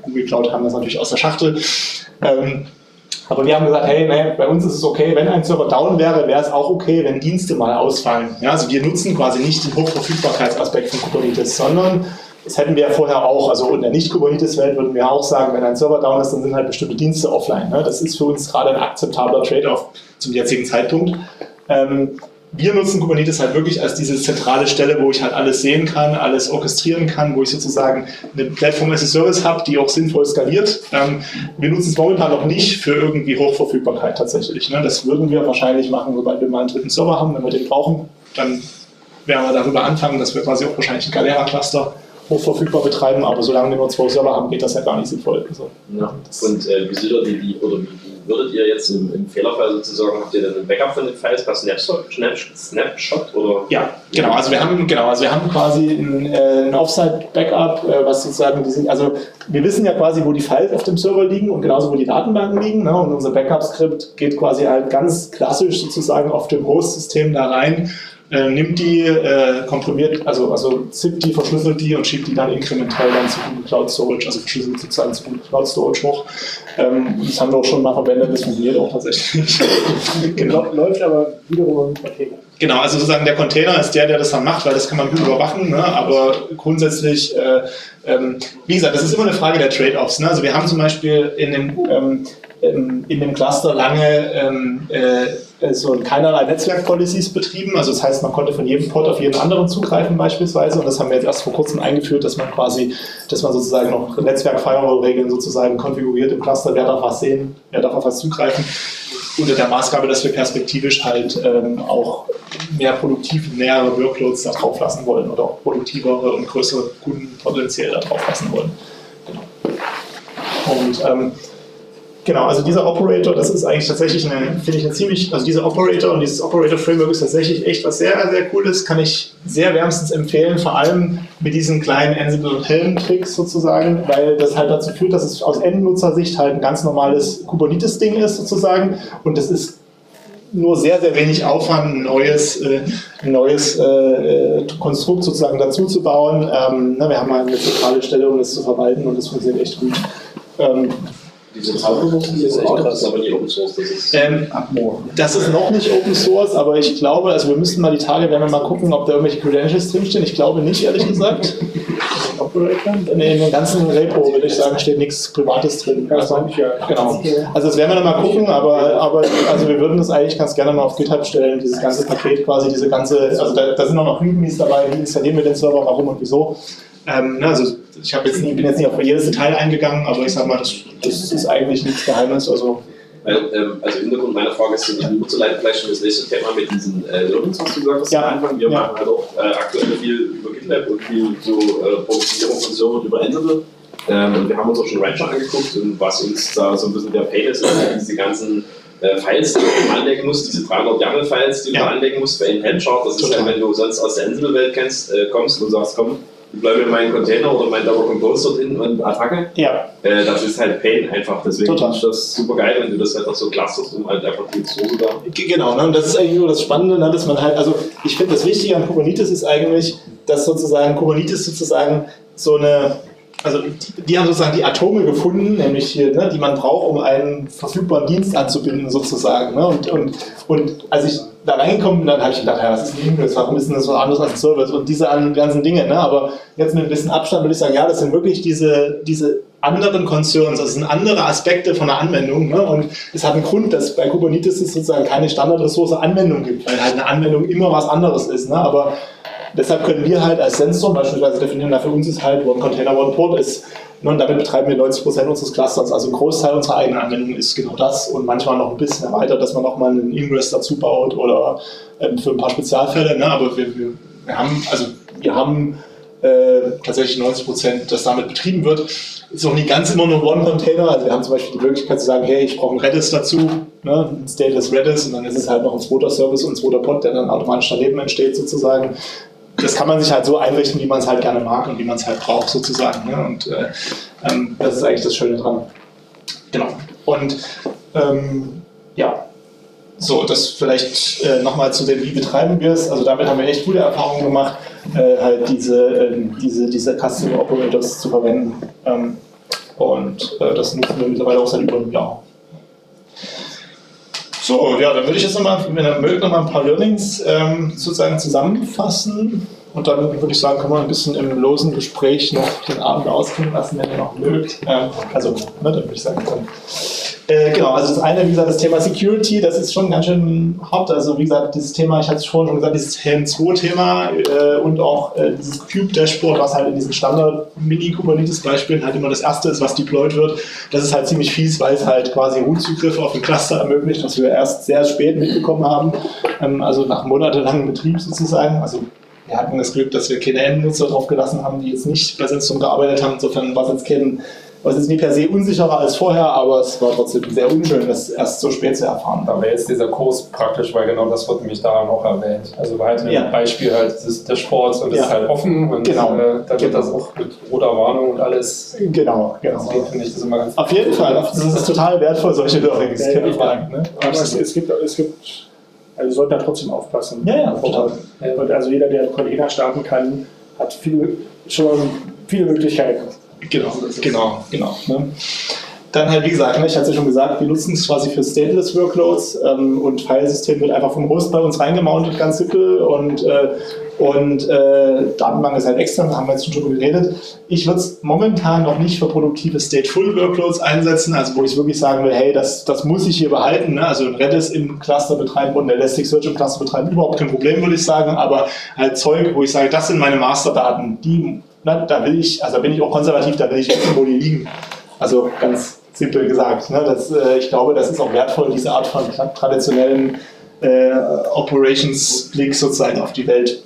Google Cloud haben das natürlich aus der Schachtel. Ähm, aber wir haben gesagt, hey, ne, bei uns ist es okay, wenn ein Server down wäre, wäre es auch okay, wenn Dienste mal ausfallen. Ja, also wir nutzen quasi nicht den Hochverfügbarkeitsaspekt von Kubernetes, sondern das hätten wir ja vorher auch, also in der Nicht-Kubernetes-Welt würden wir auch sagen, wenn ein Server down ist, dann sind halt bestimmte Dienste offline. Ne? Das ist für uns gerade ein akzeptabler Trade-off zum jetzigen Zeitpunkt. Ähm, wir nutzen Kubernetes halt wirklich als diese zentrale Stelle, wo ich halt alles sehen kann, alles orchestrieren kann, wo ich sozusagen eine Plattform as a Service habe, die auch sinnvoll skaliert. Ähm, wir nutzen es momentan noch nicht für irgendwie Hochverfügbarkeit tatsächlich. Ne? Das würden wir wahrscheinlich machen, sobald wir mal einen dritten Server haben, wenn wir den brauchen, dann werden wir darüber anfangen, dass wir quasi auch wahrscheinlich ein Galera-Cluster hochverfügbar betreiben, aber solange wir nur zwei Server haben, geht das ja gar nicht sinnvoll. Also, ja. Und äh, wie sichert ihr die, oder wie, wie würdet ihr jetzt im, im Fehlerfall sozusagen, habt ihr dann ein Backup von den Files per Snapshot, Snapshot oder? Ja, genau, also wir haben, genau, also wir haben quasi ein, äh, ein Offsite-Backup, äh, was sozusagen, die sind, also wir wissen ja quasi, wo die Files auf dem Server liegen und genauso, wo die Datenbanken liegen, ne? Und unser Backup-Skript geht quasi halt ganz klassisch sozusagen auf dem Host-System da rein, Äh, nimmt die, äh, komprimiert, also, also zippt die, verschlüsselt die und schiebt die dann inkrementell dann zu Google Cloud Storage, also verschlüsselt sozusagen zu Google Cloud Storage hoch. Ähm, das haben wir auch schon mal verwendet, das funktioniert auch tatsächlich. Genau. Läuft aber wiederum im Container. Genau, also sozusagen der Container ist der, der das dann macht, weil das kann man gut überwachen, ne? Aber grundsätzlich, äh, ähm, wie gesagt, das ist immer eine Frage der Trade-offs. Ne? Also wir haben zum Beispiel in dem, ähm, in dem Cluster lange ähm, äh, so keinerlei Netzwerk-Policies betrieben. Also das heißt, man konnte von jedem Pod auf jeden anderen zugreifen beispielsweise. Und das haben wir jetzt erst vor kurzem eingeführt, dass man quasi, dass man sozusagen noch Netzwerk-Firewall-Regeln sozusagen konfiguriert im Cluster. Wer darf was sehen, wer darf auf was zugreifen. Unter der Maßgabe, dass wir perspektivisch halt ähm, auch mehr produktiv nähere Workloads da drauf lassen wollen oder auch produktivere und größere Kunden potenziell da drauf lassen wollen. Genau. Und ähm, Genau, also dieser Operator, das ist eigentlich tatsächlich eine, finde ich eine ziemlich, also dieser Operator und dieses Operator-Framework ist tatsächlich echt was sehr, sehr Cooles, kann ich sehr wärmstens empfehlen, vor allem mit diesen kleinen Ansible und Helm-Tricks sozusagen, weil das halt dazu führt, dass es aus Endnutzersicht halt ein ganz normales Kubernetes-Ding ist sozusagen und das ist nur sehr, sehr wenig Aufwand, ein neues, äh, ein neues äh, Konstrukt sozusagen dazu zu bauen. Ähm, na, wir haben halt eine zentrale Stelle, um das zu verwalten und das funktioniert echt gut. Ähm, Diese Zahlungsnutzung ist echt krass, das ist aber nicht Open Source. Das ist, ähm, das ist noch nicht Open Source, aber ich glaube, also wir müssten mal die Tage, werden wir mal gucken, ob da irgendwelche Credentials drinstehen. Ich glaube nicht, ehrlich gesagt. In dem ganzen Repo, würde ich sagen, steht nichts Privates drin. Also, genau. Also das werden wir dann mal gucken, aber, aber also wir würden das eigentlich ganz gerne mal auf GitHub stellen, dieses ganze Paket quasi, diese ganze, also da, da sind auch noch Readmes dabei, wie installieren wir den Server, warum und wieso. Ähm, ne, also ich hab jetzt nie, bin jetzt nicht auf jedes Detail eingegangen, aber ich sag mal, das, das ist eigentlich nichts Geheimes. Also, Weil, ähm, also Hintergrund meiner Frage ist, nicht nur zu leiten, vielleicht schon das nächste Thema mit diesen äh, Learnings, was du gesagt hast ja. am Anfang. Wir ja. machen halt auch äh, aktuell viel über GitLab und viel so äh, Programmierung von Servern über Ansible. Ähm, und wir haben uns auch schon Rancher angeguckt und was uns da so ein bisschen der Pain ist, ist halt diese ganzen äh, Files, die du anlegen musst, diese dreihundert YAML-Files, die du ja. da anlegen musst für einen Helm-Chart. Das Total. Ist halt, wenn du sonst aus der Ansible-Welt kennst, äh, kommst und sagst, komm, ich bleibe in meinem Container oder mein Docker Compose dort hinten und Attacke. Ja. Äh, das ist halt Pain einfach. Deswegen Total. finde ich das super geil, wenn du das halt auch so clusterst und halt einfach die Ressource da. Genau, ne? Und das ist eigentlich nur das Spannende, ne? Dass man halt, also ich finde das Wichtige an Kubernetes ist eigentlich, dass sozusagen Kubernetes sozusagen so eine, also die, die haben sozusagen die Atome gefunden, nämlich hier, ne, die man braucht, um einen verfügbaren Dienst anzubinden sozusagen. Ne? Und, und, und als ich da reingekommen bin, dann habe ich gedacht, ja, was ist ein Ingress, warum ist denn das was anderes als ein Service und diese ganzen Dinge. Ne? Aber jetzt mit ein bisschen Abstand würde ich sagen, ja, das sind wirklich diese, diese anderen Concerns, das sind andere Aspekte von der Anwendung. Ne? Und es hat einen Grund, dass bei Kubernetes es sozusagen keine Standardressource Anwendung gibt, weil halt eine Anwendung immer was anderes ist. Ne? Aber deshalb können wir halt als Sensor beispielsweise definieren, für uns ist halt One Container, One Port ist, und damit betreiben wir neunzig Prozent unseres Clusters. Also ein Großteil unserer eigenen Anwendung ist genau das und manchmal noch ein bisschen erweitert, dass man nochmal einen Ingress dazu baut oder ähm, für ein paar Spezialfälle. Ne? Aber wir, wir, wir haben, also wir haben äh, tatsächlich neunzig Prozent, das damit betrieben wird. Ist auch nicht ganz immer nur One Container. Also wir haben zum Beispiel die Möglichkeit zu sagen, hey, ich brauche einen Redis dazu, ne? Ein Stateless Redis und dann ist es halt noch ein zweiter Service und ein zweiter Pod, der dann automatisch daneben entsteht sozusagen. Das kann man sich halt so einrichten, wie man es halt gerne mag und wie man es halt braucht sozusagen. Ne? Und äh, ähm, das ist eigentlich das Schöne dran. Genau. Und ähm, ja, so, das vielleicht äh, nochmal zu dem, wie betreiben wir es. Also damit haben wir echt gute Erfahrungen gemacht, äh, halt diese, äh, diese, diese Custom Operators zu verwenden. Ähm, Und äh, das nutzen wir mittlerweile auch seit über einem Jahr. So, ja, dann würde ich jetzt nochmal, wenn ihr mögt, nochmal ein paar Learnings ähm, sozusagen zusammenfassen. Und dann würde ich sagen, können wir ein bisschen im losen Gespräch noch den Abend ausklingen lassen, wenn ihr noch mögt. Ähm, also, ne, dann würde ich sagen, dann. Äh, genau, also das eine, wie gesagt, das Thema Security, das ist schon ganz schön hot. Also wie gesagt, dieses Thema, ich hatte es vorhin schon gesagt, dieses Helm zwei Thema äh, und auch äh, dieses Cube-Dashboard, was halt in diesen Standard-Mini-Kubernetes-Beispielen halt immer das erste ist, was deployed wird. Das ist halt ziemlich fies, weil es halt quasi Root-Zugriff auf den Cluster ermöglicht, was wir erst sehr spät mitbekommen haben. Ähm, also nach monatelangem Betrieb sozusagen. Also wir hatten das Glück, dass wir keine Endnutzer drauf gelassen haben, die jetzt nicht bei Sensum gearbeitet haben. Insofern war es jetzt kein Es ist nie per se unsicherer als vorher, aber es war trotzdem sehr unschön, das erst so spät zu erfahren. Da wäre jetzt dieser Kurs praktisch, weil genau das wird nämlich da noch erwähnt. Also war halt ein ja. Beispiel halt des, des Sports und es ja. ist halt offen und genau. äh, da wird genau. das auch mit roter Warnung und alles. Genau, genau. Deswegen finde ich das immer ganz Auf jeden Fall, das ist total wertvoll, solche Learnings. Ja, ja, Fragen, ne? Aber es, es gibt, es gibt, also wir sollten da trotzdem aufpassen. Ja, ja, total. Und also jeder, der Container starten kann, hat viel, schon viele Möglichkeiten. Genau, genau, genau. Ne? Dann halt, wie gesagt, ne, ich hatte es ja schon gesagt, wir nutzen es quasi für Stateless Workloads ähm, und Filesystem wird einfach vom Host bei uns reingemountet, ganz simpel. Und, äh, und äh, Datenbank ist halt extern, da haben wir jetzt schon drüber geredet. Ich würde es momentan noch nicht für produktive Stateful Workloads einsetzen, also wo ich wirklich sagen will, hey, das, das muss ich hier behalten. Ne? Also ein Redis im Cluster betreiben und ein Elasticsearch im Cluster betreiben, überhaupt kein Problem, würde ich sagen. Aber halt Zeug, wo ich sage, das sind meine Masterdaten, die, na, da will ich, also da bin ich auch konservativ, da will ich wissen, wo die liegen. Also ganz simpel gesagt. Ne? Das, äh, ich glaube, das ist auch wertvoll, diese Art von traditionellen äh, Operations-Blick sozusagen auf die Welt.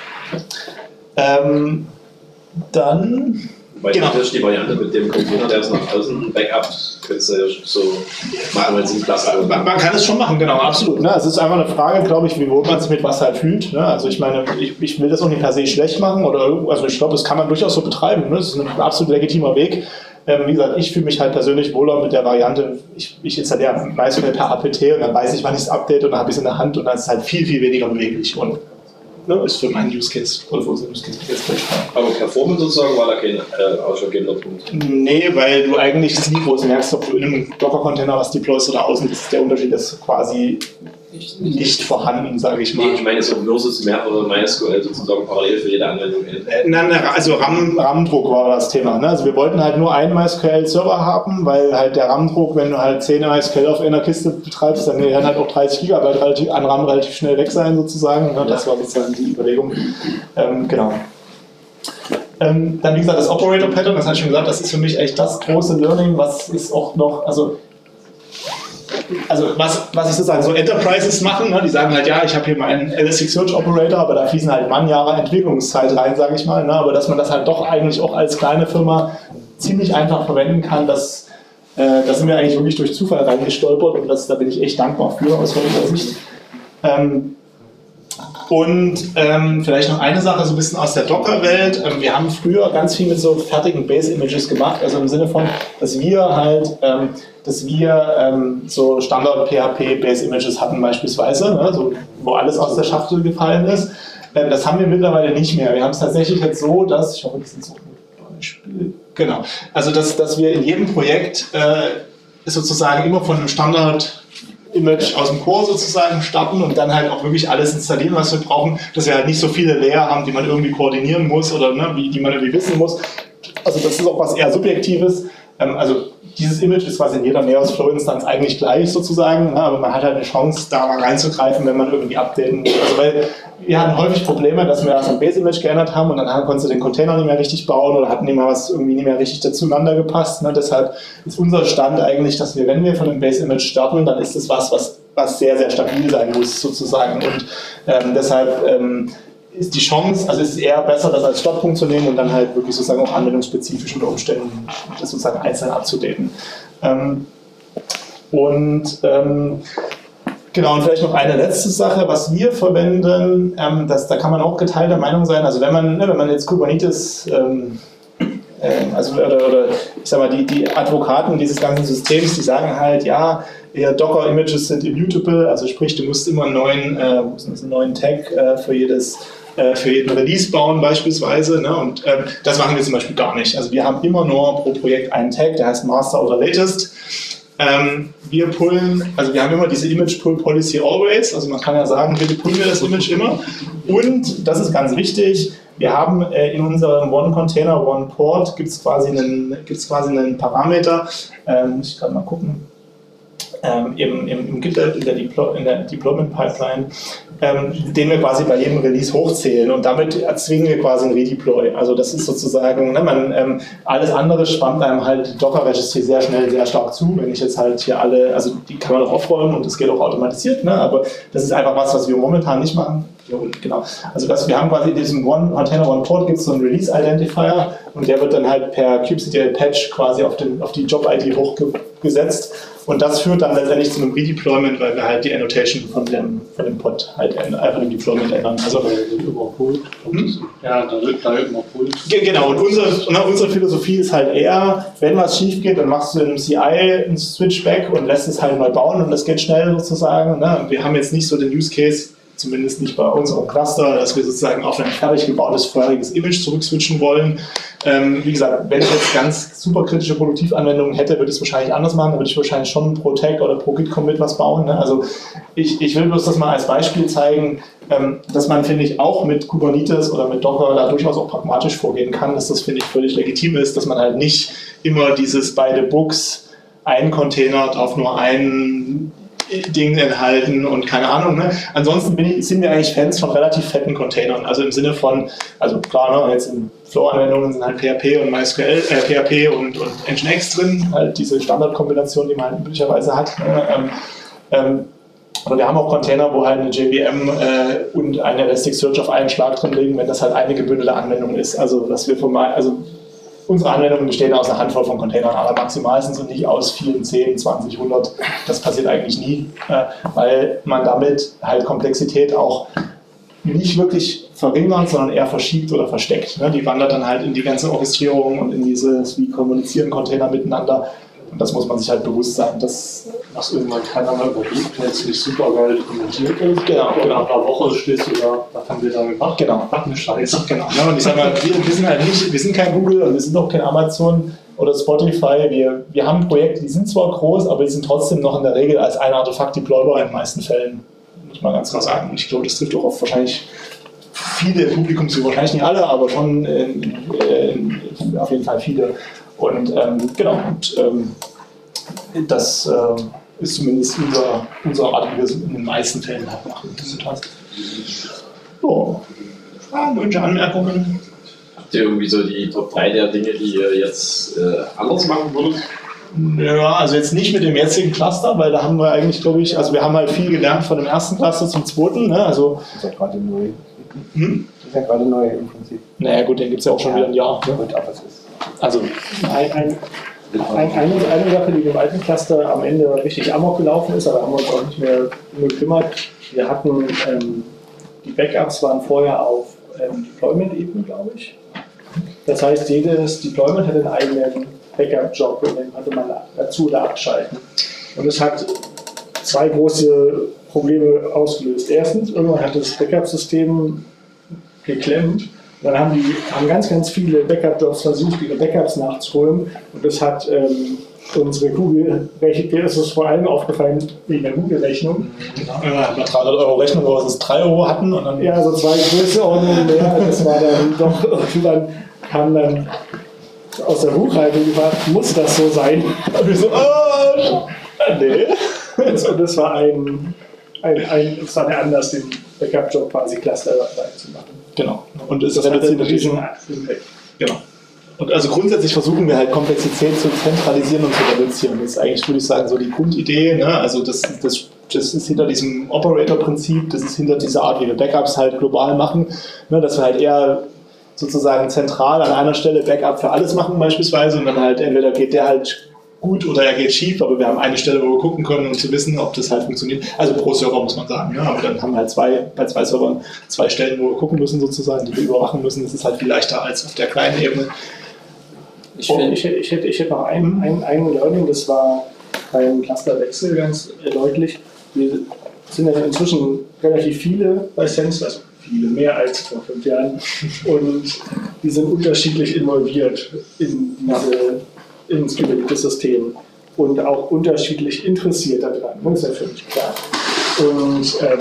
Ähm, dann. Weil genau. Das ist die Variante mit dem Container, der ist nach außen Backup, könntest du ja so machen, wenn es im Cluster man, man kann es schon machen, genau, absolut. Ne? Es ist einfach eine Frage, glaube ich, wie wohl man sich mit was halt fühlt. Ne? Also ich meine, ich, ich will das auch nicht per se schlecht machen, oder also ich glaube, das kann man durchaus so betreiben. Ne? Das ist ein absolut legitimer Weg. Ähm, wie gesagt, ich fühle mich halt persönlich wohler mit der Variante, ich, ich installiere MySQL per A P T und dann weiß ich, wann ich es update und dann habe ich es in der Hand und dann ist es halt viel, viel weniger beweglich und ne, ist für meinen Use Case oder für unseren Use Case jetzt aber Performance sozusagen war da kein äh, ausschlaggebender Punkt? Nee, weil du eigentlich nie groß merkst, ob du in einem Docker-Container was deployst oder außen, das ist der Unterschied, ist quasi nicht vorhanden, sage ich mal. Nee, ich meine so versus mehr oder MySQL sozusagen parallel für jede Anwendung. Äh, nein, also RAM, RAM-Druck war das Thema. Ne? Also wir wollten halt nur einen MySQL-Server haben, weil halt der RAM-Druck, wenn du halt zehn MySQL auf einer Kiste betreibst, dann werden halt auch dreißig Gigabyte relativ, an RAM relativ schnell weg sein sozusagen. Ne? Das war sozusagen die Überlegung. Ähm, genau. Ähm, dann wie gesagt das Operator-Pattern, das hatte ich schon gesagt, das ist für mich echt das große Learning, was ist auch noch, also Also was, was ich sozusagen so Enterprises machen, ne, die sagen halt, ja, ich habe hier meinen Elasticsearch Operator, aber da fließen halt Mannjahre Entwicklungszeit rein, sage ich mal, ne, aber dass man das halt doch eigentlich auch als kleine Firma ziemlich einfach verwenden kann, das, äh, da sind wir eigentlich wirklich durch Zufall reingestolpert und das, da bin ich echt dankbar für aus heutiger Sicht. Ähm, Und ähm, vielleicht noch eine Sache, so ein bisschen aus der Docker-Welt. Ähm, wir haben früher ganz viel mit so fertigen Base-Images gemacht, also im Sinne von, dass wir halt, ähm, dass wir ähm, so Standard-P H P-Base-Images hatten beispielsweise, ne, so, wo alles aus der Schachtel gefallen ist. Ähm, das haben wir mittlerweile nicht mehr. Wir haben es tatsächlich jetzt so, dass, ich hoffe, das ist so ein Beispiel, genau, also dass, dass wir in jedem Projekt äh, sozusagen immer von einem Standard Image aus dem Core sozusagen starten und dann halt auch wirklich alles installieren, was wir brauchen, dass wir halt nicht so viele Layer haben, die man irgendwie koordinieren muss oder ne, die, die man irgendwie wissen muss. Also das ist auch was eher Subjektives. Ähm, also dieses Image ist quasi in jeder Neos-Flow-Instanz eigentlich gleich sozusagen, ne, aber man hat halt eine Chance, da mal reinzugreifen, wenn man irgendwie updaten muss. Also weil wir hatten häufig Probleme, dass wir das am Base-Image geändert haben und dann konntest du den Container nicht mehr richtig bauen oder hatten immer was irgendwie nicht mehr richtig zueinander gepasst. Ne? Deshalb ist unser Stand eigentlich, dass wir, wenn wir von einem Base-Image starten, dann ist es was, was, was sehr, sehr stabil sein muss sozusagen. Und ähm, deshalb ähm, ist die Chance, also es ist eher besser, das als Startpunkt zu nehmen und dann halt wirklich sozusagen auch anwendungsspezifisch unter Umständen das sozusagen einzeln abzudaten. Ähm, und ähm, Genau, und vielleicht noch eine letzte Sache, was wir verwenden, ähm, das, da kann man auch geteilter Meinung sein. Also wenn man, ne, wenn man jetzt Kubernetes, ähm, äh, also oder, oder ich sag mal, die, die Advokaten dieses ganzen Systems, die sagen halt, ja, Docker-Images sind immutable, also sprich, du musst immer einen neuen, äh, einen neuen Tag äh, für jedes äh, für jeden Release bauen beispielsweise. Ne? Und ähm, das machen wir zum Beispiel gar nicht. Also wir haben immer nur pro Projekt einen Tag, der heißt Master oder Latest. Ähm, wir pullen, also wir haben immer diese Image Pull Policy always, also man kann ja sagen, bitte pullen wir das Image immer. Und, das ist ganz wichtig, wir haben äh, in unserem One Container, One Port, gibt es quasi, gibt's quasi einen Parameter, ähm, muss ich gerade mal gucken, ähm, im, im, im GitLab, in der, Deploy, in der Deployment Pipeline, ähm, den wir quasi bei jedem Release hochzählen und damit erzwingen wir quasi ein Redeploy. Also das ist sozusagen, ne, man, ähm, alles andere spannt einem halt Docker-Registry sehr schnell, sehr stark zu. Wenn ich jetzt halt hier alle, also die kann man auch aufräumen und das geht auch automatisiert, ne, aber das ist einfach was, was wir momentan nicht machen. Genau. Also das, wir haben quasi in diesem One Container, One Port gibt es so einen Release Identifier und der wird dann halt per kubectl Patch quasi auf, den, auf die Job-I D hochgesetzt und das führt dann letztendlich zu einem Redeployment, weil wir halt die Annotation von dem, von dem Pod halt einfach im Deployment ändern. Also überholt. Hm? Ja, da wird da überholt. Genau, und unsere, unsere Philosophie ist halt eher, wenn was schief geht, dann machst du in einem C I einen Switchback und lässt es halt neu bauen und das geht schnell sozusagen. Ne? Wir haben jetzt nicht so den Use Case, zumindest nicht bei unserem Cluster, dass wir sozusagen auf ein fertig gebautes vorheriges Image zurückswitchen wollen. Ähm, wie gesagt, wenn ich jetzt ganz super kritische Produktivanwendungen hätte, würde ich es wahrscheinlich anders machen, dann würde ich wahrscheinlich schon pro Tag oder pro Git-Commit was bauen. Ne? Also ich, ich will bloß das mal als Beispiel zeigen, ähm, dass man, finde ich, auch mit Kubernetes oder mit Docker da durchaus auch pragmatisch vorgehen kann, dass das, finde ich, völlig legitim ist, dass man halt nicht immer dieses beide Books, ein Container darf nur ein Dinge enthalten und keine Ahnung. Ne? Ansonsten bin ich, sind wir eigentlich Fans von relativ fetten Containern. Also im Sinne von, also klar, ne, jetzt in Flow-Anwendungen sind halt P H P und MySQL, äh, P H P und, und Nginx drin, halt diese Standardkombination, die man halt üblicherweise hat. Ne? Ähm, ähm, aber wir haben auch Container, wo halt eine J V M äh, und eine Elasticsearch auf einen Schlag drin liegen, wenn das halt eine gebündelte Anwendung ist. Also dass wir vom, also unsere Anwendungen bestehen aus einer Handvoll von Containern, aber maximal sind sie nicht aus vielen, zehn, zwanzig, hundert. Das passiert eigentlich nie, äh, weil man damit halt Komplexität auch nicht wirklich verringert, sondern eher verschiebt oder versteckt. Ne? Die wandert dann halt in die ganze Orchestrierung und in dieses, wie kommunizieren Container miteinander. Und das muss man sich halt bewusst sein. Dass was irgendwann keiner mal überlegt, wenn es nicht super geil dokumentiert ist. Genau, und genau. nach einer Woche stehst du da, was haben wir da gemacht? Genau. Was eine Scheiße. Genau. Ja, und ich sag mal, wir, wir sind halt nicht, wir sind kein Google und wir sind auch kein Amazon oder Spotify. Wir, wir haben Projekte, die sind zwar groß, aber die sind trotzdem noch in der Regel als ein Artefakt deploybar in den meisten Fällen. Muss man ganz klar sagen. Und ich glaube, das trifft auch auf wahrscheinlich viele Publikumsgruppen, wahrscheinlich nicht alle, aber schon in, in, in, auf jeden Fall viele. Und ähm, genau, und, ähm, das äh, ist zumindest unser, unsere Art, wie wir es in den meisten Fällen halt machen. So, Fragen, Wünsche, Anmerkungen? Habt ihr irgendwie so die Top drei der Dinge, die ihr jetzt äh, anders machen würdet? Ja, also jetzt nicht mit dem jetzigen Cluster, weil da haben wir eigentlich, glaube ich, also wir haben halt viel gelernt von dem ersten Cluster zum zweiten. Ne? Also, das ist ja gerade neu. Hm? Das ist ja gerade neu im Prinzip. Naja gut, den gibt es ja auch schon ja. wieder ein Jahr. Ne? Gut, aber es ist also ein, ein, ein, eine, eine Sache, die dem alten Cluster am Ende richtig amok gelaufen ist, aber haben wir uns auch nicht mehr nur gekümmert. Wir hatten, ähm, die Backups waren vorher auf ähm, Deployment-Ebene, glaube ich. Das heißt, jedes Deployment hat einen eigenen Backup-Job und den konnte man dazu oder abschalten. Und es hat zwei große Probleme ausgelöst. Erstens, irgendwann hat das Backup-System geklemmt. Dann haben, die, haben ganz, ganz viele Backup-Jobs versucht, ihre Backups nachzuholen. Und das hat ähm, unsere Google-Rechnung, ist es vor allem aufgefallen wegen der Google-Rechnung. ja, dreihundert Euro Rechnung, wo wir es drei Euro hatten. Und dann ja, so zwei Größenordnungen mehr. Das war dann doch, irgendwann kam dann aus der Buchhaltung gefragt, muss das so sein? Und wir so, oh, nee. Und das war ein, ein, ein, das war der Anlass, den Backup-Job quasi clusterweise zu machen. Genau. Und es Das reduziert hatte diesen natürlich. Genau. Und also grundsätzlich versuchen wir halt Komplexität zu zentralisieren und zu reduzieren. Das ist eigentlich, würde ich sagen, so die Grundidee. Ne? Also das, das, das ist hinter diesem Operator-Prinzip, das ist hinter dieser Art, wie wir Backups halt global machen, ne? Dass wir halt eher sozusagen zentral an einer Stelle Backup für alles machen beispielsweise und dann halt entweder geht der halt gut oder er geht schief, aber wir haben eine Stelle, wo wir gucken können, um zu wissen, ob das halt funktioniert. Also pro Server muss man sagen, ja, aber dann haben wir halt zwei, bei zwei Servern zwei Stellen, wo wir gucken müssen sozusagen, die wir überwachen müssen. Das ist halt viel leichter als auf der kleinen Ebene. Ich, oh. ich, ich, hätte, ich hätte noch ein, ein, ein Learning, das war beim Clusterwechsel ganz deutlich. Wir sind ja inzwischen relativ viele bei Sense, also viele mehr als vor fünf Jahren. Und die sind unterschiedlich involviert in diese, ins Kubernetes-System und auch unterschiedlich interessiert daran. Das ist ja völlig klar. Und ähm,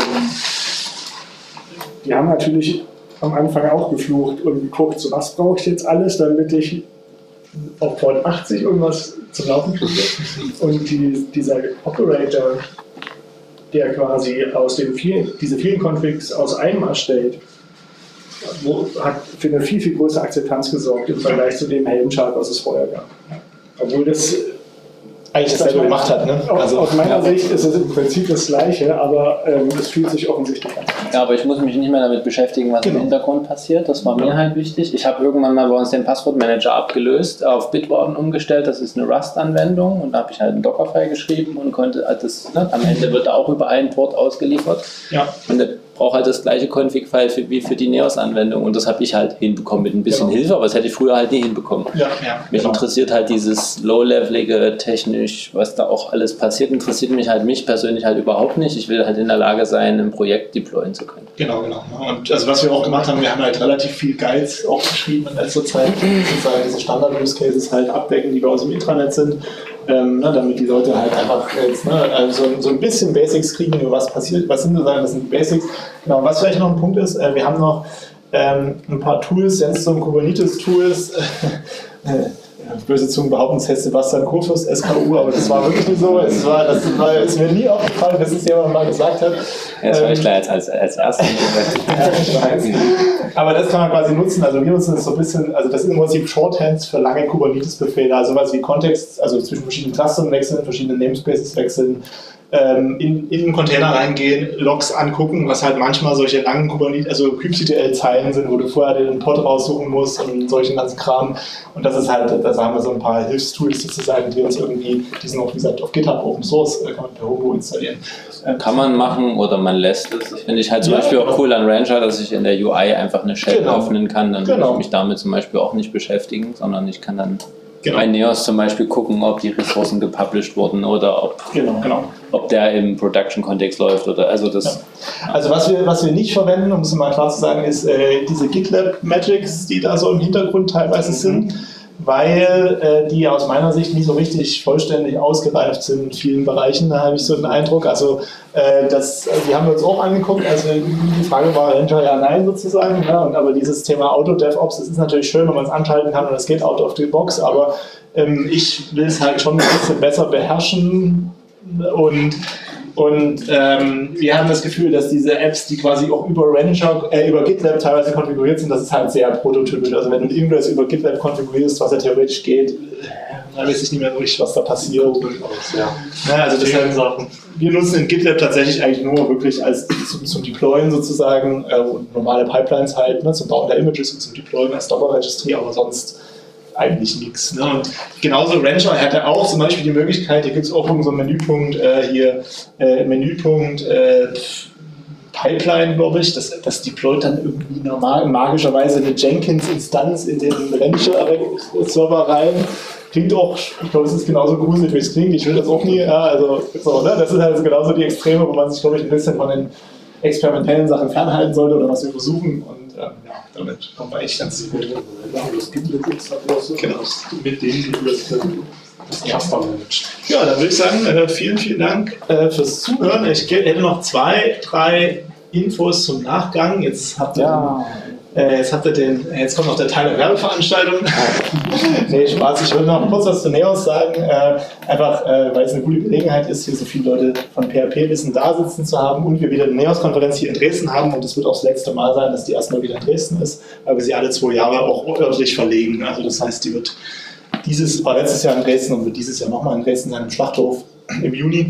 die haben natürlich am Anfang auch geflucht und geguckt, so was brauche ich jetzt alles, damit ich auf Port achtzig irgendwas zum Laufen kriege. Und die, dieser Operator, der quasi aus den vielen, diese vielen Configs aus einem erstellt, wo, hat für eine viel, viel größere Akzeptanz gesorgt im Vergleich zu dem Helm-Chart, was es vorher gab. Obwohl das eigentlich dasselbe gemacht hat. Ne? Also, aus meiner ja. Sicht ist es im Prinzip das Gleiche, aber ähm, es fühlt sich offensichtlich an. Ja, aber ich muss mich nicht mehr damit beschäftigen, was genau. im Hintergrund passiert. Das war mir halt wichtig. Ich habe irgendwann mal bei uns den Passwortmanager abgelöst, auf Bitwarden umgestellt. Das ist eine Rust-Anwendung und da habe ich halt einen Dockerfile geschrieben und konnte halt das, ne, am Ende wird auch über einen Port ausgeliefert. Ja. Und der braucht halt das gleiche Config-File für, wie für die Neos-Anwendung und das habe ich halt hinbekommen mit ein bisschen genau. Hilfe, aber das hätte ich früher halt nie hinbekommen. Ja, ja, mich genau. interessiert halt dieses Low-Levelige, technisch, was da auch alles passiert, interessiert mich halt mich persönlich halt überhaupt nicht. Ich will halt in der Lage sein, ein Projekt deployen zu können. Genau, genau. Und also was wir auch gemacht haben, wir haben halt relativ viel Guides auch geschrieben in letzter Zeit, sozusagen diese Standard-Use-Cases halt abdecken, die bei uns im Intranet sind. Ähm, ne, damit die Leute halt einfach jetzt, ne, also so ein bisschen Basics kriegen, über was passiert, was sind das, das sind die Basics. Genau, was vielleicht noch ein Punkt ist, äh, wir haben noch ähm, ein paar Tools, jetzt so Kubernetes-Tools, äh, böse Zungen behaupten, es heißt Sebastian Kurfürst, S K U, aber das war wirklich nicht so, es war, das war, ist mir nie aufgefallen, bis es jemand mal gesagt hat. Ja, das war ich gleich als, als erstes. Aber das kann man quasi nutzen, also wir nutzen das so ein bisschen, also das sind im Prinzip Shorthands für lange Kubernetes-Befehle, also was wie Kontext, also zwischen verschiedenen Clustern wechseln, verschiedenen Namespaces wechseln, ähm, in, in einen Container reingehen, Logs angucken, was halt manchmanchmal solche langen Kubernetes, also kubectl-Zeilen sind, wo du vorher den Pod raussuchen musst und solchen ganzen Kram. Und das ist halt, da haben wir so ein paar Hilfstools sozusagen, die uns irgendwie, die sind auch, wie gesagt, auf GitHub Open Source, kann man per Homebrew installieren. Kann man machen oder man lässt es. Das finde ich halt zum ja, Beispiel auch cool an Rancher, dass ich in der U I einfach eine Shell genau. öffnen kann. Dann genau. muss ich mich damit zum Beispiel auch nicht beschäftigen, sondern ich kann dann genau. bei Neos zum Beispiel gucken, ob die Ressourcen gepublished wurden oder ob, genau, genau. ob der im Production-Kontext läuft. Oder, also, das, ja. also was wir, was wir nicht verwenden, um es mal klar zu sagen, ist äh, diese GitLab-Magics, die da so im Hintergrund teilweise mhm. sind, weil äh, die aus meiner Sicht nie so richtig vollständig ausgereift sind in vielen Bereichen, da habe ich so den Eindruck. Also äh, das, die haben wir uns auch angeguckt, also die Frage war eventuell ja nein sozusagen, ja, und aber dieses Thema Auto-DevOps, das ist natürlich schön, wenn man es anschalten kann und es geht out of the box, aber ähm, ich will es halt schon ein bisschen besser beherrschen und Und ähm, wir haben das Gefühl, dass diese Apps, die quasi auch über Rancher, äh, über GitLab teilweise konfiguriert sind, das ist halt sehr prototypisch. Also wenn du irgendwas über GitLab konfigurierst, was ja theoretisch geht, dann weiß ich nicht mehr so richtig, was da passiert. Ja. Ja, also deshalb, wir nutzen in GitLab tatsächlich eigentlich nur wirklich als zum, zum Deployen sozusagen äh, und normale Pipelines halt, ne, zum Bauen der Images und zum Deployen als Docker-Registry, aber sonst eigentlich nichts. Ne? Und genauso Rancher hat er auch zum Beispiel die Möglichkeit, hier gibt es auch so einen Menüpunkt, äh, hier äh, Menüpunkt äh, Pipeline, glaube ich, das, das deployt dann irgendwie normal, magischerweise eine Jenkins-Instanz in den Rancher-Server rein. Klingt auch, ich glaube, es ist genauso gruselig, wie es klingt, ich will das auch nie, ja, also so, ne? Das sind halt genauso die Extreme, wo man sich, glaube ich, ein bisschen von den experimentellen Sachen fernhalten sollte oder was wir versuchen und ähm, ja, damit kommt man echt ganz gut. Das gibt es genau. Mit denen wir das Cluster managt. Ja, dann würde ich sagen, äh, vielen, vielen Dank äh, fürs Zuhören. Ich hätte noch zwei, drei Infos zum Nachgang. Jetzt habt ihr, ja. den, äh, jetzt, habt ihr den, jetzt kommt noch der Teil der Werbeveranstaltung. Nee, Spaß. Ich würde noch kurz was zu Neos sagen. Äh, einfach, äh, weil es eine gute Gelegenheit ist, hier so viele Leute von P H P-Wissen da sitzen zu haben und wir wieder eine Neos-Konferenz hier in Dresden haben. Und es wird auch das letzte Mal sein, dass die erstmal wieder in Dresden ist, weil wir sie alle zwei Jahre auch örtlich verlegen. Also das heißt, die wird dieses, war letztes Jahr in Dresden und wird dieses Jahr nochmal in Dresden sein, im Schlachthof im Juni.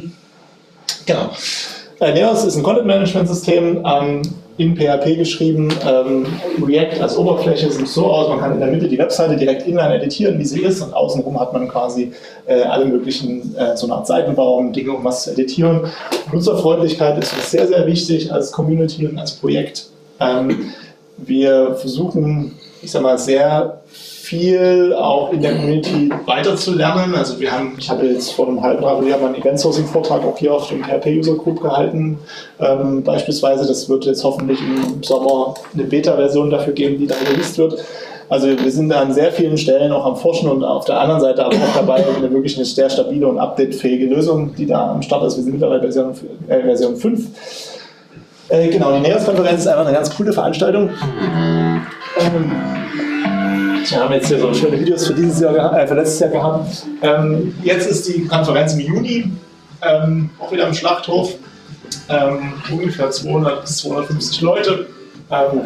Genau. Äh, Neos ist ein Content-Management-System, ähm, in P H P geschrieben. Ähm, React als Oberfläche sieht so aus, man kann in der Mitte die Webseite direkt inline editieren, wie sie ist, und außenrum hat man quasi äh, alle möglichen, äh, so eine Art Seitenbaum, Dinge, um was zu editieren. Nutzerfreundlichkeit ist uns sehr, sehr wichtig als Community und als Projekt. Ähm, wir versuchen, ich sag mal, sehr viel auch in der Community weiterzulernen. Also wir haben, ich habe jetzt vor einem halben Jahr mal einen Event-Sourcing-Vortrag auch hier auf dem P H P-User-Group gehalten. Ähm, beispielsweise, das wird jetzt hoffentlich im Sommer eine Beta-Version dafür geben, die dann released wird. Also wir sind an sehr vielen Stellen auch am Forschen und auf der anderen Seite aber auch dabei, eine wirklich eine sehr stabile und updatefähige Lösung, die da am Start ist. Wir sind mittlerweile Version, äh, Version fünf. Äh, genau, die Neos-Konferenz ist einfach eine ganz coole Veranstaltung. Ähm, wir haben jetzt hier so schöne Videos für dieses Jahr, äh, für letztes Jahr gehabt. Ähm, jetzt ist die Konferenz im Juni, ähm, auch wieder im Schlachthof. Ähm, ungefähr zweihundert bis zweihundertfünfzig Leute. Ähm,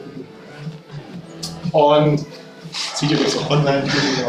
und das Video ist auch online,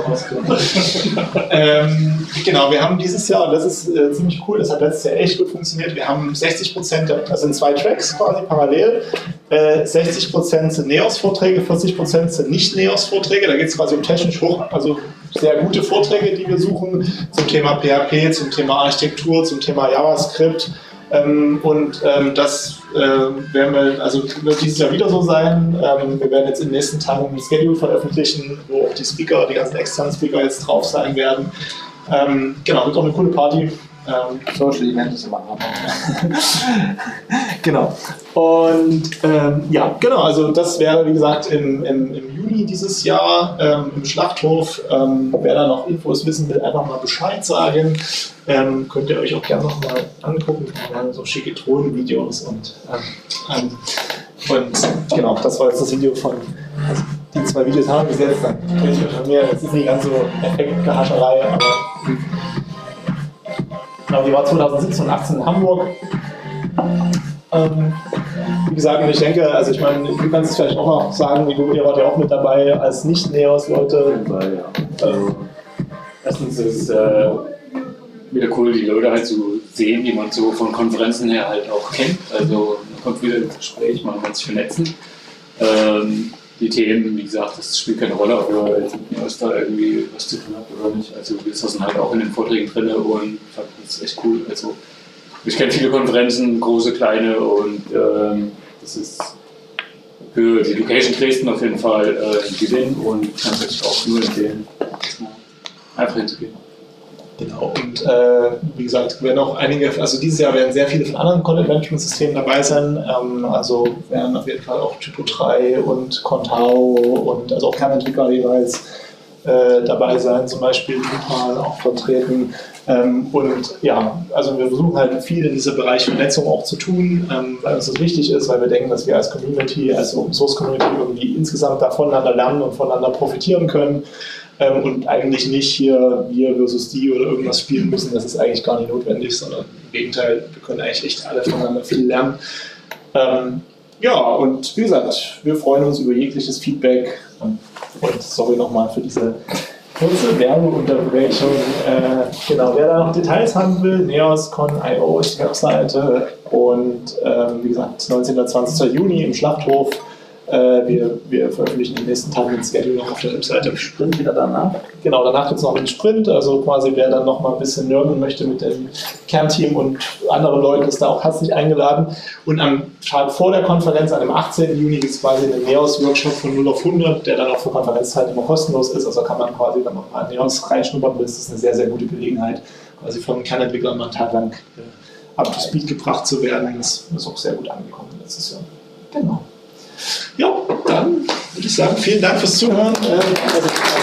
ähm, genau, wir haben dieses Jahr, und das ist äh, ziemlich cool, das hat letztes Jahr echt gut funktioniert, wir haben sechzig Prozent, das sind zwei Tracks quasi parallel, äh, sechzig Prozent sind Neos-Vorträge, vierzig Prozent sind Nicht-Neos-Vorträge, da geht es quasi um technisch hoch, also sehr gute Vorträge, die wir suchen, zum Thema P H P, zum Thema Architektur, zum Thema JavaScript. Ähm, und ähm, das äh, werden wir, also wird dieses Jahr wieder so sein. Ähm, wir werden jetzt in den nächsten Tagen ein Schedule veröffentlichen, wo auch die Speaker, die ganzen externen Speaker jetzt drauf sein werden. Ähm, genau, wird auch eine coole Party. Ähm, Social Event ist immer hart. Genau. Und ähm, ja, genau, also das wäre wie gesagt im, im, im Juni dieses Jahr ähm, im Schlachthof. Ähm, wer da noch Infos wissen will, einfach mal Bescheid sagen. Ähm, könnt ihr euch auch gerne noch mal angucken. Wir haben so schicke Drohnenvideos und, ähm, und genau, das war jetzt das Video von, also die zwei Videos haben wir jetzt, dann kennt ihr von mir, das ist nicht ganz so Effektgehascherei, aber genau, die war zweitausendsiebzehn und achtzehn in Hamburg. Ähm, wie gesagt, und ich denke, also ich meine, du kannst es vielleicht auch noch sagen, ihr wart ja auch mit dabei als Nicht-Neos-Leute. Ja. Also, erstens ist äh, wieder cool, die Leute halt zu sehen, die man so von Konferenzen her halt auch kennt. Also man kommt wieder ins Gespräch, man kann sich vernetzen. Ähm, die Themen, wie gesagt, das spielt keine Rolle, ob ihr jetzt mit Neos da irgendwie was zu tun habt oder nicht. Also wir saßen halt auch in den Vorträgen drin und ich fand das echt cool. Also ich kenne viele Konferenzen, große, kleine, und ähm, das ist für die Location Dresden auf jeden Fall äh, ein Gewinn und kann ich auch nur empfehlen, einfach hinzugehen. Genau, und äh, wie gesagt, werden auch einige, also dieses Jahr werden sehr viele von anderen Content-Management-Systemen dabei sein, ähm, also werden auf jeden Fall auch Typo drei und Contao und also auch Kernentwickler jeweils äh, dabei sein, zum Beispiel Drupal auch vertreten. Ähm, und ja, also wir versuchen halt viel in diesem Bereich Vernetzung auch zu tun, ähm, weil uns das wichtig ist, weil wir denken, dass wir als Community, als Open Source Community irgendwie insgesamt da voneinander lernen und voneinander profitieren können. Ähm, und eigentlich nicht hier wir versus die oder irgendwas spielen müssen, das ist eigentlich gar nicht notwendig, sondern im Gegenteil, wir können eigentlich echt alle voneinander viel lernen. Ähm, ja, und wie gesagt, wir freuen uns über jegliches Feedback und sorry nochmal für diese kurze Werbeunterbrechung. Äh, genau, wer da noch Details haben will, neos punkt con punkt i o ist die Webseite und ähm, wie gesagt, neunzehnten und zwanzigsten Juni im Schlachthof. Äh, wir, wir veröffentlichen in den nächsten Tagen den Schedule noch auf der Webseite. Sprint wieder danach? Genau, danach gibt es noch einen Sprint, also quasi wer dann noch mal ein bisschen nerden möchte mit dem Kernteam und anderen Leuten, ist da auch herzlich eingeladen. Und am Tag vor der Konferenz, an dem achtzehnten Juni, gibt es quasi einen Neos-Workshop von null auf hundert, der dann auch für Konferenzteilnehmer kostenlos ist, also kann man quasi dann noch mal Neos reinschnuppern, das ist eine sehr, sehr gute Gelegenheit, quasi von Kernentwicklern mal einen Tag lang äh, up to speed gebracht zu werden. Das ist auch sehr gut angekommen letztes Jahr. Genau. Ja, dann würde ich sagen, vielen Dank fürs Zuhören. Ähm, also